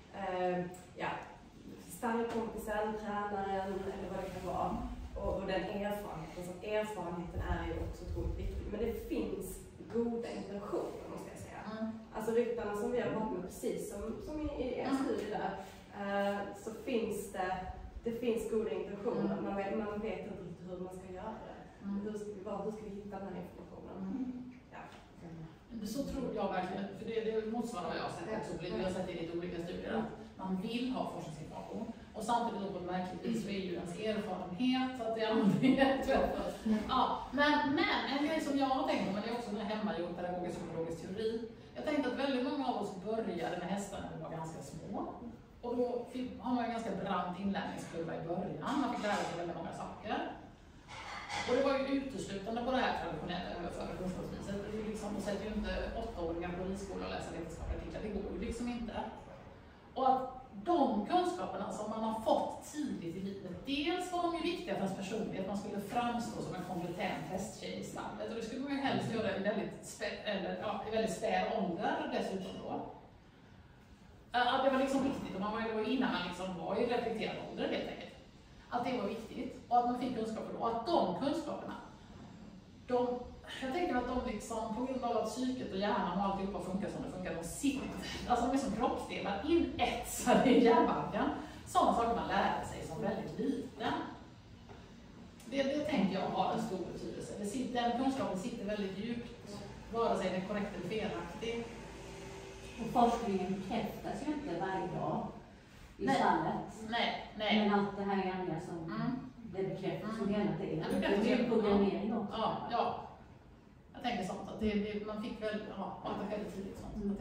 I: stallkompisen, tränaren eller vad det kan vara. Och den erfarenheten, så erfarenheten är ju också otroligt viktig. Men det finns goda intentioner, måste jag säga. Alltså ryttarna som vi har varit med, precis som i en studie där, så finns det finns goda intentioner. Man vet inte riktigt hur man ska göra det. Hur ska vi hitta den här informationen? Ja.
A: Så tror jag verkligen, för det motsvarar vad jag har sett också. Vi har sett i lite olika studier att man vill ha forskningsinformation. Och samtidigt då på ett märkligt vis så är ju ens erfarenhet så att det är aldrig men en grej som jag har tänkt på, men det är också en hemmagjord pedagogisk och psykologisk teori. Jag tänkte att väldigt många av oss började med hästar när de var ganska små. Och då har man en ganska brant inlärningskurva i början. Man fick lära sig väldigt många saker. Och det var ju uteslutande på det här traditionella överförda kunskapsviset. Det är ju liksom, de sätter ju inte 8-åringar på ridskola och läser vetenskapliga artiklar, det går ju liksom inte. Och att de kunskaperna som man har fått tidigt i livet, dels var de ju viktiga för ens personlighet, man skulle framstå som en kompetent hästtjej i stallet, och det skulle man ju helst göra i väldigt späd ålder dessutom då. Det var liksom viktigt, och det var innan man liksom var i reflekterad ålder helt enkelt. Att det var viktigt, och att man fick kunskaper då, och att de kunskaperna, jag tänker att de liksom, på grund av att psyket och hjärnan och alltihopa funkar som det funkar, de sitter, alltså de är som kroppsdelar inetsade i hjärnbalken. Sådana saker man lärde sig som väldigt liten. Det tänker jag har en stor betydelse. Den kunskapen sitter väldigt djupt, vare sig den är korrekt eller felaktig.
D: Och forskningen bekräftas ju inte varje dag i stallet.
A: Nej.
D: Men allt det här andra som det bekräftas som hela tiden. Det är programmering också.
A: Ja. Jag tänker sånt, att man fick väl, att det skedde tidigt sånt.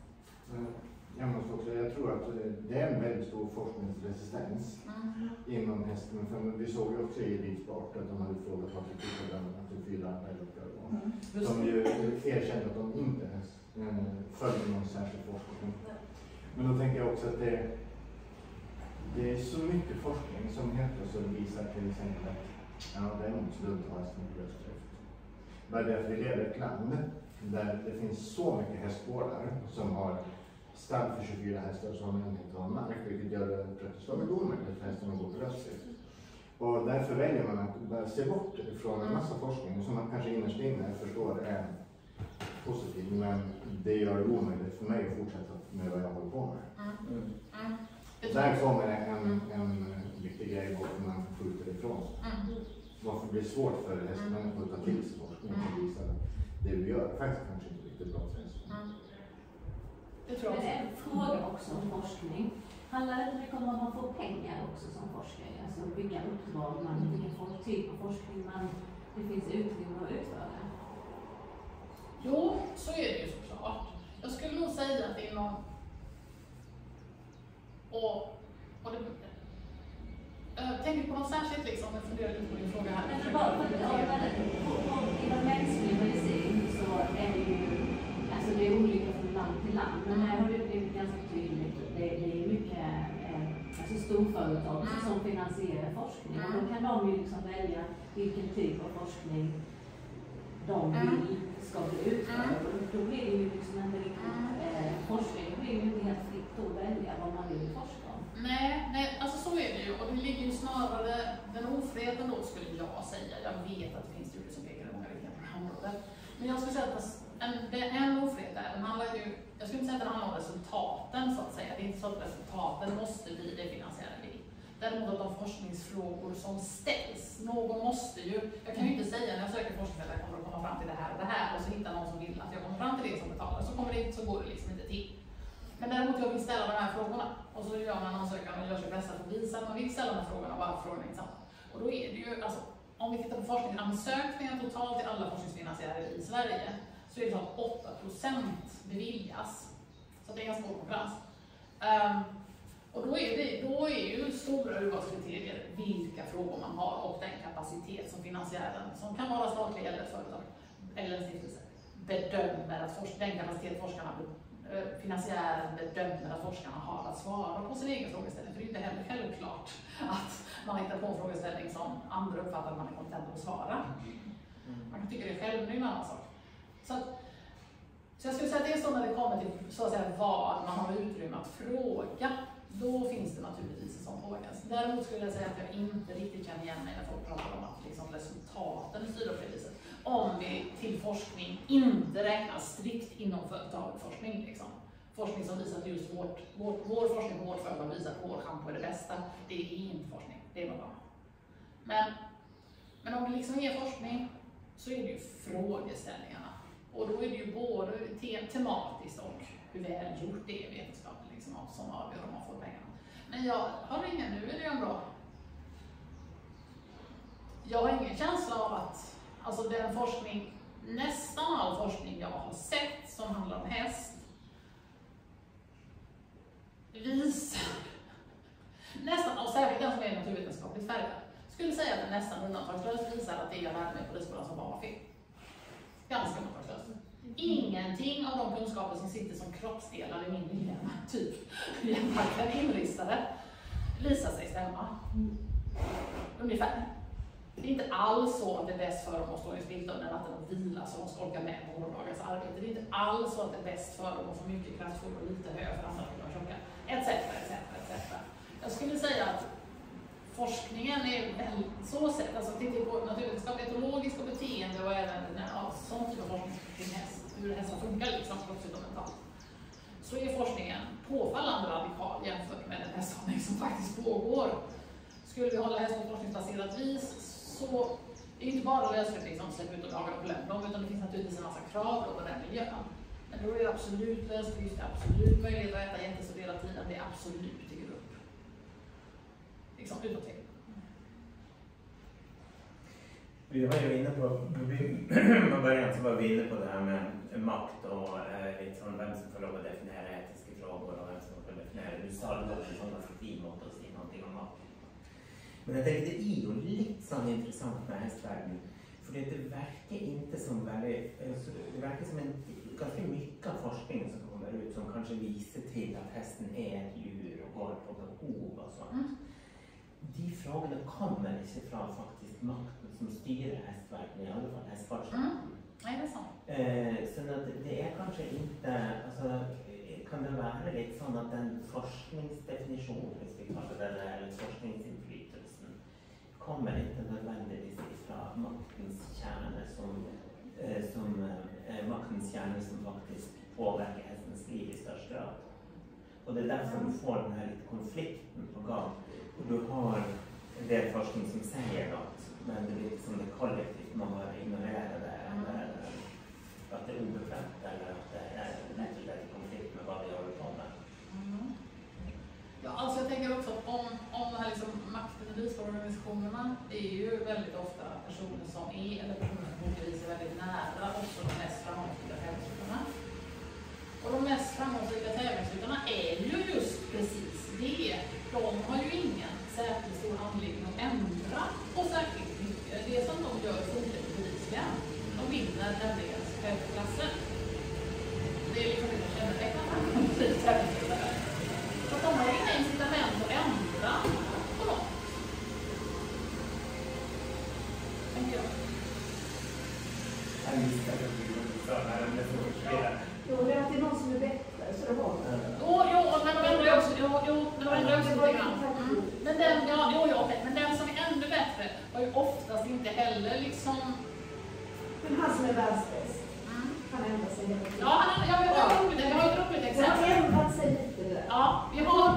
F: Jag tror att det är en väldigt stor forskningsresistens inom hästen. För vi såg ju också i ridsport att de hade frågat Patrik Kuckelberg till 4 andra grupper. Som ju erkände att de inte följer någon särskild forskning. Men då tänker jag också att det är så mycket forskning som helt plötsligt visar till exempel att det är nog slunt att ha hästen på bröstdrift. Bara det att vi lever i ett land där det finns så mycket hästgårdar som har stall för 24 hästar som inte har mark, vilket gör det praktiskt taget omöjligt för hästen att gå på bröstdrift. Och därför väljer man att bara se bort från en massa forskning som man kanske innerst inne förstår är positiv, men det gör det omöjligt för mig att fortsätta med vad jag håller på med. Där kommer en viktig grej varför man skjuter ifrån sig. Varför det blir svårt för hästen att ta till sig forskning och visa att det vi gör faktiskt kanske inte riktigt bra för hästen.
D: Det tror jag. Men en fråga också om forskning. Handlar det mycket om att man får pengar också som forskare? Alltså vilka uppdrag vilken typ av forskning det finns utrymme att utföra?
A: Jo, så är det ju såklart. Jag skulle nog säga att inom jag tänker på något särskilt liksom, jag funderar lite på din fråga här.
D: Inom mänsklig medicin så är det ju, alltså det är olika från land till land, men här har det blivit ganska tydligt. Det är mycket storföretag som finansierar forskning, och då kan de ju liksom välja vilken typ av forskning de vill ska bli utförd. Då blir det ju liksom inte riktigt, forskningen blir ju inte helt fritt att välja vad man vill forska om.
A: Nej, alltså så är det ju, och det ligger ju snarare den ofriheten då, skulle jag säga. Jag vet att det finns studier som pekar i många olika områden. Men jag skulle säga att en ofrihet där, jag skulle inte säga att den handlar om resultaten så att säga. Det är inte så att resultaten måste bli det finansierade vi. Däremot att de forskningsfrågor som ställs, någon måste ju, jag kan ju inte säga när jag söker forskning att jag kommer att komma fram till det här och det här, och så hittar någon som vill att jag kommer fram till det som betalar, så går det liksom inte till. Men däremot jag vill ställa de här frågorna, och så gör man ansökan och gör sig bästa för att visa att man vill ställa de här frågorna, varför frågan är intressant. Och då är det ju, alltså, om vi tittar på forskningen, ansökningar totalt till alla forskningsfinansierare i Sverige, så är det så att 8% beviljas. Så det är ganska stor konkurrens. Och då är ju stora urvalskriterier vilka frågor man har och den kapacitet som finansiären, som kan vara statlig eller ett företag eller en stiftelse, bedömer att den kapacitet finansiären bedömer att forskarna har att svara på sin egen frågeställning. För det är inte heller självklart att man hittar på en frågeställning som andra uppfattar att man är kompetent att besvara. Man kan tycka det själv, men det är en annan sak. Så jag skulle säga att det är så när det kommer till så att säga, vad man har utrymme att fråga. Då finns det naturligtvis en sån fråga. Däremot skulle jag säga att jag inte riktigt känner igen mig när folk pratar om att liksom, resultaten styr på det viset. Om vi till forskning inte räknas strikt inom företagsforskning. Liksom. Forskning som visar att just vår forskning på vårt företag visar att vår shampoo är det bästa. Det är inte forskning, det är något annat. Men om det liksom är forskning så är det ju frågeställningarna. Och då är det ju både tematiskt och hur väl gjort det är vetenskapligt liksom, som avgör om man får pengarna. Men jag har ingen, nu är det ju bra. Jag har ingen känsla av att alltså den forskning, nästan all forskning jag har sett som handlar om häst visar, nästan, och särskilt den som är naturvetenskapligt färgad, skulle säga att det nästan undantagslöst visar att det jag lärde mig på ridskolan som var fel. Ganska undantagslöst. Ingenting av de kunskaper som sitter som kroppsdelar i min hjärna, typ genmarken inristade, visar sig stämma. Ungefär. Det är inte alls så att det är bäst för dem att stå i stilta under natten och vila så de ska orka med morgondagens arbete. Det är inte alls så att det är bäst för dem att få mycket kraftfull och lite hö för andra typer av klockan. Etc. Jag skulle säga att forskningen är väl så sätt, alltså tittar på naturvetenskap, etologisk och beteende och även sån typ av forskning kring häst, hur hästar funkar liksom kroppsligt och mentalt. Så är forskningen påfallande radikal jämfört med den hästhållning som faktiskt pågår. Skulle vi hålla häst på forskningsbaserat vis så är det inte bara lösligt liksom släppa ut och laga och glömma dem, utan det finns naturligtvis en massa krav på den miljön. Men då är det absolut lösligt, det är absolut möjlighet att äta jättestor del av tiden, det är absolut i grupp. Liksom utåt till.
C: Vi var ju inne på, från början så var vi inne på det här med makt och liksom vem som får lov att definiera etiska frågor och vem som får definiera. Du sa det också som ganska fin mot att säga någonting om makt. Men jag tänkte, det är ju lite sån intressant med hästvärlden. För det verkar inte som det verkar som en ganska mycket forskning som kommer ut som kanske visar till att hästen är ett djur och går på behov och sånt. De frågorna kommer inte från faktiskt makten som styr hästvärlden, i alla fall hästsporten.
A: Nej, det är sant.
C: Så att det är kanske inte, alltså, kan det vara lite sån att den forskningsdefinitionen, vi kallar det, eller forskningsinflytelsen, kommer inte nödvändigtvis ifrån maktens kärnor som faktiskt påverkar hästens liv i störst grad. Och det är därför du får den här lite konflikten på gång. Och du har det forskning som säger något, men det är lite som det kollektivt man har ignorerat det, eller att det är obekvämt, eller att det är lätt i konflikt med vad vi håller på med.
A: Ja, alltså jag tänker också att om den här liksom makten i ridsportorganisationerna är ju väldigt ofta personer som är, eller personer som på olika vis är väldigt nära också de mest framgångsrika tävlingsryttarna. Och de mest framgångsrika tävlingsryttarna är ju just precis det. De har ju ingen särskilt stor anledning att ändra på särskilt mycket. Det som de gör funkar bevisligen. De vinner nämligen högklasser. Det är liksom det som kännetecknar tävlingsryttare. Så de har inga incitament att ändra på dem. Tänker jag.
H: Jo, det är alltid någon som är bättre, så det var det.
A: Jo, men de ändrar också, lite grann. Men den som är ännu bättre har ju oftast inte heller liksom...
H: Men han som är världsbäst, han ändrar sig hela tiden.
A: Ja, jag har ett roligt exempel.
H: Han har ändrat sig lite där.
A: Ja, vi har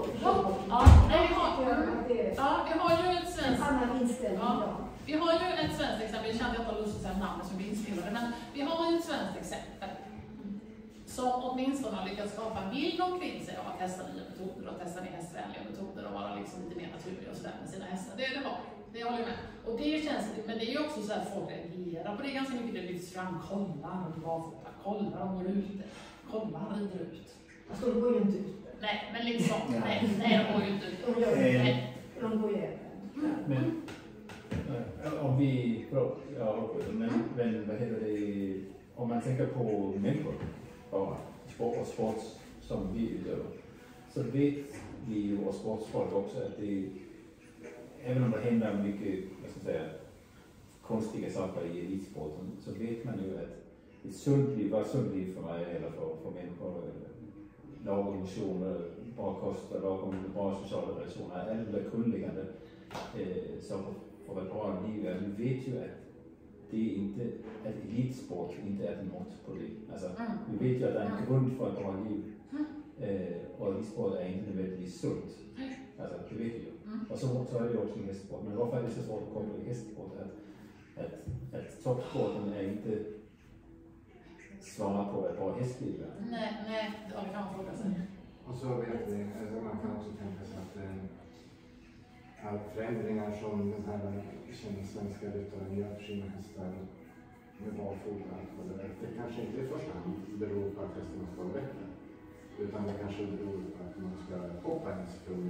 A: ju ett svenskt...
H: En annan inställning idag.
A: Vi har ju ett svenskt exempel, jag kände att jag har lust att säga namnet som blir inspelade, men vi har ju ett svenskt exempel som åtminstone har lyckats skapa en bild omkring sig av att testa nya metoder och testa ner hästvänliga metoder och vara liksom lite mer naturliga och sådär med sina hästar. Det har vi, det håller jag med. Och det känns, men det är ju också så att folk reagerar på det ganska mycket, det lyfts fram, kolla han barfota, kolla de går ute, kolla han rider ut.
H: Alltså de går ju inte ut.
A: Nej, men liksom, nej, de går ju inte ut.
H: De går ju
E: Men om vi, men vad heter det, om man tänker på människor och sport som vi utövar, så vet vi ju och sportfolk också att det, även om det händer mycket, vad ska jag säga, konstiga saker i elitsporten, så vet man ju att ett sunt liv, vad sunt liv för mig eller för människor, lagom motioner, bra kost, bra sociala relationer, alla de grundläggande saker för ett bra liv. Vi vet ju att det är inte, att elitsport inte är ett mått på det. Alltså, vi vet ju att det är en grund för ett bra liv. Och elitsport är inte nödvändigtvis sunt. Alltså, det vet vi ju. Och så är det också i hästsport. Men varför är det så svårt att komma i hästsport? Att toppsporten är inte svara på ett bra hästliv.
A: Nej, det har vi kan fråga sig.
F: Och så vet vi, alltså man kan också tänka sig att alla förändringar som den här kända svenska ryttaren gör för sina hästar med barfota, det kanske inte i första hand beror på att hästarna ska vara bättre, utan det kanske beror på att man ska hoppa en sekund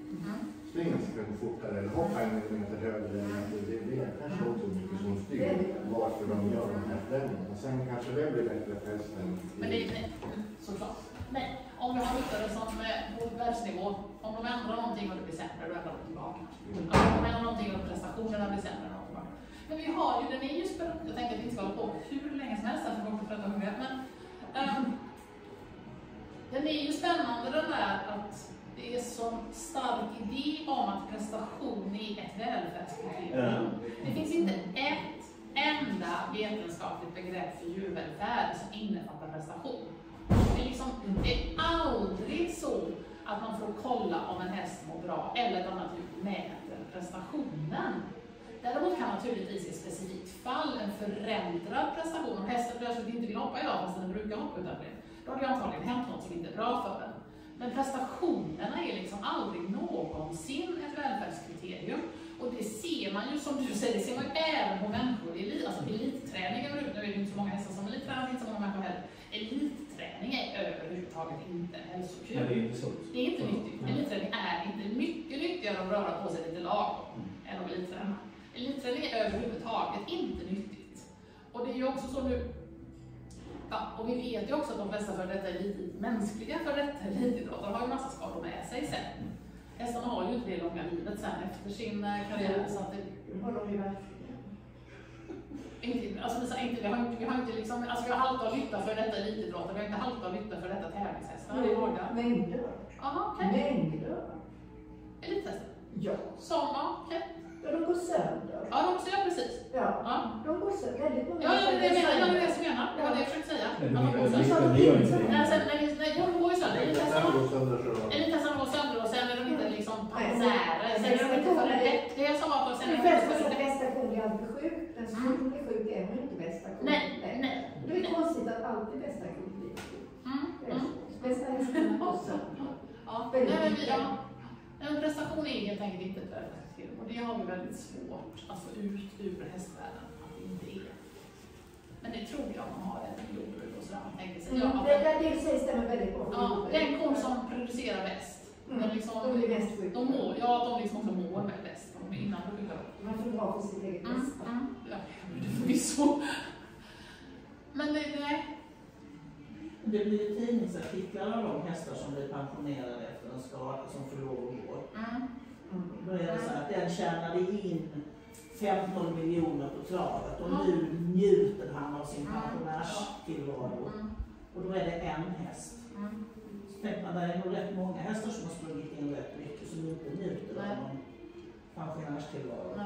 F: Springa sekunder fortare eller hoppa en meter högre. Det är kanske också mycket som styr varför de gör de här förändringarna. Sen kanske det blir bättre för hästen.
A: Men det är nej, såklart. Nej, om vi har ryttare som på världsnivå, om de ändrar någonting och det blir sämre, då ändrar de tillbaka. Om de ändrar någonting och prestationerna blir sämre, då tillbaka. Men vi har ju, den är just beroende, jag tänker att vi inte ska hålla på hur länge som helst, för att prata om det, men den är ju spännande den där att det är så stark idé om att prestation är ett välfärdskriterium. Det finns inte ett enda vetenskapligt begrepp för djurvälfärd som innefattar prestation. Det är aldrig så att man får kolla om en häst mår bra eller att man mäter prestationen. Däremot kan naturligtvis i ett specifikt fall en förändrad prestation, om hästen plötsligt inte vill hoppa idag fast den brukar hoppa utan det, då har det antagligen hänt något som inte är bra för den. Men prestationerna är liksom aldrig någonsin ett välfärdskriterium. Och det ser man ju, som du säger, det ser man ju även på människor i elitträningen. Nu är det inte så många hästar som elittränar, inte så många människor heller. Elitträning är överhuvudtaget inte hälsokul.
E: Det är inte så.
A: Det är inte nyttigt. Elitträning är inte mycket nyttigare att röra på sig lite lagom än att elitträna. Elitträning är överhuvudtaget inte nyttigt. Och det är ju också så nu. Ja, och vi vet ju också att de flesta för detta mänskliga för detta elitidrottare har ju massa skador med sig sen. Hästarna har ju inte det långa livet sen efter sin karriär. Så att det
H: har de ju verkligen.
A: Vi har inte liksom, alltså vi har halta och lytta för detta elitidrottare, vi har inte halta och lytta för detta tävlingshästar.
H: Mängder.
A: Jaha, okej.
H: Mängder.
A: Elithästar?
H: Ja.
A: Sådana, okej.
H: Ja, de går sönder.
A: Ja, de också, ja precis.
H: Ja, de går sönder. Väldigt många.
A: Ja, det är det jag menar. Det är det som jag menar. Det var det jag försökte säga.
E: Men de går sönder.
A: De går ju sönder. Elithästarna går sönder och sen är de inte liksom pansärer. Sen är de inte för det jag sa att sen är de inte för
H: bästa kon blir alltid sjuk. Den som blir sjuk är man inte bästa kon.
A: Nej.
H: Det är konstigt att alltid bästa kon blir sjuk. Bästa hästen går sönder.
A: Ja, en prestation är helt enkelt inte ett välfärdskriterium. Och det har vi väldigt svårt att få ut ur hästvärlden att det inte är. Men det tror jag man har en jordbruk och sådär. Man tänker sig,
H: det sägs stämmer väldigt bra.
A: Ja, den kon som producerar bäst.
H: De blir mest sjuka.
A: De mår, ja, de liksom också mår med bäst. De är innan de brukar.
H: Man får dra på sitt eget bästa.
A: Ja, det är förvisso. Men nej.
G: Det blir tidningsartiklar av de hästar som blir pensionerade efter en skada som förlorar år. Då är det så att den tjänade in 15 miljoner på travet och nu njuter han av sin pensionärstillvaro. Och då är det en häst. Så tänker man, det är nog rätt många hästar som har sprungit in rätt mycket som inte njuter av någon pensionärstillvaro.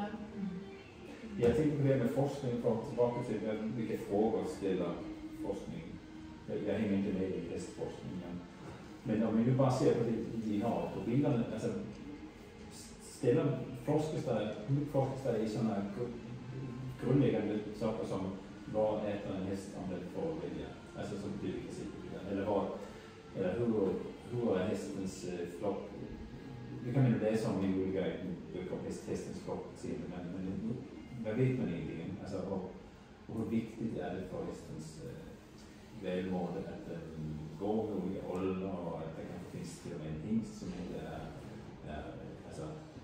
E: Jag tänkte på det med forskning, för tillbaka till vilka frågor ställer forskning. Jag hänger inte med i hästforskning, men om vi nu bara ser på det vi har på bilderna, alltså ställer forskas där i sådana grundläggande saker som vad äter en häst om den får välja, alltså som du kan se, eller hur är hästens flock, det kan man ju läsa om i olika böcker om hästens flockseende, men vad vet man egentligen, alltså och hur viktigt är det för hästens välmående att den går med olika åldrar och att det kanske finns till och med en hingst som inte är alltså...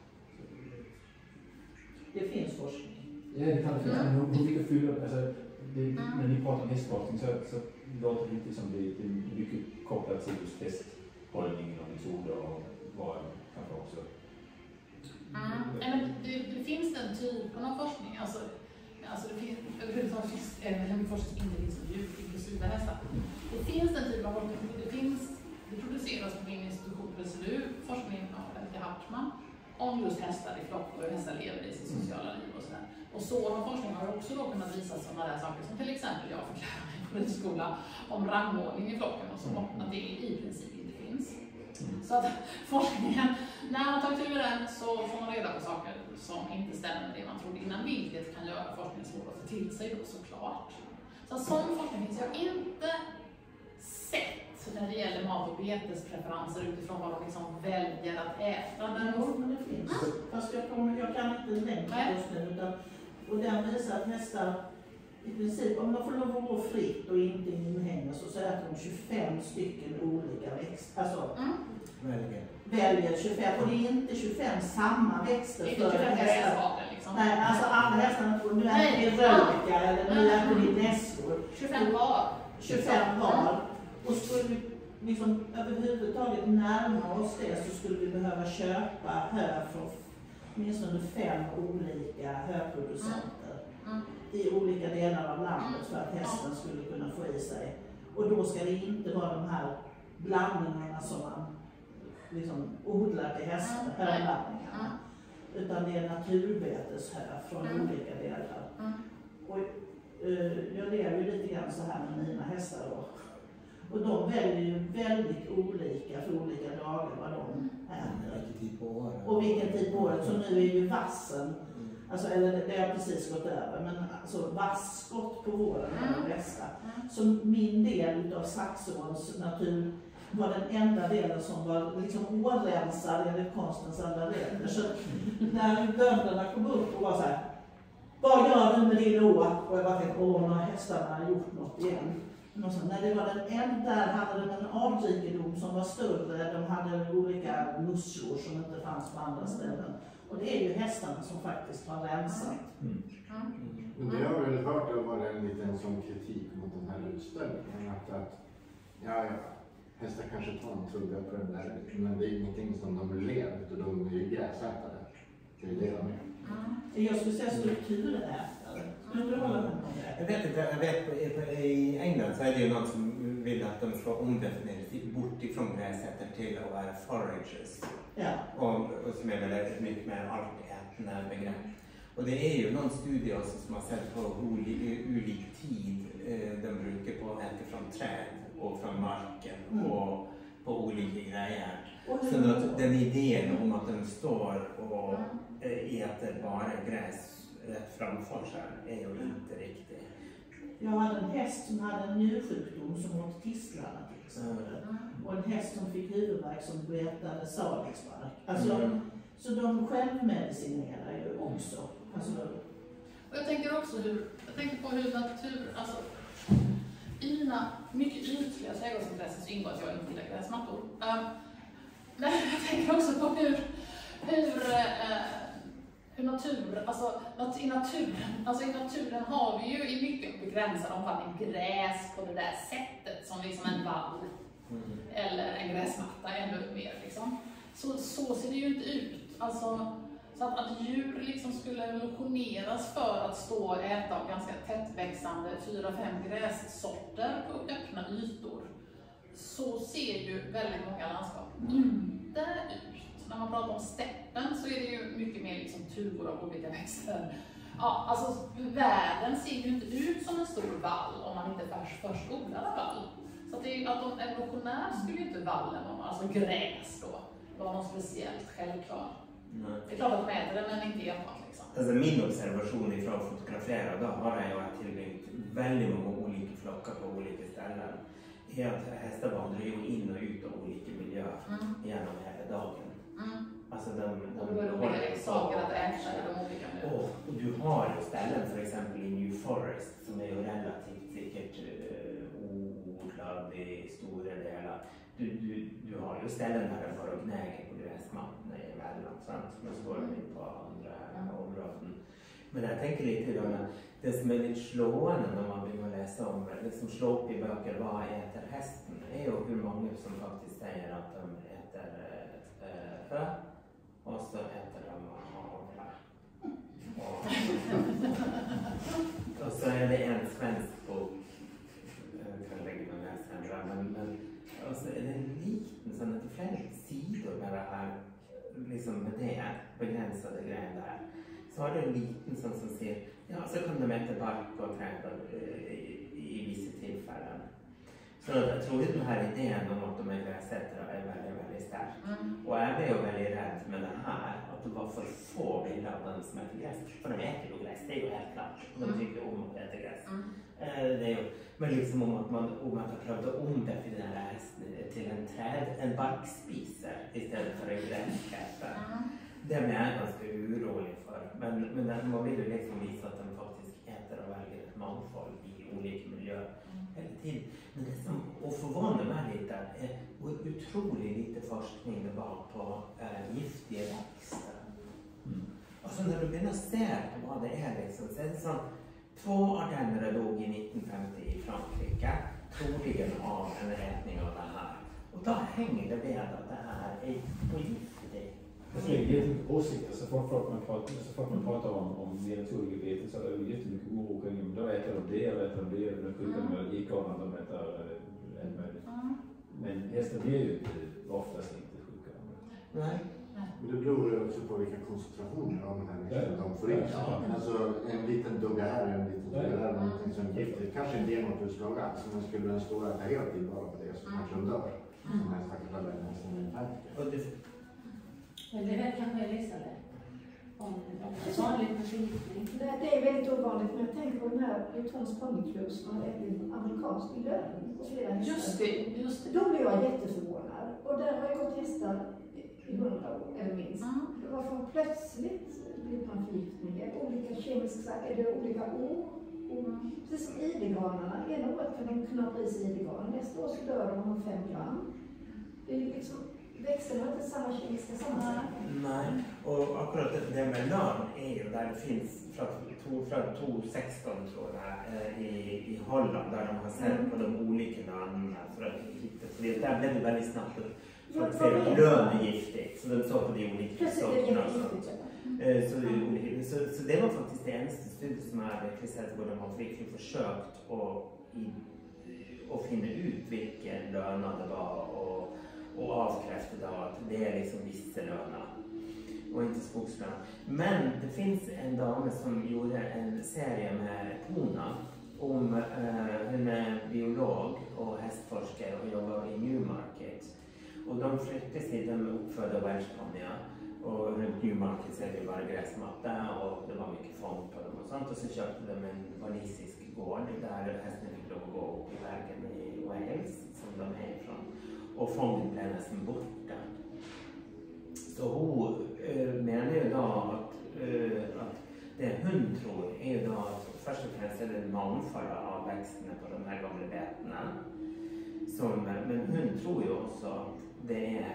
G: Det finns forskning.
E: Ja, det kan det finnas, men hur mycket fyller, alltså när ni pratar om hästforskning så låter det inte som det är mycket kopplat till just hästhållningen och metoder och vad kanske också.
A: Men det finns den typen av forskning, alltså det finns överhuvudtaget forskning inte finns som djur, inklusive hästar. Det finns den typen av forskning, det produceras på min institution för SLU, forskning av Elke Hartman, om just hästar i flock och hur hästar lever i sitt sociala liv och sådär. Och sådan forskning har också då kunnat visa sådana där saker som till exempel jag fick lära mig på ridskola om rangordning i flocken och så, att det i princip inte finns. Så att forskningen, när man tar till den så får man reda på saker som inte stämmer med det man trodde innan, vilket kan göra forskningen svår att få till sig då såklart. Så sån forskning finns jag inte sett när det gäller mat- och betespreferenser utifrån vad de liksom väljer att äta.
G: Men det finns. Fast jag kan inte länka just nu. Och den visar att nästan i princip, om de får lov att gå fritt och inte inhänga så äter de 25 stycken olika växter. Alltså, väljer 25, och det är inte 25 samma växter
A: Det är
G: för
A: inte 25
G: hästar.
A: gräsarter liksom.
G: Nej, alltså alla hästarna får, nu är det röka eller nu är det nässor.
A: 25 par.
G: 25 par. Och skulle vi liksom överhuvudtaget närma oss det så skulle vi behöva köpa hö från åtminstone 5 olika höproducenter i olika delar av landet för att hästen skulle kunna få i sig. Och då ska det inte vara de här blandningarna som man liksom odlar till hästar, höblandningarna. Utan det är naturbeteshö från olika delar. Och jag lever ju lite grann så här med mina hästar då. Och de väljer ju väldigt olika för olika dagar vad de äter.
J: Vilken tid på året.
G: Och vilken tid på året. Så nu är ju vassen, alltså, eller det har precis gått över, men alltså vasskott på våren är det bästa. Så min del av Saxåns natur var den enda delen som var liksom orensad enligt konstens alla regler. Så när bönderna kom upp och var så här: vad gör du med din å? Och jag bara tänkte, nu har hästarna gjort något igen. Och så, när det var den enda, där hade de en avrikedom som var större, de hade olika musslor som inte fanns på andra ställen. Och det är ju hästarna som faktiskt har rensat.
F: Men det har jag väl hört att vara en liten sån kritik mot den här utställningen. Att hästar kanske tar en tugga på den där, men det är ingenting som de lever, utan de är ju gräsätare. Det är det de är.
G: Jag skulle säga strukturätare.
J: Jag vet inte, i England så är det ju någon som vill att de ska omdefinieras bort ifrån gräsätare till att vara foragers.
G: Ja.
J: Och som är väl ett mycket mer allätande begrepp. Och det är ju någon studie också som har sett på olika tid de brukar på äta från träd och från marken och på olika grejer. Så den idén om att de står och äter bara gräs rätt framför sig är ju inte riktigt.
G: Jag hade en häst som hade en njursjukdom som åt tistlarna till exempel. Och en häst som fick huvudvärk som betade salixbark. Alltså, så de självmedicinerar ju också. Alltså,
A: och jag tänker också på hur natur, alltså i mina mycket ytliga trädgårdsintressen så ingår att jag inte gillar gräsmattor. Men jag tänker också på hur natur, alltså i naturen har vi ju i mycket begränsad omfattning gräs på det där sättet som liksom en vall eller en gräsmatta ännu mer liksom. Så ser det ju inte ut. Alltså, så att djur liksom skulle evolutioneras för att stå och äta av ganska tättväxande 4-5 grässorter på öppna ytor. Så ser ju väldigt många landskap inte ut. När man pratar om steppen så är det ju mycket mer liksom tuvor av olika växter. Ja, alltså världen ser ju inte ut som en stor vall om man inte först odlar en vall. Så att det är, att evolutionärt skulle ju inte vallen, alltså gräs då, vara något speciellt självklart. Det är klart att de äter det, men inte enbart liksom.
C: Alltså min observation ifrån att fotografera, då har jag tillbringat väldigt många olika flockar på olika ställen. Det är att hästar vandrar ju in och ut av olika miljöer genom hela dagen. Alltså de
A: olika saker att äta i de olika miljöerna.
C: Och du har ju ställen, för exempel i New Forest, som är ju relativt säkert odlad i stora delar. Du har ju ställen där de bara gnäger på gräsmattorna i Värmland, som står in på andra områden. Men jag tänker lite då, det som är lite slående när man vill läsa om det som slår upp i böcker, vad äter hästen, är ju hur många som faktiskt säger att de äter hö och så äter de havre. Och så är det en svensk bok, jag kan lägga mig med sen, men och så är det en liten sån att det är flera sidor med det här, liksom med det begränsade grejen där. Så har du en liten sån som ser, ja, så kan de äta bark och träd i vissa tillfällen. Så jag tror att den här idén om att de är gräsätare är väldigt, väldigt stark. Och jag är ju väldigt rädd med det här, att det var för få bilder av den som äter gräs. För de äter ju gräs, det är ju helt klart. De tycker om att äta gräs. Det är ju, men liksom om att har prövat att omdefiniera hästen till en barkspiser istället för en gräskäta. Det är jag ganska orolig för. Men man vill ju liksom visa att de faktiskt äter och väljer mångfald i olika miljöer hela tiden. Men det som förvånar mig lite är otroligt lite forskning det var på giftiga växter. Alltså när du börjar se vad det är liksom, så är det som 2 ardenner dog i 1950 i Frankrike, troligen av en ätning av det här. Och då hänger det med att det här är giftigt.
E: Alltså det är jättemycket åsikter, så fort man pratar om naturliga beten så är det jättemycket oro kring dem. Då äter de det, och de skjuter med gikorna, de äter allt möjligt. Men hästar blir ju oftast inte sjuka.
C: Nej.
F: Men det beror ju också på vilka koncentrationer av den här växten de får in. Alltså en liten dugga här, en liten dugga där, någonting som är giftigt. Kanske en del mot utslag alls, men skulle den stora äta helt till bara på det så kanske de dör. Som här stackars alla är nästan infärdiga.
D: Men det är väl kanske Elisabeth om vanligt med förgiftning.
H: Det är väldigt ovanligt, men jag tänker på den här Tons Ponnyklubb som har ätit amerikansk lön och flera hästar.
A: Just det.
H: Då blev jag jätteförvånad. Och där har jag gått hästar i 100 år eller minst. Det var för plötsligt blir man förgiftning. Olika kemiska, är det olika år? Precis som idegranarna. Ena året kan de knappa i sig idegran. Nästa år så dör de om 5 gram. Det är liksom, växterna har inte samma kemiska sammansättning.
C: Nej, och akkurat det med lön är ju där det finns från 2016 tror jag i Holland där de har sett på de olika lönerna för att hitta, för där blev det väldigt snabbt för att se att lön är giftigt, så de såg på de olika sorterna. Så det var faktiskt det enda studie som är verkligen sett där de har verkligen försökt att finna ut vilken löna det var och avkräftade att det är liksom vissa löner och inte skogslön. Men det finns en dam som gjorde en serie med Pona om hon är biolog och hästforskare och jobbar i Newmarket. Och de flyttade sig, de uppfödda Welshponya och runt Newmarket så är det bara gräsmatta och det var mycket fång på dem och sånt. Och så köpte de en walisisk gård där hästen fick lov att gå upp i vägen i Wales som de är ifrån. Och fången blev nästan borta. Så hon menar ju då att det hon tror är ju då att först och främst är det en mångfald av växterna på de här gamla betena. Men hon tror ju också att det är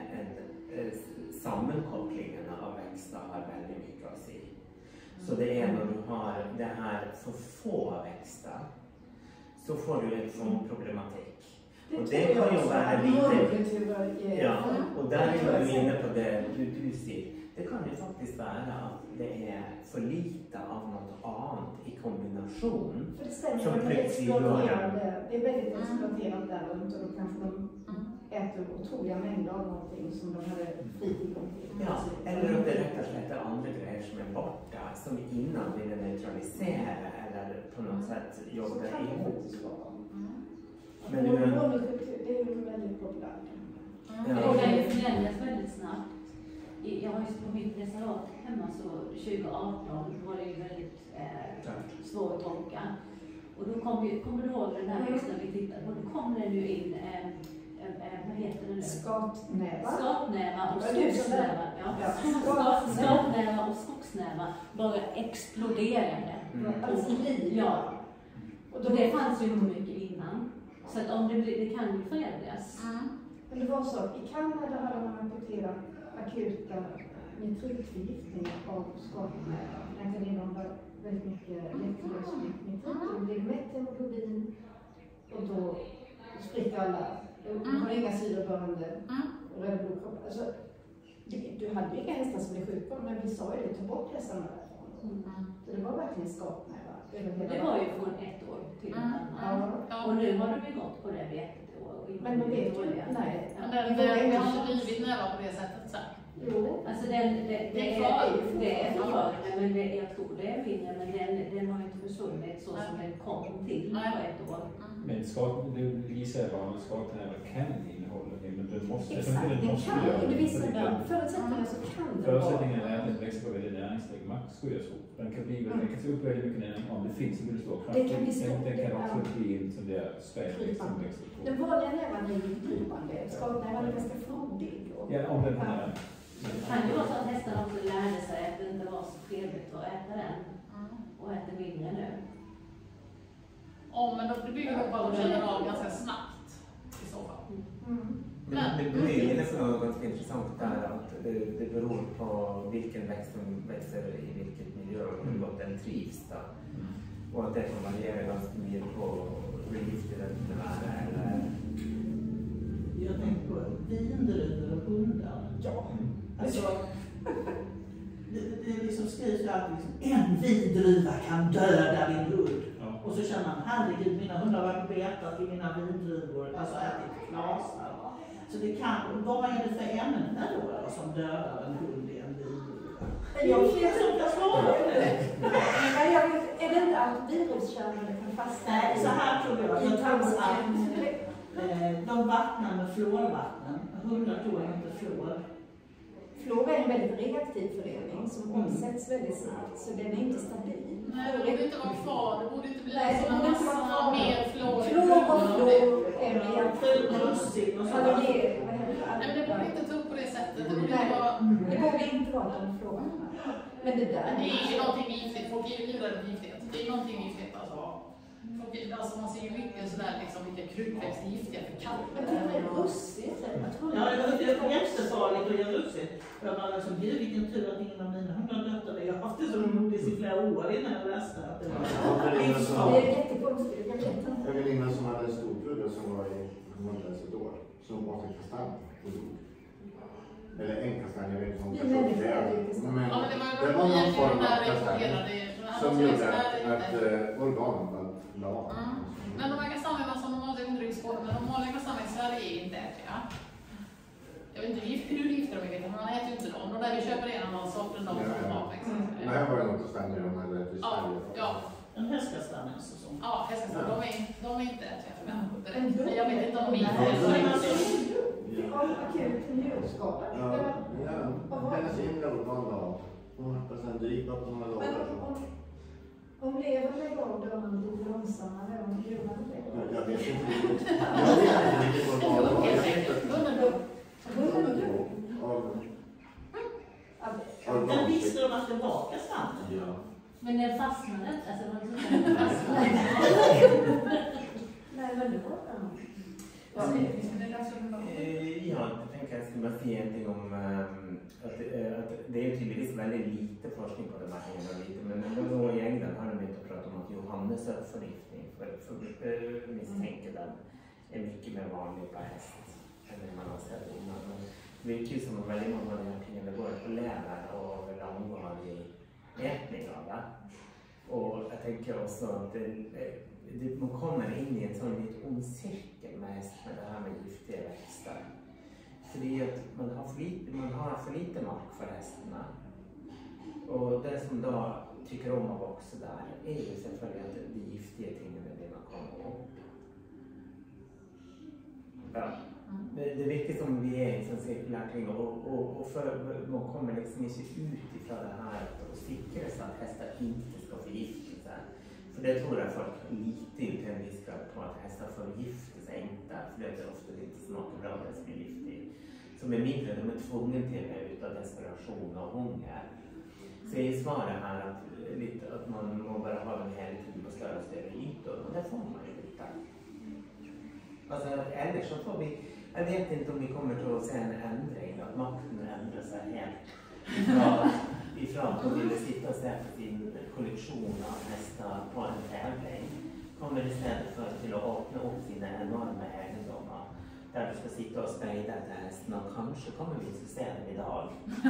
C: sammankopplingen av växter har väldigt mycket att säga. Så det är när du har det här för få växter så får du en fångproblematik. Och det kan ju vara lite... Ja, och där är vi inne på det du säger. Det kan ju faktiskt vara att det är för lite av något annat i kombination.
H: För det stämmer, som det är väldigt exploaterat där runt och då kanske de äter otroliga mängder av någonting som de hade fri tillgång till.
C: Ja, eller om det rättare sagt är andra grejer som är borta, som innan vill neutralisera eller på något sätt jobba ihop.
H: Men det är ju väldigt populärt.
D: Det kan ju förändras väldigt snabbt. Jag har ju på mitt reservat hemma så 2018 var det ju väldigt svår torka. Och då kommer du ihåg den här hösten vi tittade på, då kom det ju in vad heter det nu? Skatnäva och skogsnäva. Skatnäva och skogsnäva bara exploderade. Ja. Och det fanns ju inte mycket innan. Så att om det kan ju förändras.
H: Men det var så, i Kanada hade man rapporterat akuta nitritförgiftningar av skatnäva. Den kan innehålla väldigt mycket lättlös nitrit. Det blir methemoglobin och då spricker alla. De har inga syrebörande röda blodkroppar. Alltså, du hade ju inga hästar som blev sjuka, men vi sa ju det, ta bort hästarna därifrån. Så det var verkligen skatnäva.
D: Det var ju från ett år till ett annat. Och nu har de ju gått på det vetet.
H: Men man vet ju inte. Nej.
A: Vi har inte rivit nävar på det sättet sen.
D: Jo, alltså det är förklaringen, men jag tror det är mindre, men den har inte försvunnit så som den kom till på ett år.
E: Men du gissar vad skatnäva kan innehålla, men det måste
H: göra. Under vissa förutsättningar så kan det vara.
E: Förutsättningen är att den växer på väldigt näringsrik mark, skulle jag tro. Den kan ta upp väldigt mycket näring om det finns en väldigt stor kraft. Den kan också bli en sån där spädväxt som växer på.
H: Den vanliga nävan är ju drivande. Skatnävan är ganska frodig.
E: Ja, om den här.
D: Det kan ju vara så att hästarna också lärde sig att det inte var så trevligt att äta den och äter mindre nu.
A: Men då bygger det på att de känner av ganska snabbt i så fall.
C: Men det är inne på något ganska intressant där att det beror på vilken växt som växer i vilket miljö och hur gott den trivs då. Och att det kan variera ganska mycket på hur giftig den är eller...
G: Jag tänker på vindruvor och hundar.
B: Ja.
G: Alltså, det liksom skrivs alltid liksom, en vindruva kan döda din hund. Ja. Och så känner man, herregud, mina hundar har betat i mina vindruvor, alltså ätit klasar. Så det kan, vad är det för ämnen då som dödar en hund i en vindruva?
H: Jag
G: vet som kan svara på det.
H: Är det inte att viruskärnan kan fastna?
G: Nej, så här tror jag att de vattnar med fluorvatten. Hundar tror jag inte fluor.
H: Fluor är en väldigt reaktiv förening som omsätts väldigt snabbt, så den är inte stabil.
A: Nej, det borde inte vara kvar. Det borde inte bli som en massa mer fluor.
H: Fluor och fluor är reaktiv.
A: Nej, men det borde inte ta upp på det sättet. Det
H: borde inte vara den frågan. Men det där...
A: Det är ju någonting giftigt. Folk är ju livrädda för giftighet. Det är någonting giftigt alltså. Alltså man ser ju mycket sådär liksom vilka krukväxter är giftiga för katter.
H: Jag tycker det är russigt.
G: Ja, det är jättefarligt att göra russigt. Jag var liksom, gud vilken tur att ingen av mina hundar döttade. Jag har haft det så roligt i flera år innan jag läste att det var livsfarligt.
H: Det är jättekonstigt, jag vet inte.
F: Jag vill innan som hade en storfruga som var i ett år. Som åt en kastanj och dog. Eller en kastanj, jag vet inte om det var. Men det var någon form av kastanj som gjorde att organen var la.
A: Men de här kastanjerna som de har i underryggsskålen, men de vanliga kastanjerna i Sverige är inte ätliga. Jag vet inte hur gifter de är, men man äter ju inte dem. De där vi köper en annan sort än de som har växt.
F: Det här var ju något kastanjer de hade rätt i Sverige.
A: Ja.
G: En hästkastanj alltså som...
A: Ja, hästkastanjer, de är inte ätliga för människor direkt. Jag vet inte om de är ätliga.
H: Akut njurskada.
F: Ja, hennes inre organ då. Hon har sen driva på några dagar.
H: Om lever lägger av dörren lite långsammare än om djuren lägger.
F: Jag vet inte riktigt vad det var. Jag vet inte.
G: Den visste de att det var kastanjen?
F: Ja.
D: Men den fastnade inte, alltså den fastnade.
H: Nej, men det var
C: jag tänker jag skulle säga någonting om att det är tydligtvis väldigt lite forskning på de här grejerna, men då i England har de inte pratat om att Johannesörförgiftning för misstänker den är mycket mer vanlig på häst än man har sett innan. Det är ju som väldigt många av de här tingarna går på lever och långvarig ätning av det. Och jag tänker också att man kommer in i en sån lite ond cirkel med det här med giftiga växter. För det är att man har för lite mark för hästarna. Och det som då tycker om att också där är ju selvfølgelig att de giftiga tingen är det man kommer upp. Ja. Det virker som vi är i en sån cirkulär ting och för man kommer liksom inte ut ifrån det här och sikra sig att hästar inte ska förgifta sig. För det tror jag folk lite ut en viss grad på att hästar förgiftar sig inte, för det är ofta inte smakar bra det som är giftigt. Så med mindre de är tvungna till det utav desperation och hunger. Så är svaret här att man må bara ha den hela tiden på större och större ytor, och det får man ju inte. Alltså eller så får vi, jag vet inte om vi kommer att se en ändring, att makten ändrar sig helt ifrån att de ville sitta och se på sin kollektion av hästar på en tävling. Kommer istället för till att öppna upp sina enorma egendomar där du ska sitta och spejda till hästen, och kanske kommer vi att se den idag.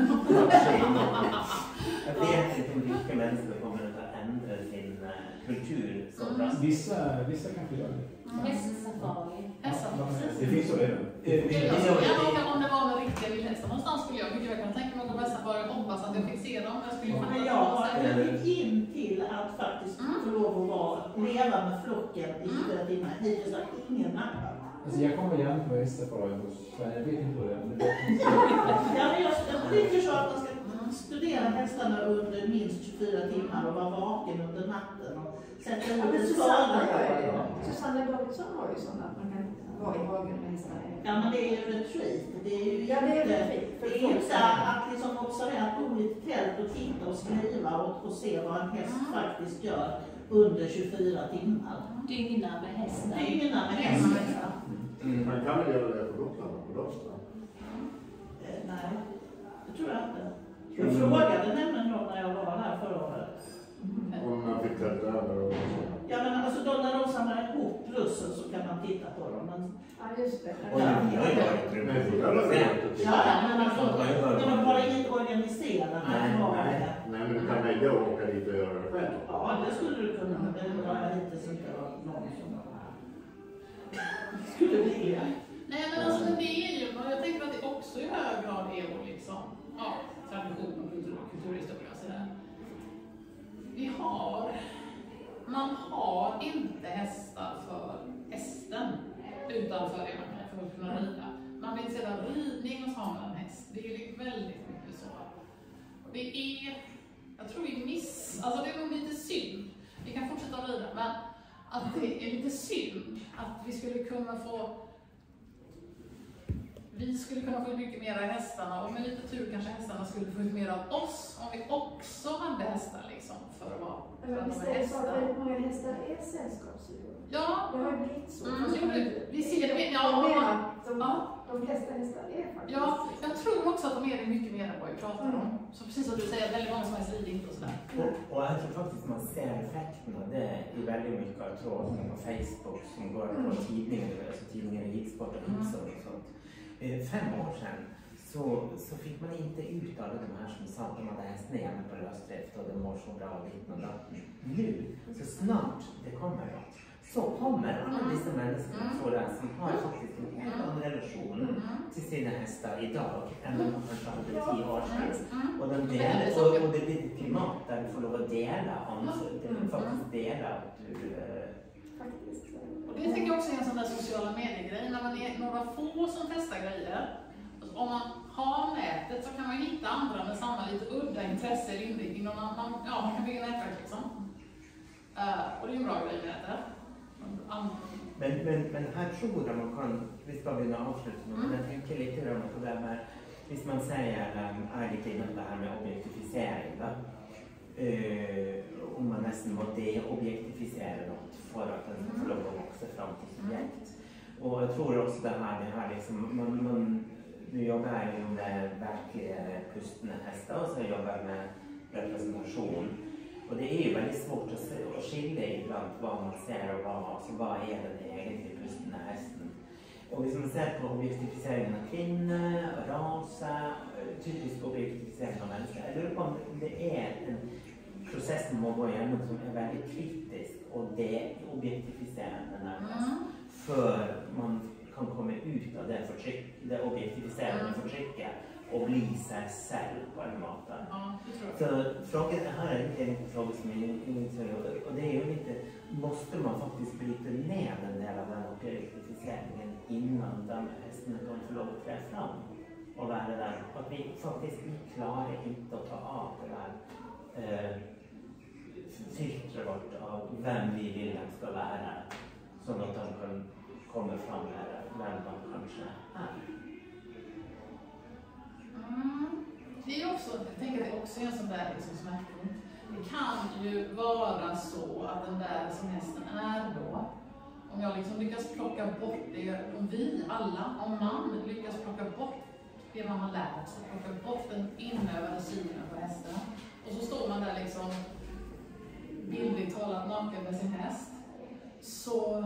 C: Jag vet inte om vilka människor kommer att ändra sin kultur så drastiskt.
E: Vissa kanske gör det.
D: Hästsafari.
E: Det finns så redan.
A: Om det var en riktig vildhästar någonstans skulle jag mycket kunna tänka mig att hästsafari och hoppas att jag fick se dem.
G: Men jag har kommit in till att faktiskt få lov att leva med flocken i 4 timmar. Hittills har ingen nappat.
E: Alltså jag kommer gärna på hästsafari hos Sverige, jag vet inte hur det är.
G: Ja, men jag tycker så att man ska studera hästarna under minst 24 timmar och vara vaken under natten och sätta ut ett skador.
H: Susanne Davidsson har ju sådana att man kan vara i hagen med hästarna.
G: Ja, men det är ju retreat. Det är ju
H: det är
G: inte att liksom observera att bo i ett tält och titta och skriva och se vad en häst faktiskt gör. under 24 timmar.
D: Dygna med hästen.
G: Dygna med hästen.
F: Man kan väl göra det på Gotland och på Dalsland?
G: Nej, det tror jag inte. Jag frågade nämligen då när jag var här förra året.
F: Om man fick klättra över och så.
G: Ja, men alltså då när de samlar ihop russen så kan man titta på dem. Men...
H: Ja, just det.
J: Och vi har ju varit runt.
G: Ja, men alltså, det var bara inte organiserat.
F: Nej, men du kan välja att åka dit och göra det själv.
G: Ja, det skulle du kunna. Men det var hittills inte någon som skulle vilja.
A: Nej, men alltså det är ju, jag tänker att det också i hög grad är vår liksom, tradition och kulturhistoria och sådär. Man har inte hästar för hästen utanför det för att kunna rida. Man vill sedan ridning och så har man en häst. Det är väldigt mycket så. Och det är, jag tror alltså det är nog lite synd. Vi kan fortsätta att rida, men att det är lite synd att vi skulle kunna få mycket mer av hästarna, och med lite tur kanske hästarna skulle få ut mer av oss om vi också hade hästar liksom för att vara
H: Visst är det så att väldigt många hästar är sällskapsdjur?
A: Ja.
H: Det har ju blivit så.
A: Vi ser det.
H: De flesta hästar är faktiskt.
A: Ja, jag tror också att de är det mycket mer än vad vi pratar om. Så precis som du säger, väldigt många som har rider inte och sådär.
C: Och jag tror faktiskt man ser effekten av det i väldigt mycket av tråden på Facebook som går på tidningar i Ridsport och sånt. 5 år sedan så fick man inte ut alla de här som sa att de hade hästen hemma på lösdrift och de mår så bra och ditt och datt. Nu, så snart det kommer något, så kommer alla dessa människor som har faktiskt en helt annan relation till sina hästar idag än de kanske hade 10 år sedan. Och det blir ett klimat där du får lov att dela
A: Och det tycker jag också är en sån där sociala medier-grej. När man är några få som testar grejer, alltså om man har nätet så kan man hitta andra med samma lite udda intresse eller inriktning. Man kan bygga nätverk liksom. Och det är en bra grej med det.
C: Men här tror jag man kan, vi ska börja avsluta, men jag tänker lite grann på det här, hvis man säger, är lite innan det här med objektifiering då. Om man nästan må deobjektifiera något för att den ska få lov att växa fram till subjekt. Och jag tror också det här liksom, nu jobbar jag ju med verkliga pustna hästar och så jobbar jag med representation. Och det är ju väldigt svårt att skilja ibland vad man ser och vad är den egentligen pustna hästen. Och om man ser på objektifieringen av kvinnor, raser, typisk objektifiering av människor, eller om det är en process man går igenom som är väldigt kritisk och det objektificerande närmast. För man kan komma ut av det objektificerande förtrycket och bli sig själv på en måte. Så frågan här är inte en fråga som är initierad, och det är ju lite, måste man faktiskt bryta ner den del av den objektifieringen innan de hästarna kan få lov att träda fram och vara där. Att vi faktiskt klarar inte att ta av det där filtret vårt av vem vi vill att ska vara, så att de kan komma fram med vem de kanske är.
A: Det är också, jag tänker att det också är en sån där liksom smärtpunkt. Det kan ju vara så att den där som hästen är då, om jag liksom lyckas plocka bort det, om vi alla, om man lyckas plocka bort det man har lärt sig, plocka bort den inövade synen på hästen, och så står man där liksom bildligt talat naken med sin häst, så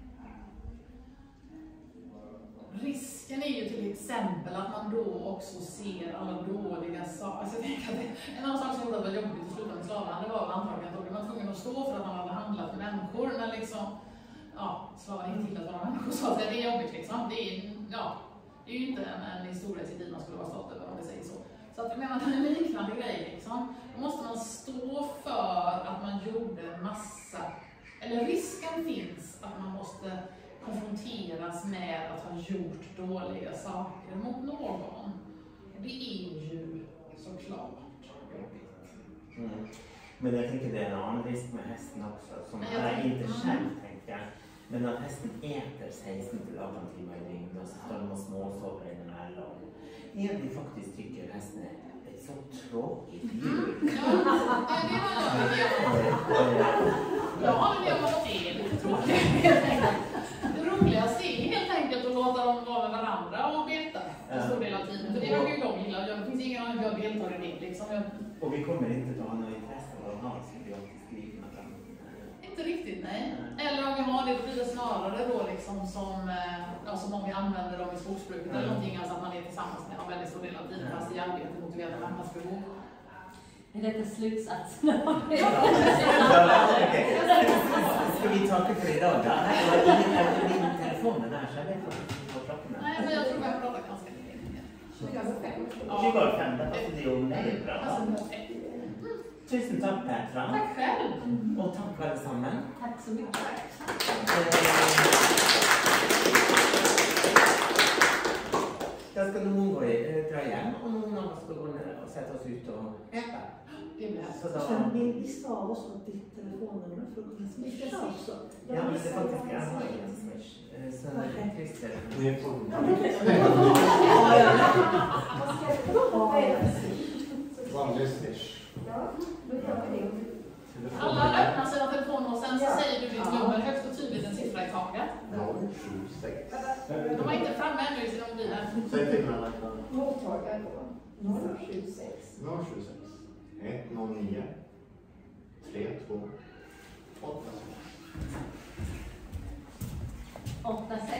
A: risken är ju till exempel att man då också ser alla dåliga saker. Alltså jag tänker att en annan sak som gjorde att det var jobbigt att sluta med slavarhandel var antagligen att då var man tvungen att stå för att man hade handlat med människor när liksom, slavar inte till att vara människor, så det är jobbigt liksom. Det är ju inte en historia i sitt liv man skulle vara stolt över, om vi säger så. Så att jag menar, det är en liknande grej liksom. Då måste man stå för att man gjorde en massa, eller risken finns att man måste konfronteras med att ha gjort dåliga saker mot någon. Det är ju såklart jobbigt.
C: Men jag tänker det är en annan risk med hästen också, som är inte själv, tänker jag. Men att hästen äter sig som till 18 timmar i dygnet och så står de och småsover emellan. Jag faktiskt tycker hästen är ett så tråkigt djur.
A: Ja, men det är lite tråkigt. Det roligaste är helt enkelt att låta dem vara med varandra och beta en stor del av tiden. För det verkar ju de gilla. Det finns ingen annan jag deltar i det liksom.
C: Och vi kommer inte att ha något intresse av att ha symbiotisk skrivna framtid.
A: Inte riktigt, nej. Eller om vi har det, blir det snarare då liksom som många använder dem i skogsbruket eller någonting, alltså att man är tillsammans med en väldigt stor del av tiden fast i arbete motiverat av andras behov.
D: Är detta slutsatsen?
C: Okej. Ska vi ta det för idag då? Min telefon där, så jag vet inte vad klockan är.
A: Nej, men jag tror vi har pratat ganska länge.
C: 25, det passade ju väldigt bra. Tusen tack Petra.
A: Tack själv.
C: Och tack allesammans.
D: Tack så mycket.
C: Jag ska nog dra hem och någon av oss ska gå ner och sätta oss ut och äta.
A: Det blir här.
B: Så då vill vi stava oss åt ditt telefonnummer för att kunna smisha också.
C: Ja, men det är faktiskt ganska smish. Så Christer.
F: Vanlig smish.
H: Ja, då gör vi det.
A: Alla öppnar sina telefoner och sen så säger du ditt nummer högst och tydligt en siffra i taget.
F: 076.
A: De var inte framme ännu i sina mobiler.
F: Säg till mig.
H: Mottagare då. 076.
F: 076. 109. 32. 86.
D: 86.